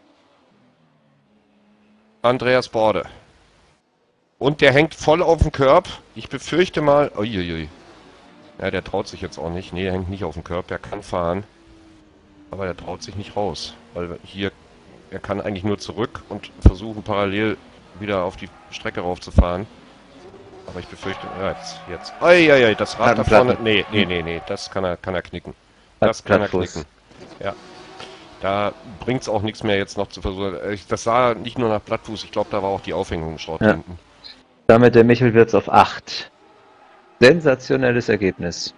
Andreas Borde. Und der hängt voll auf dem Curb. Ich befürchte mal... Uiuiui. Ja, der traut sich jetzt auch nicht. Nee, er hängt nicht auf dem Curb. Der kann fahren. Aber der traut sich nicht raus. Weil hier... Er kann eigentlich nur zurück und versuchen parallel wieder auf die Strecke raufzufahren. Aber ich befürchte... Ja, jetzt... jetzt. Uiuiui, das Rad Hat da einen vorne... Platten. Nee, nee, nee, nee. Das kann er, kann er knicken. Hat Das kann er Plattfuß. knicken. Ja. Da bringt's auch nichts mehr jetzt noch zu versuchen. Ich- Das sah nicht nur nach Blattfuß. Ich glaube, da war auch die Aufhängung Schrott Ja. hinten. Damit der Michael Wirtz auf acht. Sensationelles Ergebnis.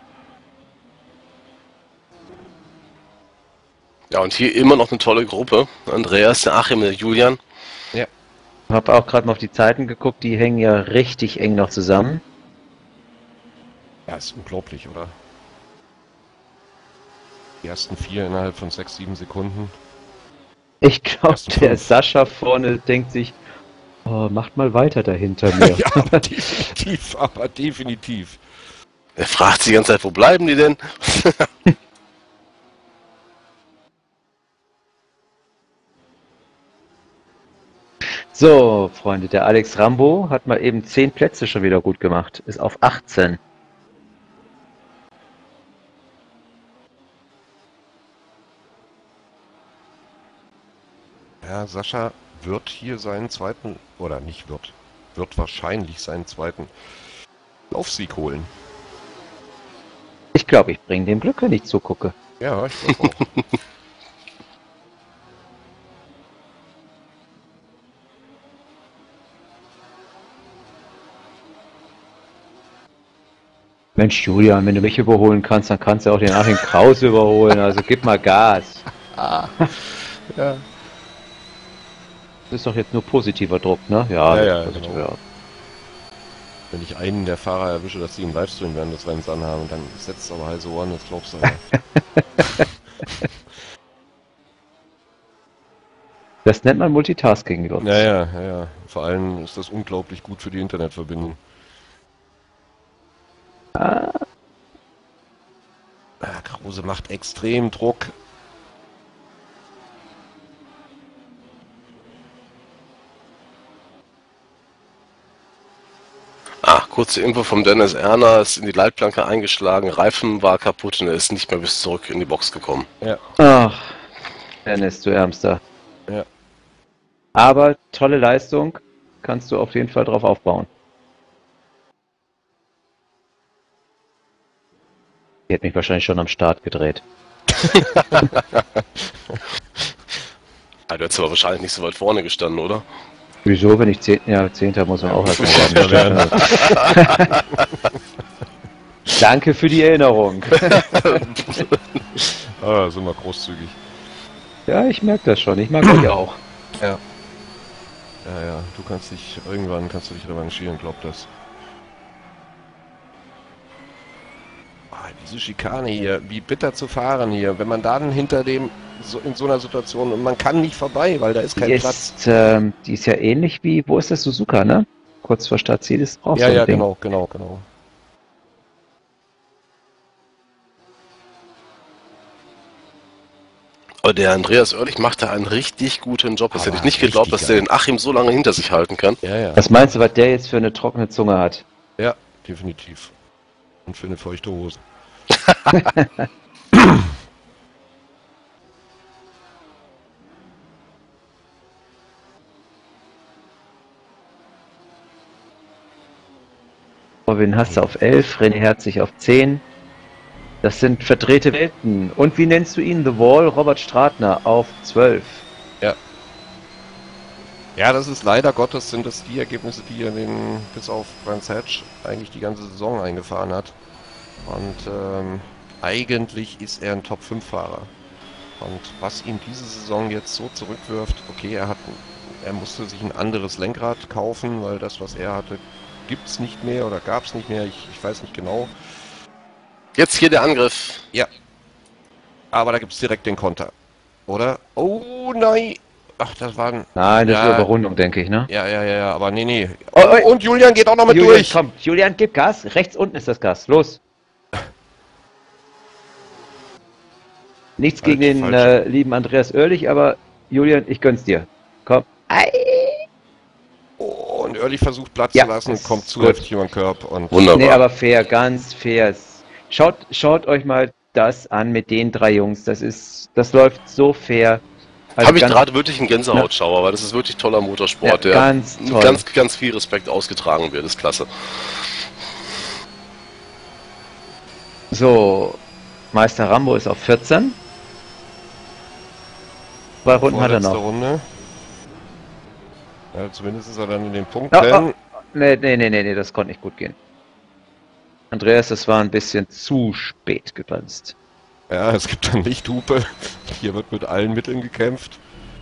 Ja, und hier immer noch eine tolle Gruppe. Andreas, der Achim, der Julian. Ich habe auch gerade mal auf die Zeiten geguckt, die hängen ja richtig eng noch zusammen. Ja, ist unglaublich, oder? Die ersten vier innerhalb von sechs, sieben Sekunden. Ich glaube, Ersten der fünf. Sascha vorne denkt sich, oh, macht mal weiter da hinter mir. Ja, aber definitiv, aber definitiv. Er fragt sich die ganze Zeit, wo bleiben die denn? So, Freunde, der Alex Rambo hat mal eben zehn Plätze schon wieder gut gemacht. Ist auf achtzehn. Ja, Sascha wird hier seinen zweiten, oder nicht wird, wird wahrscheinlich seinen zweiten Laufsieg holen. Ich glaube, ich bringe dem Glück, wenn ich zugucke. Ja, ich glaube auch. Mensch, Julian, wenn du mich überholen kannst, dann kannst du auch den Achim Krause überholen. Also gib mal Gas. Ja. Das ist doch jetzt nur positiver Druck, ne? Ja, Ja, ja, positiv, genau. ja. Wenn ich einen der Fahrer erwische, dass die im Livestream werden des Rennens anhaben, dann setzt es aber heiße Ohren, das glaubst du aber. Das nennt man Multitasking, Lutz. Ja, ja, ja, ja. Vor allem ist das unglaublich gut für die Internetverbindung. Ah, Ah, Krause macht extrem Druck. Ah, kurze Info vom Dennis Erner, ist in die Leitplanke eingeschlagen, Reifen war kaputt und er ist nicht mehr bis zurück in die Box gekommen. Ja. Ach, Dennis, du Ärmster. Ja. Aber tolle Leistung, kannst du auf jeden Fall drauf aufbauen. Die hätte mich wahrscheinlich schon am Start gedreht. Ah, du hättest aber wahrscheinlich nicht so weit vorne gestanden, oder? Wieso, wenn ich zehn, ja, Zehnter muss man auch erst werden. Danke für die Erinnerung. Ah, sind wir großzügig. Ja, ich merke das schon. Ich mag euch auch. Ja. Ja, ja, du kannst dich, irgendwann kannst du dich revanchieren, glaub das. Ah, diese Schikane hier, wie bitter zu fahren hier, wenn man dann hinter dem, so in so einer Situation, und man kann nicht vorbei, weil da ist kein Die Platz. ist, ähm, die ist ja ähnlich wie, wo ist das, Suzuka, ne? Kurz vor Startziel ist auch Ja, so ein ja, Ding. genau, genau, genau. Aber der Andreas Oerlich macht da einen richtig guten Job. Das Aber hätte ich nicht geglaubt, richtig dass der geil. den Achim so lange hinter sich halten kann. Ja, ja. Was meinst du, was der jetzt für eine trockene Zunge hat? Ja, definitiv. Und für eine feuchte Hose. Robin hast du auf elf, René Herzig auf zehn. Das sind verdrehte Welten. Und wie nennst du ihn? The Wall, Robert Stratner auf zwölf. Ja, das ist leider Gottes, sind das die Ergebnisse, die er den, bis auf Brands Hatch eigentlich die ganze Saison eingefahren hat. Und ähm, eigentlich ist er ein Top fünf Fahrer. Und was ihn diese Saison jetzt so zurückwirft, okay, er hat, er musste sich ein anderes Lenkrad kaufen, weil das, was er hatte, gibt's nicht mehr oder gab's nicht mehr, ich, ich weiß nicht genau. Jetzt hier der Angriff. Ja. Aber da gibt's direkt den Konter. Oder? Oh nein! Ach, das war ein... Nein, das Ja. ist Überrundung, denke ich, ne? Ja, ja, ja, ja, aber nee, nee. Oh, oh. Und Julian geht auch noch mit Julian, durch. komm, Julian, gib Gas. Rechts unten ist das Gas. Los. Nichts Falsch, gegen den falsch. äh, lieben Andreas Oerlich, aber Julian, ich gönn's dir. Komm. Ei. Oh, und Early versucht Platz Ja, zu lassen, ist kommt zu gut. heftig über den Körb und Wunderbar. Nee, aber fair, ganz fair. Schaut, schaut euch mal das an mit den drei Jungs. Das ist, das läuft so fair. Also Habe ich ganz- gerade wirklich einen Gänsehautschauer, weil das ist wirklich toller Motorsport, Ja, der ganz mit toll. ganz, ganz viel Respekt ausgetragen wird. Das ist klasse. So, Meister Rambo ist auf vierzehn. Zwei Runden hat er vorletzte noch. Runde. Ja, zumindest ist er dann in den Oh, Punkten. oh. Nee, nee, nee, nee, nee, das konnte nicht gut gehen. Andreas, das war ein bisschen zu spät gebremst. Ja, es gibt dann Lichthupe. Hier wird mit allen Mitteln gekämpft.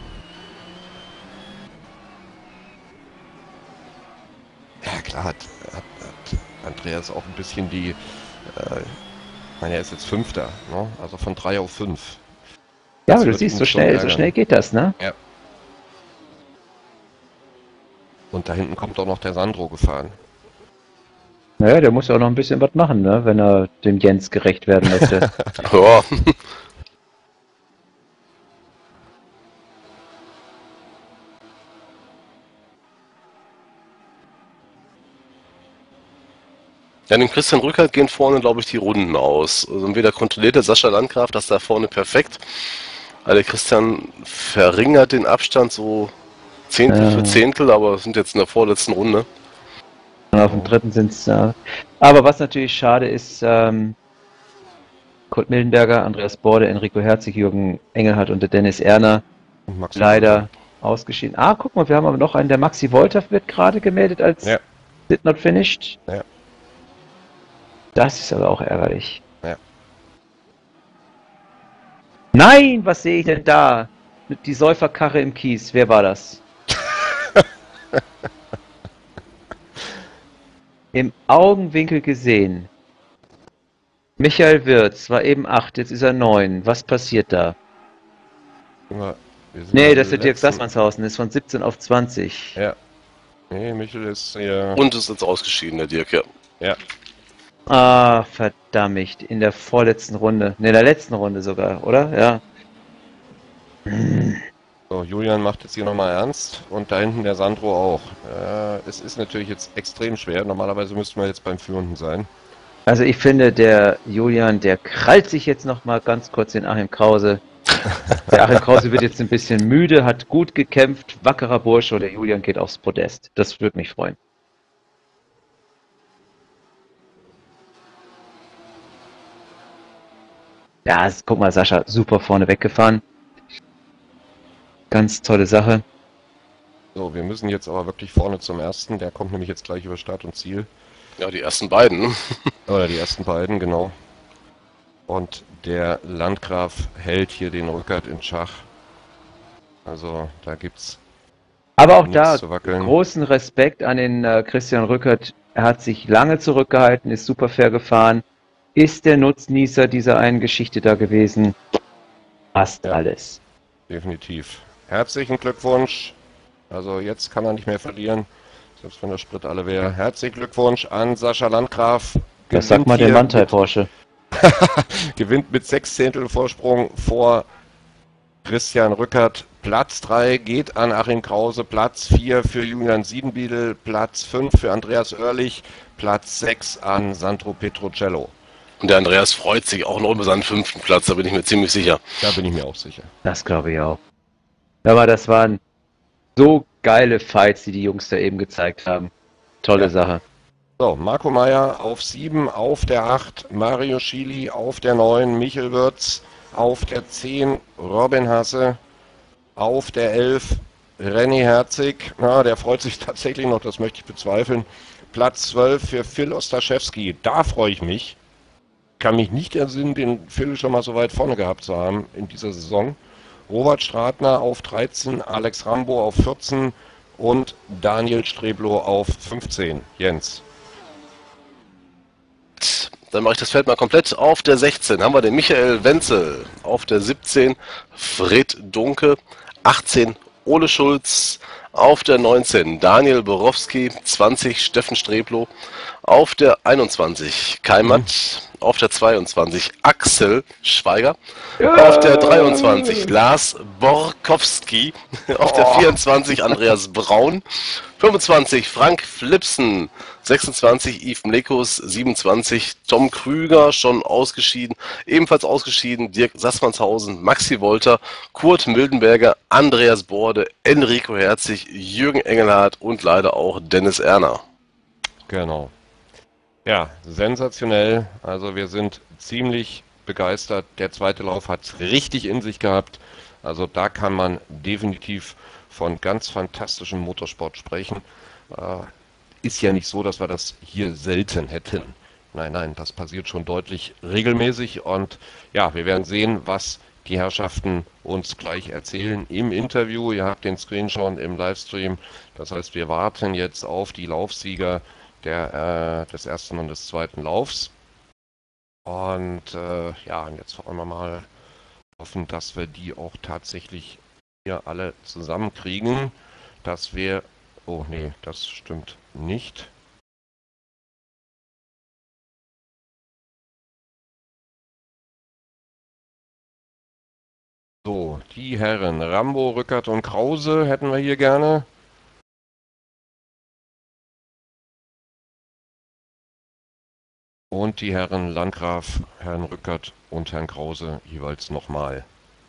Ja, klar hat, hat, hat Andreas auch ein bisschen die... Äh, ich meine, er ist jetzt Fünfter, ne? Also von drei auf fünf. Ja, Das aber du wird siehst, ihn so schon schnell, so ärgern. schnell geht das, ne? Und da hinten kommt auch noch der Sandro gefahren. Naja, der muss ja auch noch ein bisschen was machen, ne? Wenn er dem Jens gerecht werden möchte. Ja. Ja, dem Christian Rückert gehen vorne, glaube ich, die Runden aus. Also entweder kontrolliert der Sascha Landgraf das da vorne perfekt, weil der Christian verringert den Abstand so Zehntel Ja. für Zehntel, aber sind jetzt in der vorletzten Runde. Und auf dem dritten sind es. Äh, aber was natürlich schade ist, ähm, Kurt Mildenberger, Andreas Borde, Enrico Herzig, Jürgen Engelhardt und der Dennis Erner Und Max leider ausgeschieden. Ah, guck mal, wir haben aber noch einen, der Maxi Wolter wird gerade gemeldet als Ja. did not finished. Ja. Das ist aber auch ärgerlich. Ja. Nein, was sehe ich denn da? Die Säuferkarre im Kies, wer war das? Im Augenwinkel gesehen. Michael Wirz war eben acht, jetzt ist er neun. Was passiert da? Wir sind Nee, am das ist der Dirk letzten- Sassmannshausen, ist von siebzehn auf zwanzig. Ja. Nee, Michel ist hier. Und ist jetzt ausgeschieden, der Dirk, ja. Ja. Ah, verdammt, in der vorletzten Runde. Ne, in der letzten Runde sogar, oder? Ja. So, Julian macht jetzt hier nochmal ernst und da hinten der Sandro auch. Äh, es ist natürlich jetzt extrem schwer. Normalerweise müssten wir jetzt beim Führenden sein. Also ich finde, der Julian, der krallt sich jetzt noch mal ganz kurz den Achim Krause. Der Achim Krause wird jetzt ein bisschen müde, hat gut gekämpft, wackerer Bursche, und der Julian geht aufs Podest. Das würde mich freuen. Ja, guck mal, Sascha, super vorne weggefahren. Ganz tolle Sache. So, wir müssen jetzt aber wirklich vorne zum ersten. Der kommt nämlich jetzt gleich über Start und Ziel. Ja, die ersten beiden. Ne? Oder die ersten beiden, genau. Und der Landgraf hält hier den Rückert in Schach. Also da gibt's Aber auch nichts da zu wackeln. großen Respekt an den äh, Christian Rückert. Er hat sich lange zurückgehalten, ist super fair gefahren, ist der Nutznießer dieser einen Geschichte da gewesen. Passt Ja. alles. Definitiv. Herzlichen Glückwunsch. Also jetzt kann er nicht mehr verlieren, selbst wenn der Sprit alle wäre. Herzlichen Glückwunsch an Sascha Landgraf. Das sagt mal der hier Mantai mit- Porsche. Gewinnt mit sechs Zehntel Vorsprung vor Christian Rückert. Platz drei geht an Achim Krause. Platz vier für Julian Siedenbiedel. Platz fünf für Andreas Oerlich. Platz sechs an Sandro Petrocello. Und der Andreas freut sich auch noch über seinen fünften Platz, da bin ich mir ziemlich sicher. Da bin ich mir auch sicher. Das glaube ich auch. Aber das waren so geile Fights, die die Jungs da eben gezeigt haben. Tolle Ja. Sache. So, Marco Meyer auf sieben, auf der acht, Mario Schili auf der neun, Michel Würz auf der zehn, Robin Hasse auf der elf, René Herzig, na, der freut sich tatsächlich noch, das möchte ich bezweifeln. Platz zwölf für Phil Ostaszewski, da freue ich mich. Kann mich nicht entsinnen, den Phil schon mal so weit vorne gehabt zu haben in dieser Saison. Robert Stratner auf dreizehn, Alex Rambo auf vierzehn und Daniel Streblow auf fünfzehn. Jens. Dann mache ich das Feld mal komplett. Auf der sechzehn haben wir den Michael Wenzel. Auf der siebzehn Fred Dunke. achtzehn Ole Schulz. Auf der neunzehn Daniel Borowski. zwanzig Steffen Streblow. Auf der einundzwanzig Kai Matt. Auf der zweiundzwanzig Axel Schweiger. Auf der dreiundzwanzig Lars Borkowski. Auf der vierundzwanzig Andreas Braun. fünfundzwanzig Frank Flipsen. sechsundzwanzig Yves Mlekos. siebenundzwanzig Tom Krüger, schon ausgeschieden. Ebenfalls ausgeschieden Dirk Sassmannshausen, Maxi Wolter, Kurt Mildenberger, Andreas Borde, Enrico Herzig, Jürgen Engelhardt und leider auch Dennis Erner. Genau. Ja, sensationell. Also wir sind ziemlich begeistert. Der zweite Lauf hat es richtig in sich gehabt. Also da kann man definitiv von ganz fantastischem Motorsport sprechen. Äh, ist ja nicht so, dass wir das hier selten hätten. Nein, nein, das passiert schon deutlich regelmäßig. Und ja, wir werden sehen, was die Herrschaften uns gleich erzählen im Interview. Ihr habt den Screen schon im Livestream. Das heißt, wir warten jetzt auf die Laufsieger der, äh, des ersten und des zweiten Laufs. Und äh, ja, und jetzt wollen wir mal hoffen, dass wir die auch tatsächlich hier alle zusammenkriegen. Dass wir... Oh nee, das stimmt nicht. So, die Herren Rambo, Rückert und Krause hätten wir hier gerne. Und die Herren Landgraf, Herrn Rückert und Herrn Krause jeweils nochmal.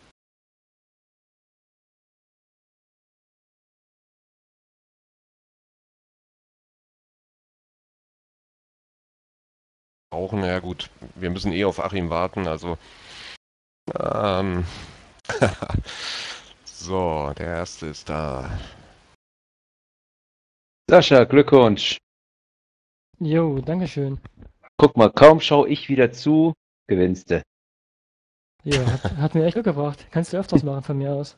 Brauchen, ja gut, wir müssen eh auf Achim warten, also ähm, so, der erste ist da. Sascha, Glückwunsch. Jo, dankeschön. Guck mal, kaum schaue ich wieder zu, gewinnst du. Ja, hat, hat mir echt Glück gebracht. Kannst du öfters machen von mir aus.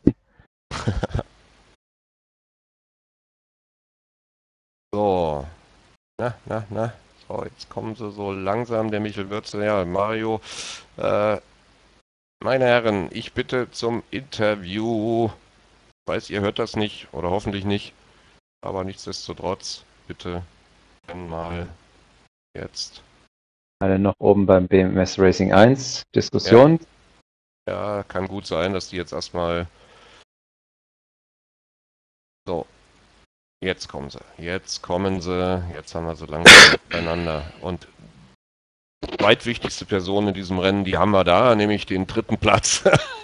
So, na, na, na. So, jetzt kommen sie so langsam, der Michel Würzel, ja, Mario. Äh, meine Herren, ich bitte zum Interview. Ich weiß, ihr hört das nicht oder hoffentlich nicht, aber nichtsdestotrotz, bitte dann mal jetzt. Alle noch oben beim B M S Racing eins. Diskussion. Ja, kann gut sein, dass die jetzt erstmal So, jetzt kommen sie. Jetzt kommen sie. Jetzt haben wir so langsam beieinander. Und die zweitwichtigste Person in diesem Rennen, die haben wir da, nämlich den dritten Platz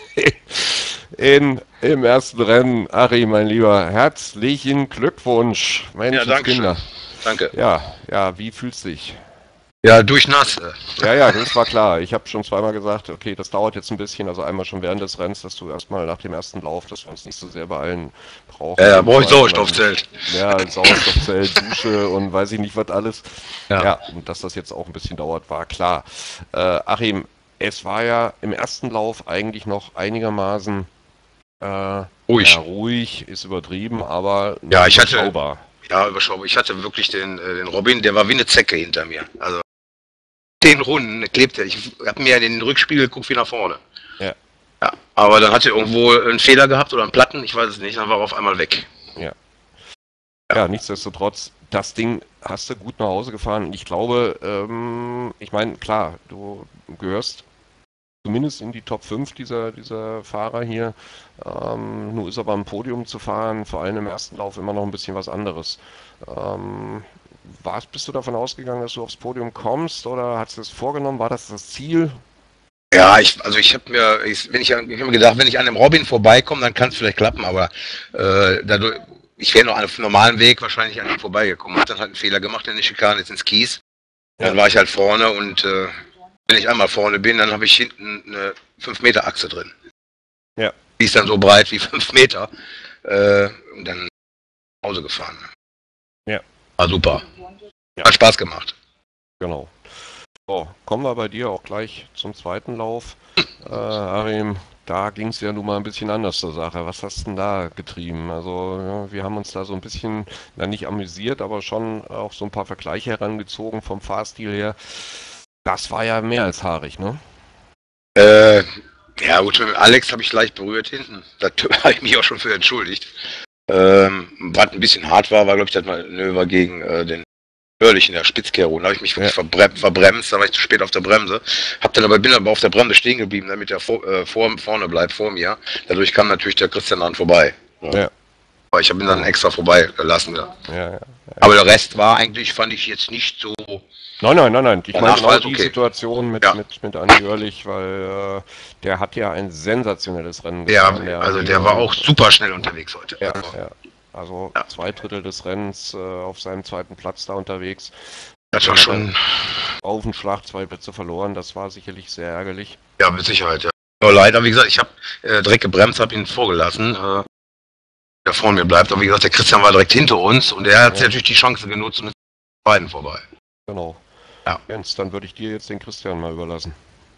in, im ersten Rennen. Ari, mein Lieber, herzlichen Glückwunsch. Ja, danke schön. Danke. Ja, ja, wie fühlst du dich? Ja, durchnass. Ja, ja, das war klar. Ich habe schon zweimal gesagt, okay, das dauert jetzt ein bisschen, also einmal schon während des Rennens, dass du erstmal nach dem ersten Lauf, dass wir uns nicht so sehr beeilen brauchen. Ja, ja, brauche ich Sauerstoffzelt. Ja, Sauerstoffzelt, Dusche und weiß ich nicht was alles. Ja. Ja, und dass das jetzt auch ein bisschen dauert, war klar. Äh, Achim, es war ja im ersten Lauf eigentlich noch einigermaßen äh, ruhig. Ja, ruhig, ist übertrieben, aber ja, ich hatte, überschaubar. Ja, überschaubar. Ich hatte wirklich den, äh, den Robin, der war wie eine Zecke hinter mir. Also den Runden klebt er. Ich habe mir in den Rückspiegel geguckt wie nach vorne. Ja. Ja. Aber dann hat er irgendwo einen Fehler gehabt oder einen Platten, ich weiß es nicht, dann war er auf einmal weg. Ja. Ja, ja, nichtsdestotrotz, das Ding hast du gut nach Hause gefahren. Ich glaube, ähm, ich meine, klar, du gehörst zumindest in die Top fünf dieser, dieser Fahrer hier. Ähm, nur ist aber am Podium zu fahren, vor allem im ersten Lauf, immer noch ein bisschen was anderes. Ähm, warst, bist du davon ausgegangen, dass du aufs Podium kommst oder hast du es vorgenommen? War das das Ziel? Ja, ich, also ich habe mir, ich, wenn ich, ich habe mir gedacht, wenn ich an dem Robin vorbeikomme, dann kann es vielleicht klappen, aber äh, dadurch, ich wäre noch auf einem normalen Weg wahrscheinlich an ihm vorbeigekommen. Hab dann halt einen Fehler gemacht in der Schikane, jetzt ins Kies. Ja. Dann war ich halt vorne und äh, wenn ich einmal vorne bin, dann habe ich hinten eine fünf Meter Achse drin. Ja. Die ist dann so breit wie fünf Meter. Äh, und dann nach Hause gefahren. Ja. War super. Ja. Hat Spaß gemacht. Genau. So, kommen wir bei dir auch gleich zum zweiten Lauf. äh, Arim, da ging es ja nun mal ein bisschen anders zur Sache. Was hast du denn da getrieben? Also ja, wir haben uns da so ein bisschen, na nicht amüsiert, aber schon auch so ein paar Vergleiche herangezogen vom Fahrstil her. Das war ja mehr als haarig, ne? Äh, ja gut, mit Alex habe ich leicht berührt hinten. Da habe ich mich auch schon für entschuldigt. Ähm, was ein bisschen hart war, war glaube ich das Manöver gegen äh, den Ehrlich in der Spitzkehrung. Da habe ich mich wirklich ja. verbremst, verbremst, da war ich zu spät auf der Bremse. Hab dann aber, bin aber auf der Bremse stehen geblieben, damit er vor, äh, vor, vorne bleibt, vor mir. Dadurch kam natürlich der Christian an vorbei. Ja. Ja. Aber ich habe ihn dann extra vorbeigelassen. Ja. Ja, ja, ja. Aber der Rest war eigentlich, fand ich jetzt nicht so... Nein, nein, nein, nein. Ich meine genau die okay. Situation mit, ja. mit, mit Andi Oehrlich, weil äh, der hat ja ein sensationelles Rennen gefahren. Ja, also der war auch super schnell unterwegs heute. Ja, also, ja. also ja. zwei Drittel des Rennens äh, auf seinem zweiten Platz da unterwegs. Das war schon... Auf den Schlag zwei Plätze verloren, das war sicherlich sehr ärgerlich. Ja, mit Sicherheit, ja. Nur leider, wie gesagt, ich habe äh, direkt gebremst, habe ihn vorgelassen, äh, der vor mir bleibt. Aber wie gesagt, der Christian war direkt hinter uns und er hat ja. natürlich die Chance genutzt und ist beiden vorbei. Genau. Ja. Jens, dann würde ich dir jetzt den Christian mal überlassen.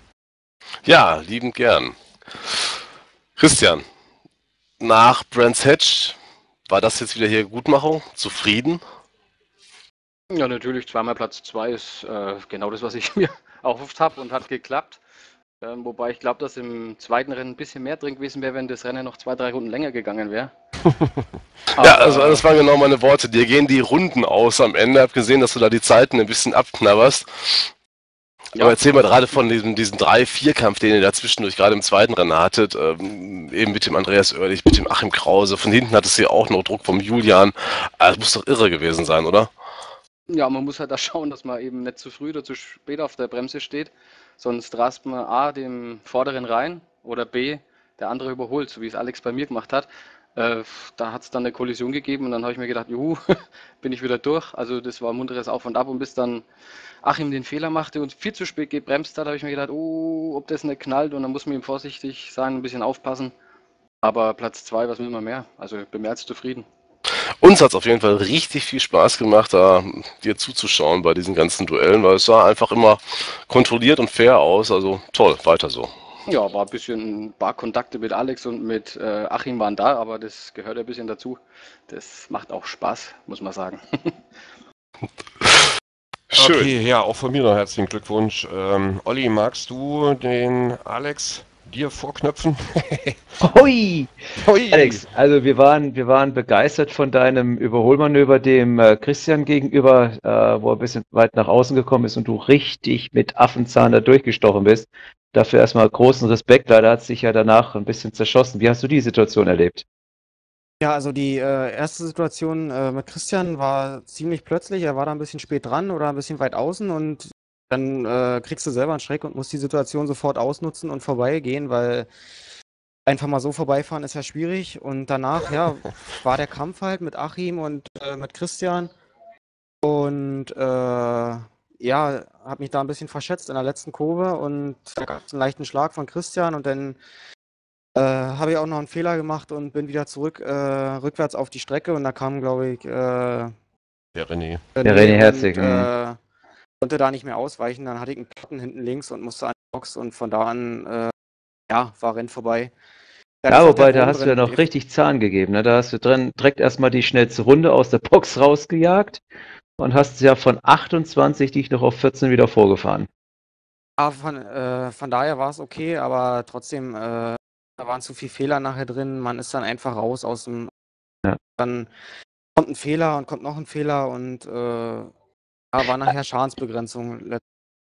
Ja, liebend gern. Christian, nach Brands Hatch, war das jetzt wieder hier Gutmachung? Zufrieden? Ja, natürlich, zweimal Platz zwei ist äh, genau das, was ich mir erhofft habe und hat geklappt. Ähm, wobei ich glaube, dass im zweiten Rennen ein bisschen mehr drin gewesen wäre, wenn das Rennen noch zwei, drei Runden länger gegangen wäre. Ja, also das waren genau meine Worte. Dir gehen die Runden aus am Ende. Ich habe gesehen, dass du da die Zeiten ein bisschen abknabberst. Ja. Aber erzähl mal gerade von diesem, diesem drei vier Kampf, den ihr da zwischendurch gerade im zweiten Rennen hattet. Ähm, eben mit dem Andreas Oehrlich, mit dem Achim Krause. Von hinten hattest du ja auch noch Druck vom Julian. Das muss doch irre gewesen sein, oder? Ja, man muss halt da schauen, dass man eben nicht zu früh oder zu spät auf der Bremse steht. Sonst rast man A, dem Vorderen rein oder B, der andere überholt, so wie es Alex bei mir gemacht hat. Äh, da hat es dann eine Kollision gegeben und dann habe ich mir gedacht, juhu, bin ich wieder durch. Also das war ein munteres Auf und Ab und bis dann Achim den Fehler machte und viel zu spät gebremst hat, habe ich mir gedacht, oh, ob das nicht knallt und dann muss man ihm vorsichtig sein, ein bisschen aufpassen. Aber Platz zwei, was will man mehr? Also ich bin mehr als zufrieden. Uns hat es auf jeden Fall richtig viel Spaß gemacht, da dir zuzuschauen bei diesen ganzen Duellen, weil es sah einfach immer kontrolliert und fair aus. Also toll, weiter so. Ja, war ein bisschen, ein paar Kontakte mit Alex und mit äh, Achim waren da, aber das gehört ein bisschen dazu. Das macht auch Spaß, muss man sagen. Schön. Okay, ja, auch von mir noch herzlichen Glückwunsch. Ähm, Olli, magst du den Alex dir vorknöpfen? Hui! Hui! Alex, also wir waren, wir waren begeistert von deinem Überholmanöver dem äh, Christian gegenüber, äh, wo er ein bisschen weit nach außen gekommen ist und du richtig mit Affenzahn da durchgestochen bist. Dafür erstmal großen Respekt, leider hat es sich ja danach ein bisschen zerschossen. Wie hast du die Situation erlebt? Ja, also die äh, erste Situation äh, mit Christian war ziemlich plötzlich. Er war da ein bisschen spät dran oder ein bisschen weit außen und dann äh, kriegst du selber einen Schreck und musst die Situation sofort ausnutzen und vorbeigehen, weil einfach mal so vorbeifahren ist ja schwierig. Und danach, ja, war der Kampf halt mit Achim und äh, mit Christian. Und äh, ja, habe mich da ein bisschen verschätzt in der letzten Kurve und da gab es einen leichten Schlag von Christian und dann äh, habe ich auch noch einen Fehler gemacht und bin wieder zurück, äh, rückwärts auf die Strecke und da kam, glaube ich, äh, Der René. Der René Herzig, und äh, konnte da nicht mehr ausweichen. Dann hatte ich einen Platten hinten links und musste an die Box und von da an, äh, ja, war Rennen vorbei. Dann ist Ja, auch der wobei, da Boden hast du drin ja noch gewesen. richtig Zahn gegeben. Ne? Da hast du drin direkt erstmal die schnellste Runde aus der Box rausgejagt und hast ja von achtundzwanzig dich noch auf vierzehn wieder vorgefahren. Ja, von, äh, von daher war es okay, aber trotzdem, äh, da waren zu viele Fehler nachher drin. Man ist dann einfach raus aus dem. Ja. Dann kommt ein Fehler und kommt noch ein Fehler und äh, ja, war nachher Schadensbegrenzung. let-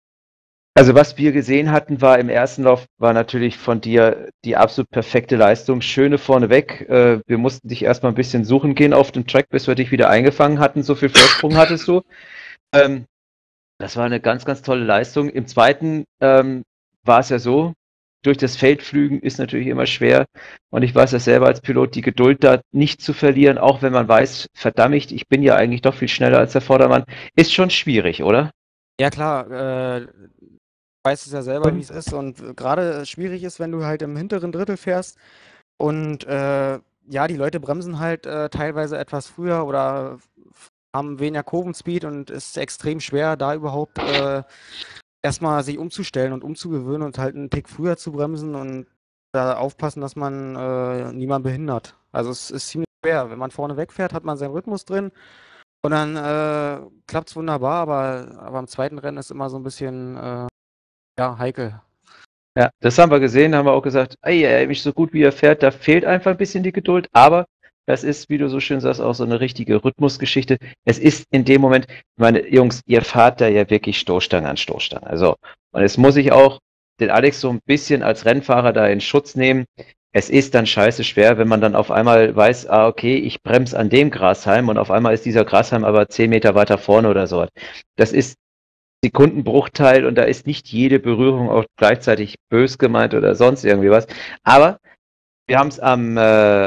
Also was wir gesehen hatten, war im ersten Lauf, war natürlich von dir die absolut perfekte Leistung. Schöne vorneweg. Äh, wir mussten dich erstmal ein bisschen suchen gehen auf dem Track, bis wir dich wieder eingefangen hatten. So viel Vorsprung hattest du. Ähm, das war eine ganz, ganz tolle Leistung. Im zweiten ähm, war es ja so, durch das Feldflügen ist natürlich immer schwer. Und ich weiß ja selber als Pilot, die Geduld da nicht zu verlieren, auch wenn man weiß, verdammt, ich bin ja eigentlich doch viel schneller als der Vordermann, ist schon schwierig, oder? Ja klar, äh, weißt es ja selber, wie es ist und äh, gerade schwierig ist, wenn du halt im hinteren Drittel fährst und äh, ja, die Leute bremsen halt äh, teilweise etwas früher oder f- haben weniger Kurvenspeed und es ist extrem schwer, da überhaupt äh, erstmal sich umzustellen und umzugewöhnen und halt einen Tick früher zu bremsen und da aufpassen, dass man äh, niemanden behindert. Also es ist ziemlich schwer. Wenn man vorne wegfährt, hat man seinen Rhythmus drin und dann äh, klappt es wunderbar, aber, aber im zweiten Rennen ist immer so ein bisschen äh, ja, heikel. Ja, das haben wir gesehen, haben wir auch gesagt, ey, er nicht so gut wie er fährt, da fehlt einfach ein bisschen die Geduld, aber das ist, wie du so schön sagst, auch so eine richtige Rhythmusgeschichte. Es ist in dem Moment, meine Jungs, ihr fahrt da ja wirklich Stoßstange an Stoßstange. Also, und es muss ich auch den Alex so ein bisschen als Rennfahrer da in Schutz nehmen. Es ist dann scheiße schwer, wenn man dann auf einmal weiß, ah, okay, ich bremse an dem Grashalm und auf einmal ist dieser Grashalm aber zehn Meter weiter vorne oder so. Das ist Sekundenbruchteil und da ist nicht jede Berührung auch gleichzeitig bös gemeint oder sonst irgendwie was. Aber wir haben es am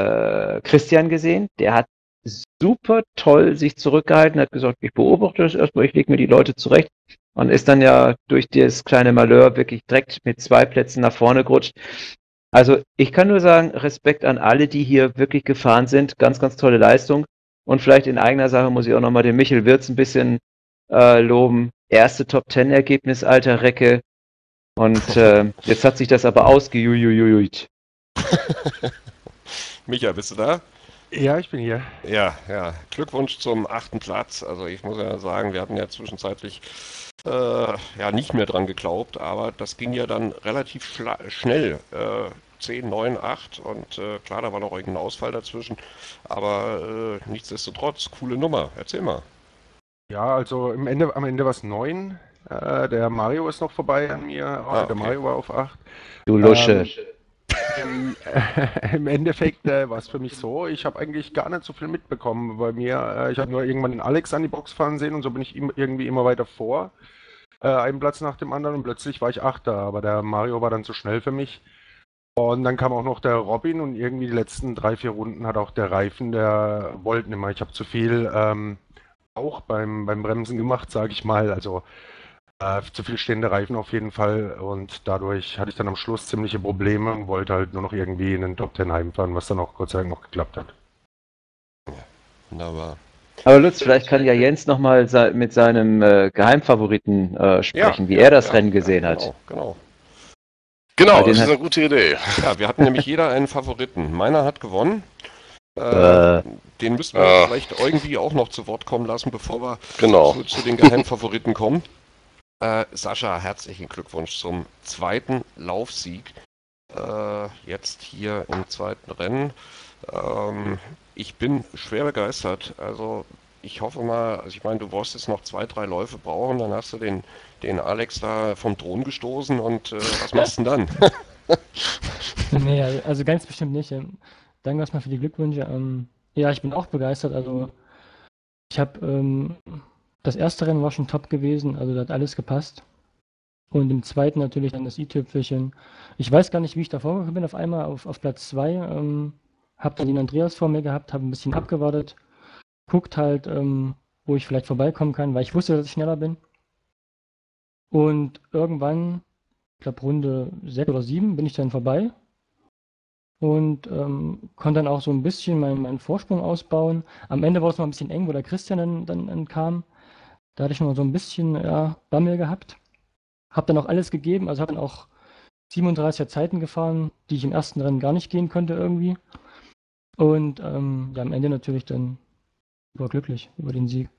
äh, Christian gesehen, der hat super toll sich zurückgehalten, hat gesagt, ich beobachte das erstmal, ich lege mir die Leute zurecht und ist dann ja durch das kleine Malheur wirklich direkt mit zwei Plätzen nach vorne gerutscht. Also ich kann nur sagen, Respekt an alle, die hier wirklich gefahren sind, ganz, ganz tolle Leistung und vielleicht in eigener Sache muss ich auch nochmal den Michel Wirz ein bisschen äh, loben. Erste Top-Ten-Ergebnis, alter Recke. Und äh, jetzt hat sich das aber ausgejujujujuit. Micha, bist du da? Ja, ich bin hier. Ja, ja. Glückwunsch zum achten Platz. Also ich muss ja sagen, wir hatten ja zwischenzeitlich äh, ja nicht mehr dran geglaubt, aber das ging ja dann relativ schla- schnell. Äh, zehn, neun, acht und äh, klar, da war noch irgendein Ausfall dazwischen, aber äh, nichtsdestotrotz, coole Nummer. Erzähl mal. Ja, also im Ende, am Ende war es neun. Äh, der Mario ist noch vorbei an mir. Ah, Der okay. Mario war auf acht. Du Lusche. Ähm, im, äh, Im Endeffekt äh, war es für mich so, ich habe eigentlich gar nicht so viel mitbekommen bei mir. Äh, ich habe nur irgendwann den Alex an die Box fahren sehen und so bin ich ihm irgendwie immer weiter vor. Äh, einen Platz nach dem anderen und plötzlich war ich Achter, aber der Mario war dann zu schnell für mich. Und dann kam auch noch der Robin und irgendwie die letzten drei, vier Runden hat auch der Reifen, der wollte nicht mehr. Ich habe zu viel ähm, auch beim, beim Bremsen gemacht, sage ich mal. Also äh, zu viel stehende Reifen auf jeden Fall. Und dadurch hatte ich dann am Schluss ziemliche Probleme und wollte halt nur noch irgendwie in den Top Ten heimfahren, was dann auch Gott sei Dank noch geklappt hat. Wunderbar. Aber Lutz, vielleicht kann ja Jens nochmal se mit seinem äh, Geheimfavoriten äh, sprechen, wie ja, er das ja, Rennen gesehen ja, hat. Genau, genau. Genau, Bei den das ist hat- eine gute Idee. Ja, wir hatten nämlich jeder einen Favoriten. Meiner hat gewonnen. Äh, Äh, den müssten wir Ah. vielleicht irgendwie auch noch zu Wort kommen lassen, bevor wir Genau. zu, zu den Geheimfavoriten kommen. Äh, Sascha, herzlichen Glückwunsch zum zweiten Laufsieg. Äh, jetzt hier im zweiten Rennen. Ähm, ich bin schwer begeistert. Also ich hoffe mal, also ich meine, du wirst jetzt noch zwei, drei Läufe brauchen, dann hast du den, den Alex da vom Thron gestoßen und äh, was machst du denn dann? Nee, also ganz bestimmt nicht. Ähm, Danke erstmal für die Glückwünsche. Ähm, Ja, ich bin auch begeistert. Also ich habe ähm, das erste Rennen war schon top gewesen, also da hat alles gepasst. Und im zweiten natürlich dann das i-Tüpfelchen. Ich weiß gar nicht, wie ich da vorgekommen bin, auf einmal auf, auf Platz zwei. Ähm, hab dann den Andreas vor mir gehabt, habe ein bisschen abgewartet, guckt halt, ähm, wo ich vielleicht vorbeikommen kann, weil ich wusste, dass ich schneller bin. Und irgendwann, ich glaube Runde sechs oder sieben, bin ich dann vorbei und ähm, konnte dann auch so ein bisschen meinen, meinen Vorsprung ausbauen. Am Ende war es noch ein bisschen eng, wo der Christian dann, dann, dann kam. Da hatte ich noch so ein bisschen ja, Bammel gehabt. Hab dann auch alles gegeben, also habe dann auch siebenunddreißiger Zeiten gefahren, die ich im ersten Rennen gar nicht gehen konnte irgendwie. Und ähm, ja, am Ende natürlich dann überglücklich über den Sieg.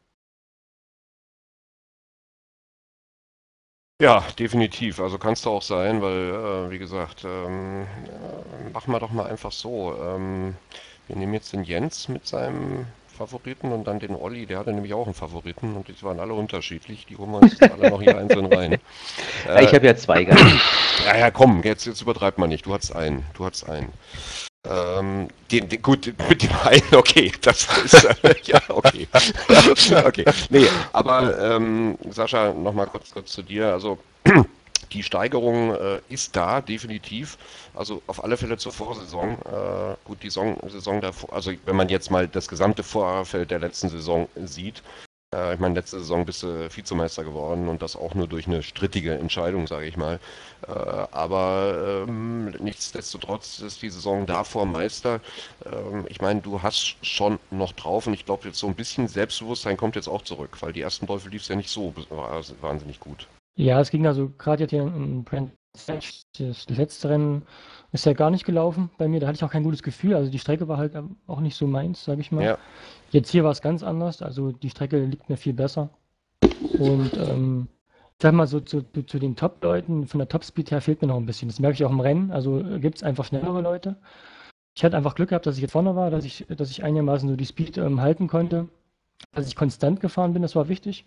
Ja, definitiv. Also kannst du auch sein, weil, äh, wie gesagt, ähm, äh, machen wir doch mal einfach so. Ähm, wir nehmen jetzt den Jens mit seinem Favoriten und dann den Olli, der hatte nämlich auch einen Favoriten und die waren alle unterschiedlich. Die holen wir uns jetzt alle noch hier einzeln rein. Ja, ich habe ja zwei gehabt. Ja, ja, komm, jetzt, jetzt übertreib mal nicht. Du hattest einen. Du hattest einen. Ähm, den, den, gut, mit dem einen, okay, das ist, äh, ja, okay. Okay, nee, aber ähm, Sascha, nochmal kurz, kurz zu dir. Also, die Steigerung äh, ist da, definitiv. Also auf alle Fälle zur Vorsaison. Äh, gut, die Saison, Saison davor, also wenn man jetzt mal das gesamte Vorfeld der letzten Saison sieht, äh, ich meine, letzte Saison bist du Vizemeister geworden und das auch nur durch eine strittige Entscheidung, sage ich mal. Äh, aber ähm, nichtsdestotrotz ist die Saison davor Meister. Ähm, ich meine, du hast schon noch drauf und ich glaube jetzt so ein bisschen Selbstbewusstsein kommt jetzt auch zurück, weil die ersten Läufe lief es ja nicht so wahnsinnig gut. Ja, es ging also gerade jetzt hier in Brand das letzte Rennen ist ja gar nicht gelaufen bei mir. Da hatte ich auch kein gutes Gefühl. Also die Strecke war halt auch nicht so meins, sage ich mal. Ja. Jetzt hier war es ganz anders. Also die Strecke liegt mir viel besser. Und ähm, ich sag mal so zu, zu, zu den Top-Leuten, von der Top-Speed her fehlt mir noch ein bisschen. Das merke ich auch im Rennen. Also gibt es einfach schnellere Leute. Ich hatte einfach Glück gehabt, dass ich jetzt vorne war, dass ich, dass ich einigermaßen so die Speed ähm, halten konnte. Dass ich konstant gefahren bin, das war wichtig.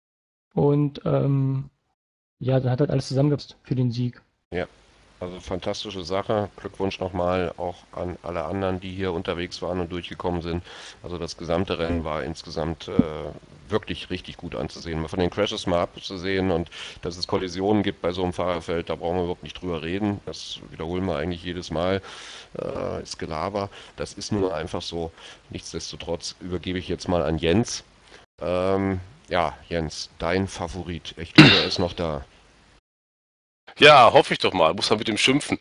Und ähm, ja, dann hat halt alles zusammengepasst für den Sieg. Ja, also fantastische Sache. Glückwunsch nochmal auch an alle anderen, die hier unterwegs waren und durchgekommen sind. Also das gesamte Rennen war insgesamt äh, wirklich richtig gut anzusehen. Mal von den Crashes mal abzusehen und dass es Kollisionen gibt bei so einem Fahrerfeld, da brauchen wir überhaupt nicht drüber reden. Das wiederholen wir eigentlich jedes Mal. Äh, ist Gelaber. Das ist nun einfach so. Nichtsdestotrotz übergebe ich jetzt mal an Jens. Ähm, ja, Jens, dein Favorit. Ich glaube, er ist noch da. Ja, hoffe ich doch mal. Muss man mit ihm schimpfen.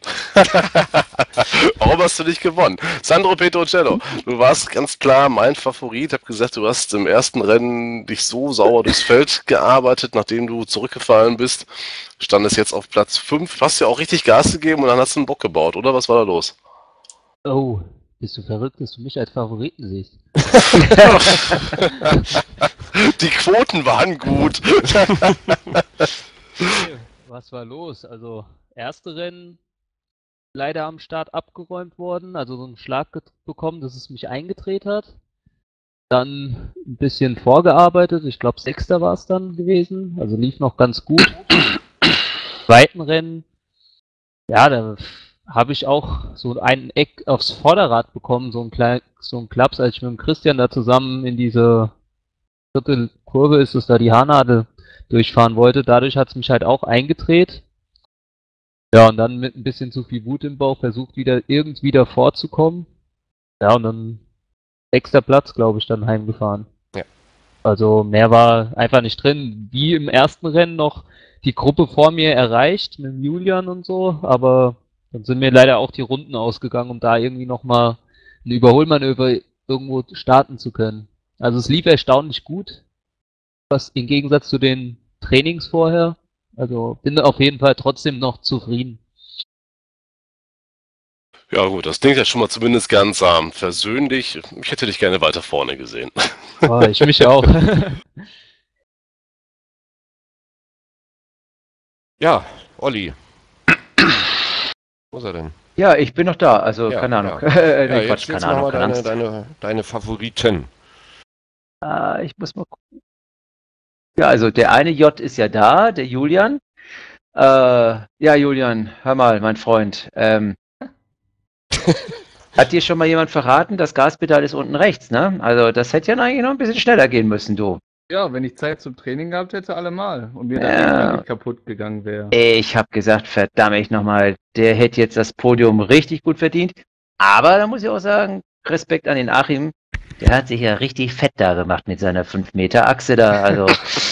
Warum hast du nicht gewonnen? Sandro Petrocello, du warst ganz klar mein Favorit. Ich habe gesagt, du hast im ersten Rennen dich so sauer durchs Feld gearbeitet, nachdem du zurückgefallen bist. Standest jetzt auf Platz fünf. Hast ja auch richtig Gas gegeben und dann hast du einen Bock gebaut, oder? Was war da los? Oh, bist du verrückt, dass du mich als Favoriten siehst? Die Quoten waren gut. Was war los? Also, erste Rennen leider am Start abgeräumt worden, also so einen Schlag bekommen, dass es mich eingedreht hat. Dann ein bisschen vorgearbeitet, ich glaube Sechster war es dann gewesen, also lief noch ganz gut. Zweiten Rennen, ja, da habe ich auch so einen Eck aufs Vorderrad bekommen, so ein klein, so ein Klaps, als ich mit dem Christian da zusammen in diese vierte Kurve, ist es da, die Haarnadel durchfahren wollte. Dadurch hat es mich halt auch eingedreht. Ja, und dann mit ein bisschen zu viel Wut im Bauch versucht, wieder irgendwie davor zu kommen. Ja, und dann sechster Platz, glaube ich, dann heimgefahren. Ja. Also mehr war einfach nicht drin. Wie im ersten Rennen noch die Gruppe vor mir erreicht, mit Julian und so, aber dann sind mir leider auch die Runden ausgegangen, um da irgendwie nochmal ein Überholmanöver irgendwo starten zu können. Also es lief erstaunlich gut, was im Gegensatz zu den Trainings vorher. Also bin auf jeden Fall trotzdem noch zufrieden. Ja gut, das klingt ja schon mal zumindest ganz ähm, versöhnlich. Ich hätte dich gerne weiter vorne gesehen. Oh, ich mich auch. Ja, Olli. Wo ist er denn? Ja, ich bin noch da, also Ja, keine Ahnung. ja. äh, Ja, nee, Quatsch, jetzt jetzt keine Ahnung, nochmal keine deine, Angst. deine, deine Favoriten. Äh, ich muss mal gucken. Ja, also der eine J ist ja da, der Julian. Äh, ja, Julian, hör mal, mein Freund. Ähm, Hat dir schon mal jemand verraten, das Gaspedal ist unten rechts, ne? Also das hätte ja eigentlich noch ein bisschen schneller gehen müssen, du. Ja, wenn ich Zeit zum Training gehabt hätte, allemal. Und mir der Ja. Gegner nicht kaputt gegangen wäre. Ich habe gesagt, verdammt nochmal, der hätte jetzt das Podium richtig gut verdient. Aber da muss ich auch sagen, Respekt an den Achim, der hat sich ja richtig fett da gemacht mit seiner fünf Meter Achse da. Also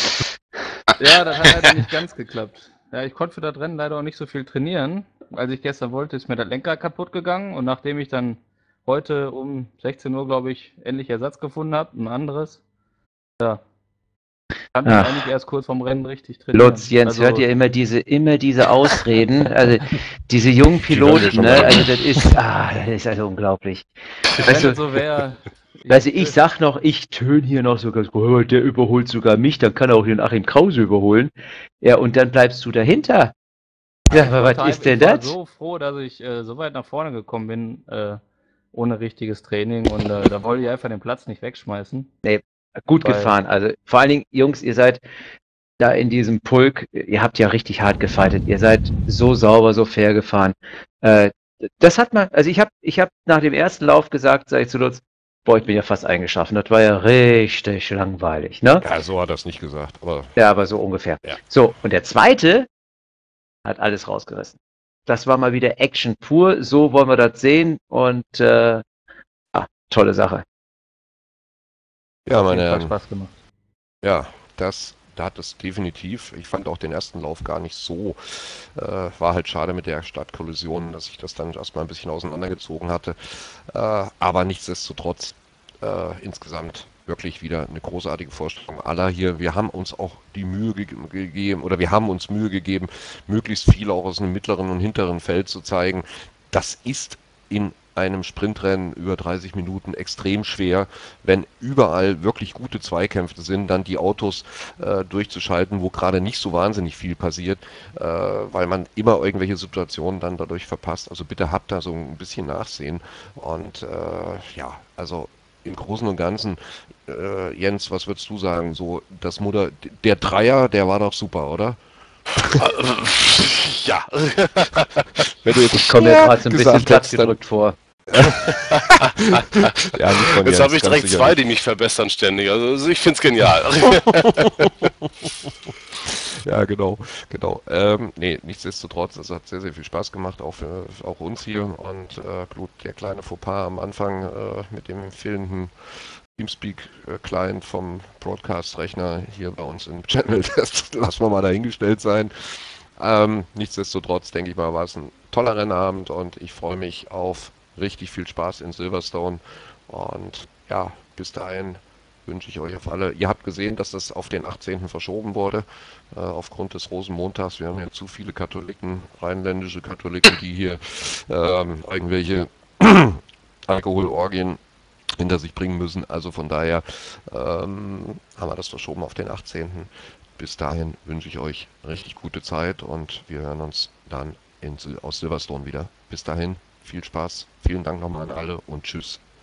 Ja, das hat leider nicht ganz geklappt. Ja, ich konnte für das Rennen leider auch nicht so viel trainieren. Als ich gestern wollte, ist mir das Lenkrad kaputt gegangen. Und nachdem ich dann heute um sechzehn Uhr, glaube ich, endlich Ersatz gefunden habe, ein anderes, ja, kann ich Ach. eigentlich erst kurz vorm Rennen richtig trainieren. Lutz, Jens, Also, hört ihr immer diese, immer diese Ausreden, also diese jungen Die hören wir Piloten, schon ne? mal. Also das ist, ah, das ist also unglaublich. wenn Weißt du, es so wäre. Also ich sag noch, ich töne hier noch sogar, oh, der überholt sogar mich, dann kann er auch den Achim Krause überholen. Ja, und dann bleibst du dahinter. Ja, aber was ist denn Ich war das? so froh, dass ich äh, so weit nach vorne gekommen bin, äh, ohne richtiges Training. Und äh, da wollte ich einfach den Platz nicht wegschmeißen. Gut Weil- gefahren. Also vor allen Dingen, Jungs, ihr seid da in diesem Pulk, ihr habt ja richtig hart gefightet. Ihr seid so sauber, so fair gefahren. Äh, das hat man, also ich habe ich hab nach dem ersten Lauf gesagt, sag ich zu Lutz, boah, ich bin ja fast eingeschlafen. Das war ja richtig langweilig, ne? Ja, so hat er es nicht gesagt, aber Ja, aber so ungefähr. Ja. So, und der zweite hat alles rausgerissen. Das war mal wieder Action pur. So wollen wir das sehen. Und äh, ah, tolle Sache. ja, Auf meine jeden Fall Herren, Spaß gemacht. ja, das, da hat es definitiv. Ich fand auch den ersten Lauf gar nicht so. Äh, war halt schade mit der Startkollision, dass ich das dann erstmal ein bisschen auseinandergezogen hatte. Äh, aber nichtsdestotrotz, äh, insgesamt wirklich wieder eine großartige Vorstellung aller hier. Wir haben uns auch die Mühe ge gegeben, oder wir haben uns Mühe gegeben, möglichst viel auch aus dem mittleren und hinteren Feld zu zeigen. Das ist in einem Sprintrennen über dreißig Minuten extrem schwer, wenn überall wirklich gute Zweikämpfe sind, dann die Autos äh, durchzuschalten, wo gerade nicht so wahnsinnig viel passiert, äh, weil man immer irgendwelche Situationen dann dadurch verpasst. Also bitte habt da so ein bisschen Nachsehen. Und äh, ja, also im Großen und Ganzen, äh, Jens, was würdest du sagen? So, das Mutter, der Dreier, der war doch super, oder? Ja. Wenn du jetzt Ich komme mir ja gerade so ein bisschen gesagt platt hast, dann- gedrückt vor. Ja, nicht von Jetzt Jens, habe ich ganz direkt sicher zwei, nicht. die mich verbessern ständig. Also ich finde es genial. Ja, genau, genau. Ähm, nee, nichtsdestotrotz, es hat sehr, sehr viel Spaß gemacht, auch für auch uns hier. Und äh, gut, der kleine Fauxpas am Anfang äh, mit dem fehlenden Teamspeak-Client vom Broadcast-Rechner hier bei uns im Channel, das lassen wir mal dahingestellt sein. Ähm, nichtsdestotrotz, denke ich mal, war es ein toller Rennabend und ich freue mich auf richtig viel Spaß in Silverstone. Und ja, bis dahin wünsche ich euch auf alle. Ihr habt gesehen, dass das auf den achtzehnten verschoben wurde, äh, aufgrund des Rosenmontags. Wir haben ja zu viele Katholiken, rheinländische Katholiken, die hier ähm, irgendwelche Alkoholorgien hinter sich bringen müssen. Also von daher ähm, haben wir das verschoben auf den achtzehnten Bis dahin wünsche ich euch richtig gute Zeit und wir hören uns dann in, Sil- aus Silverstone wieder. Bis dahin, viel Spaß, vielen Dank nochmal an alle und tschüss.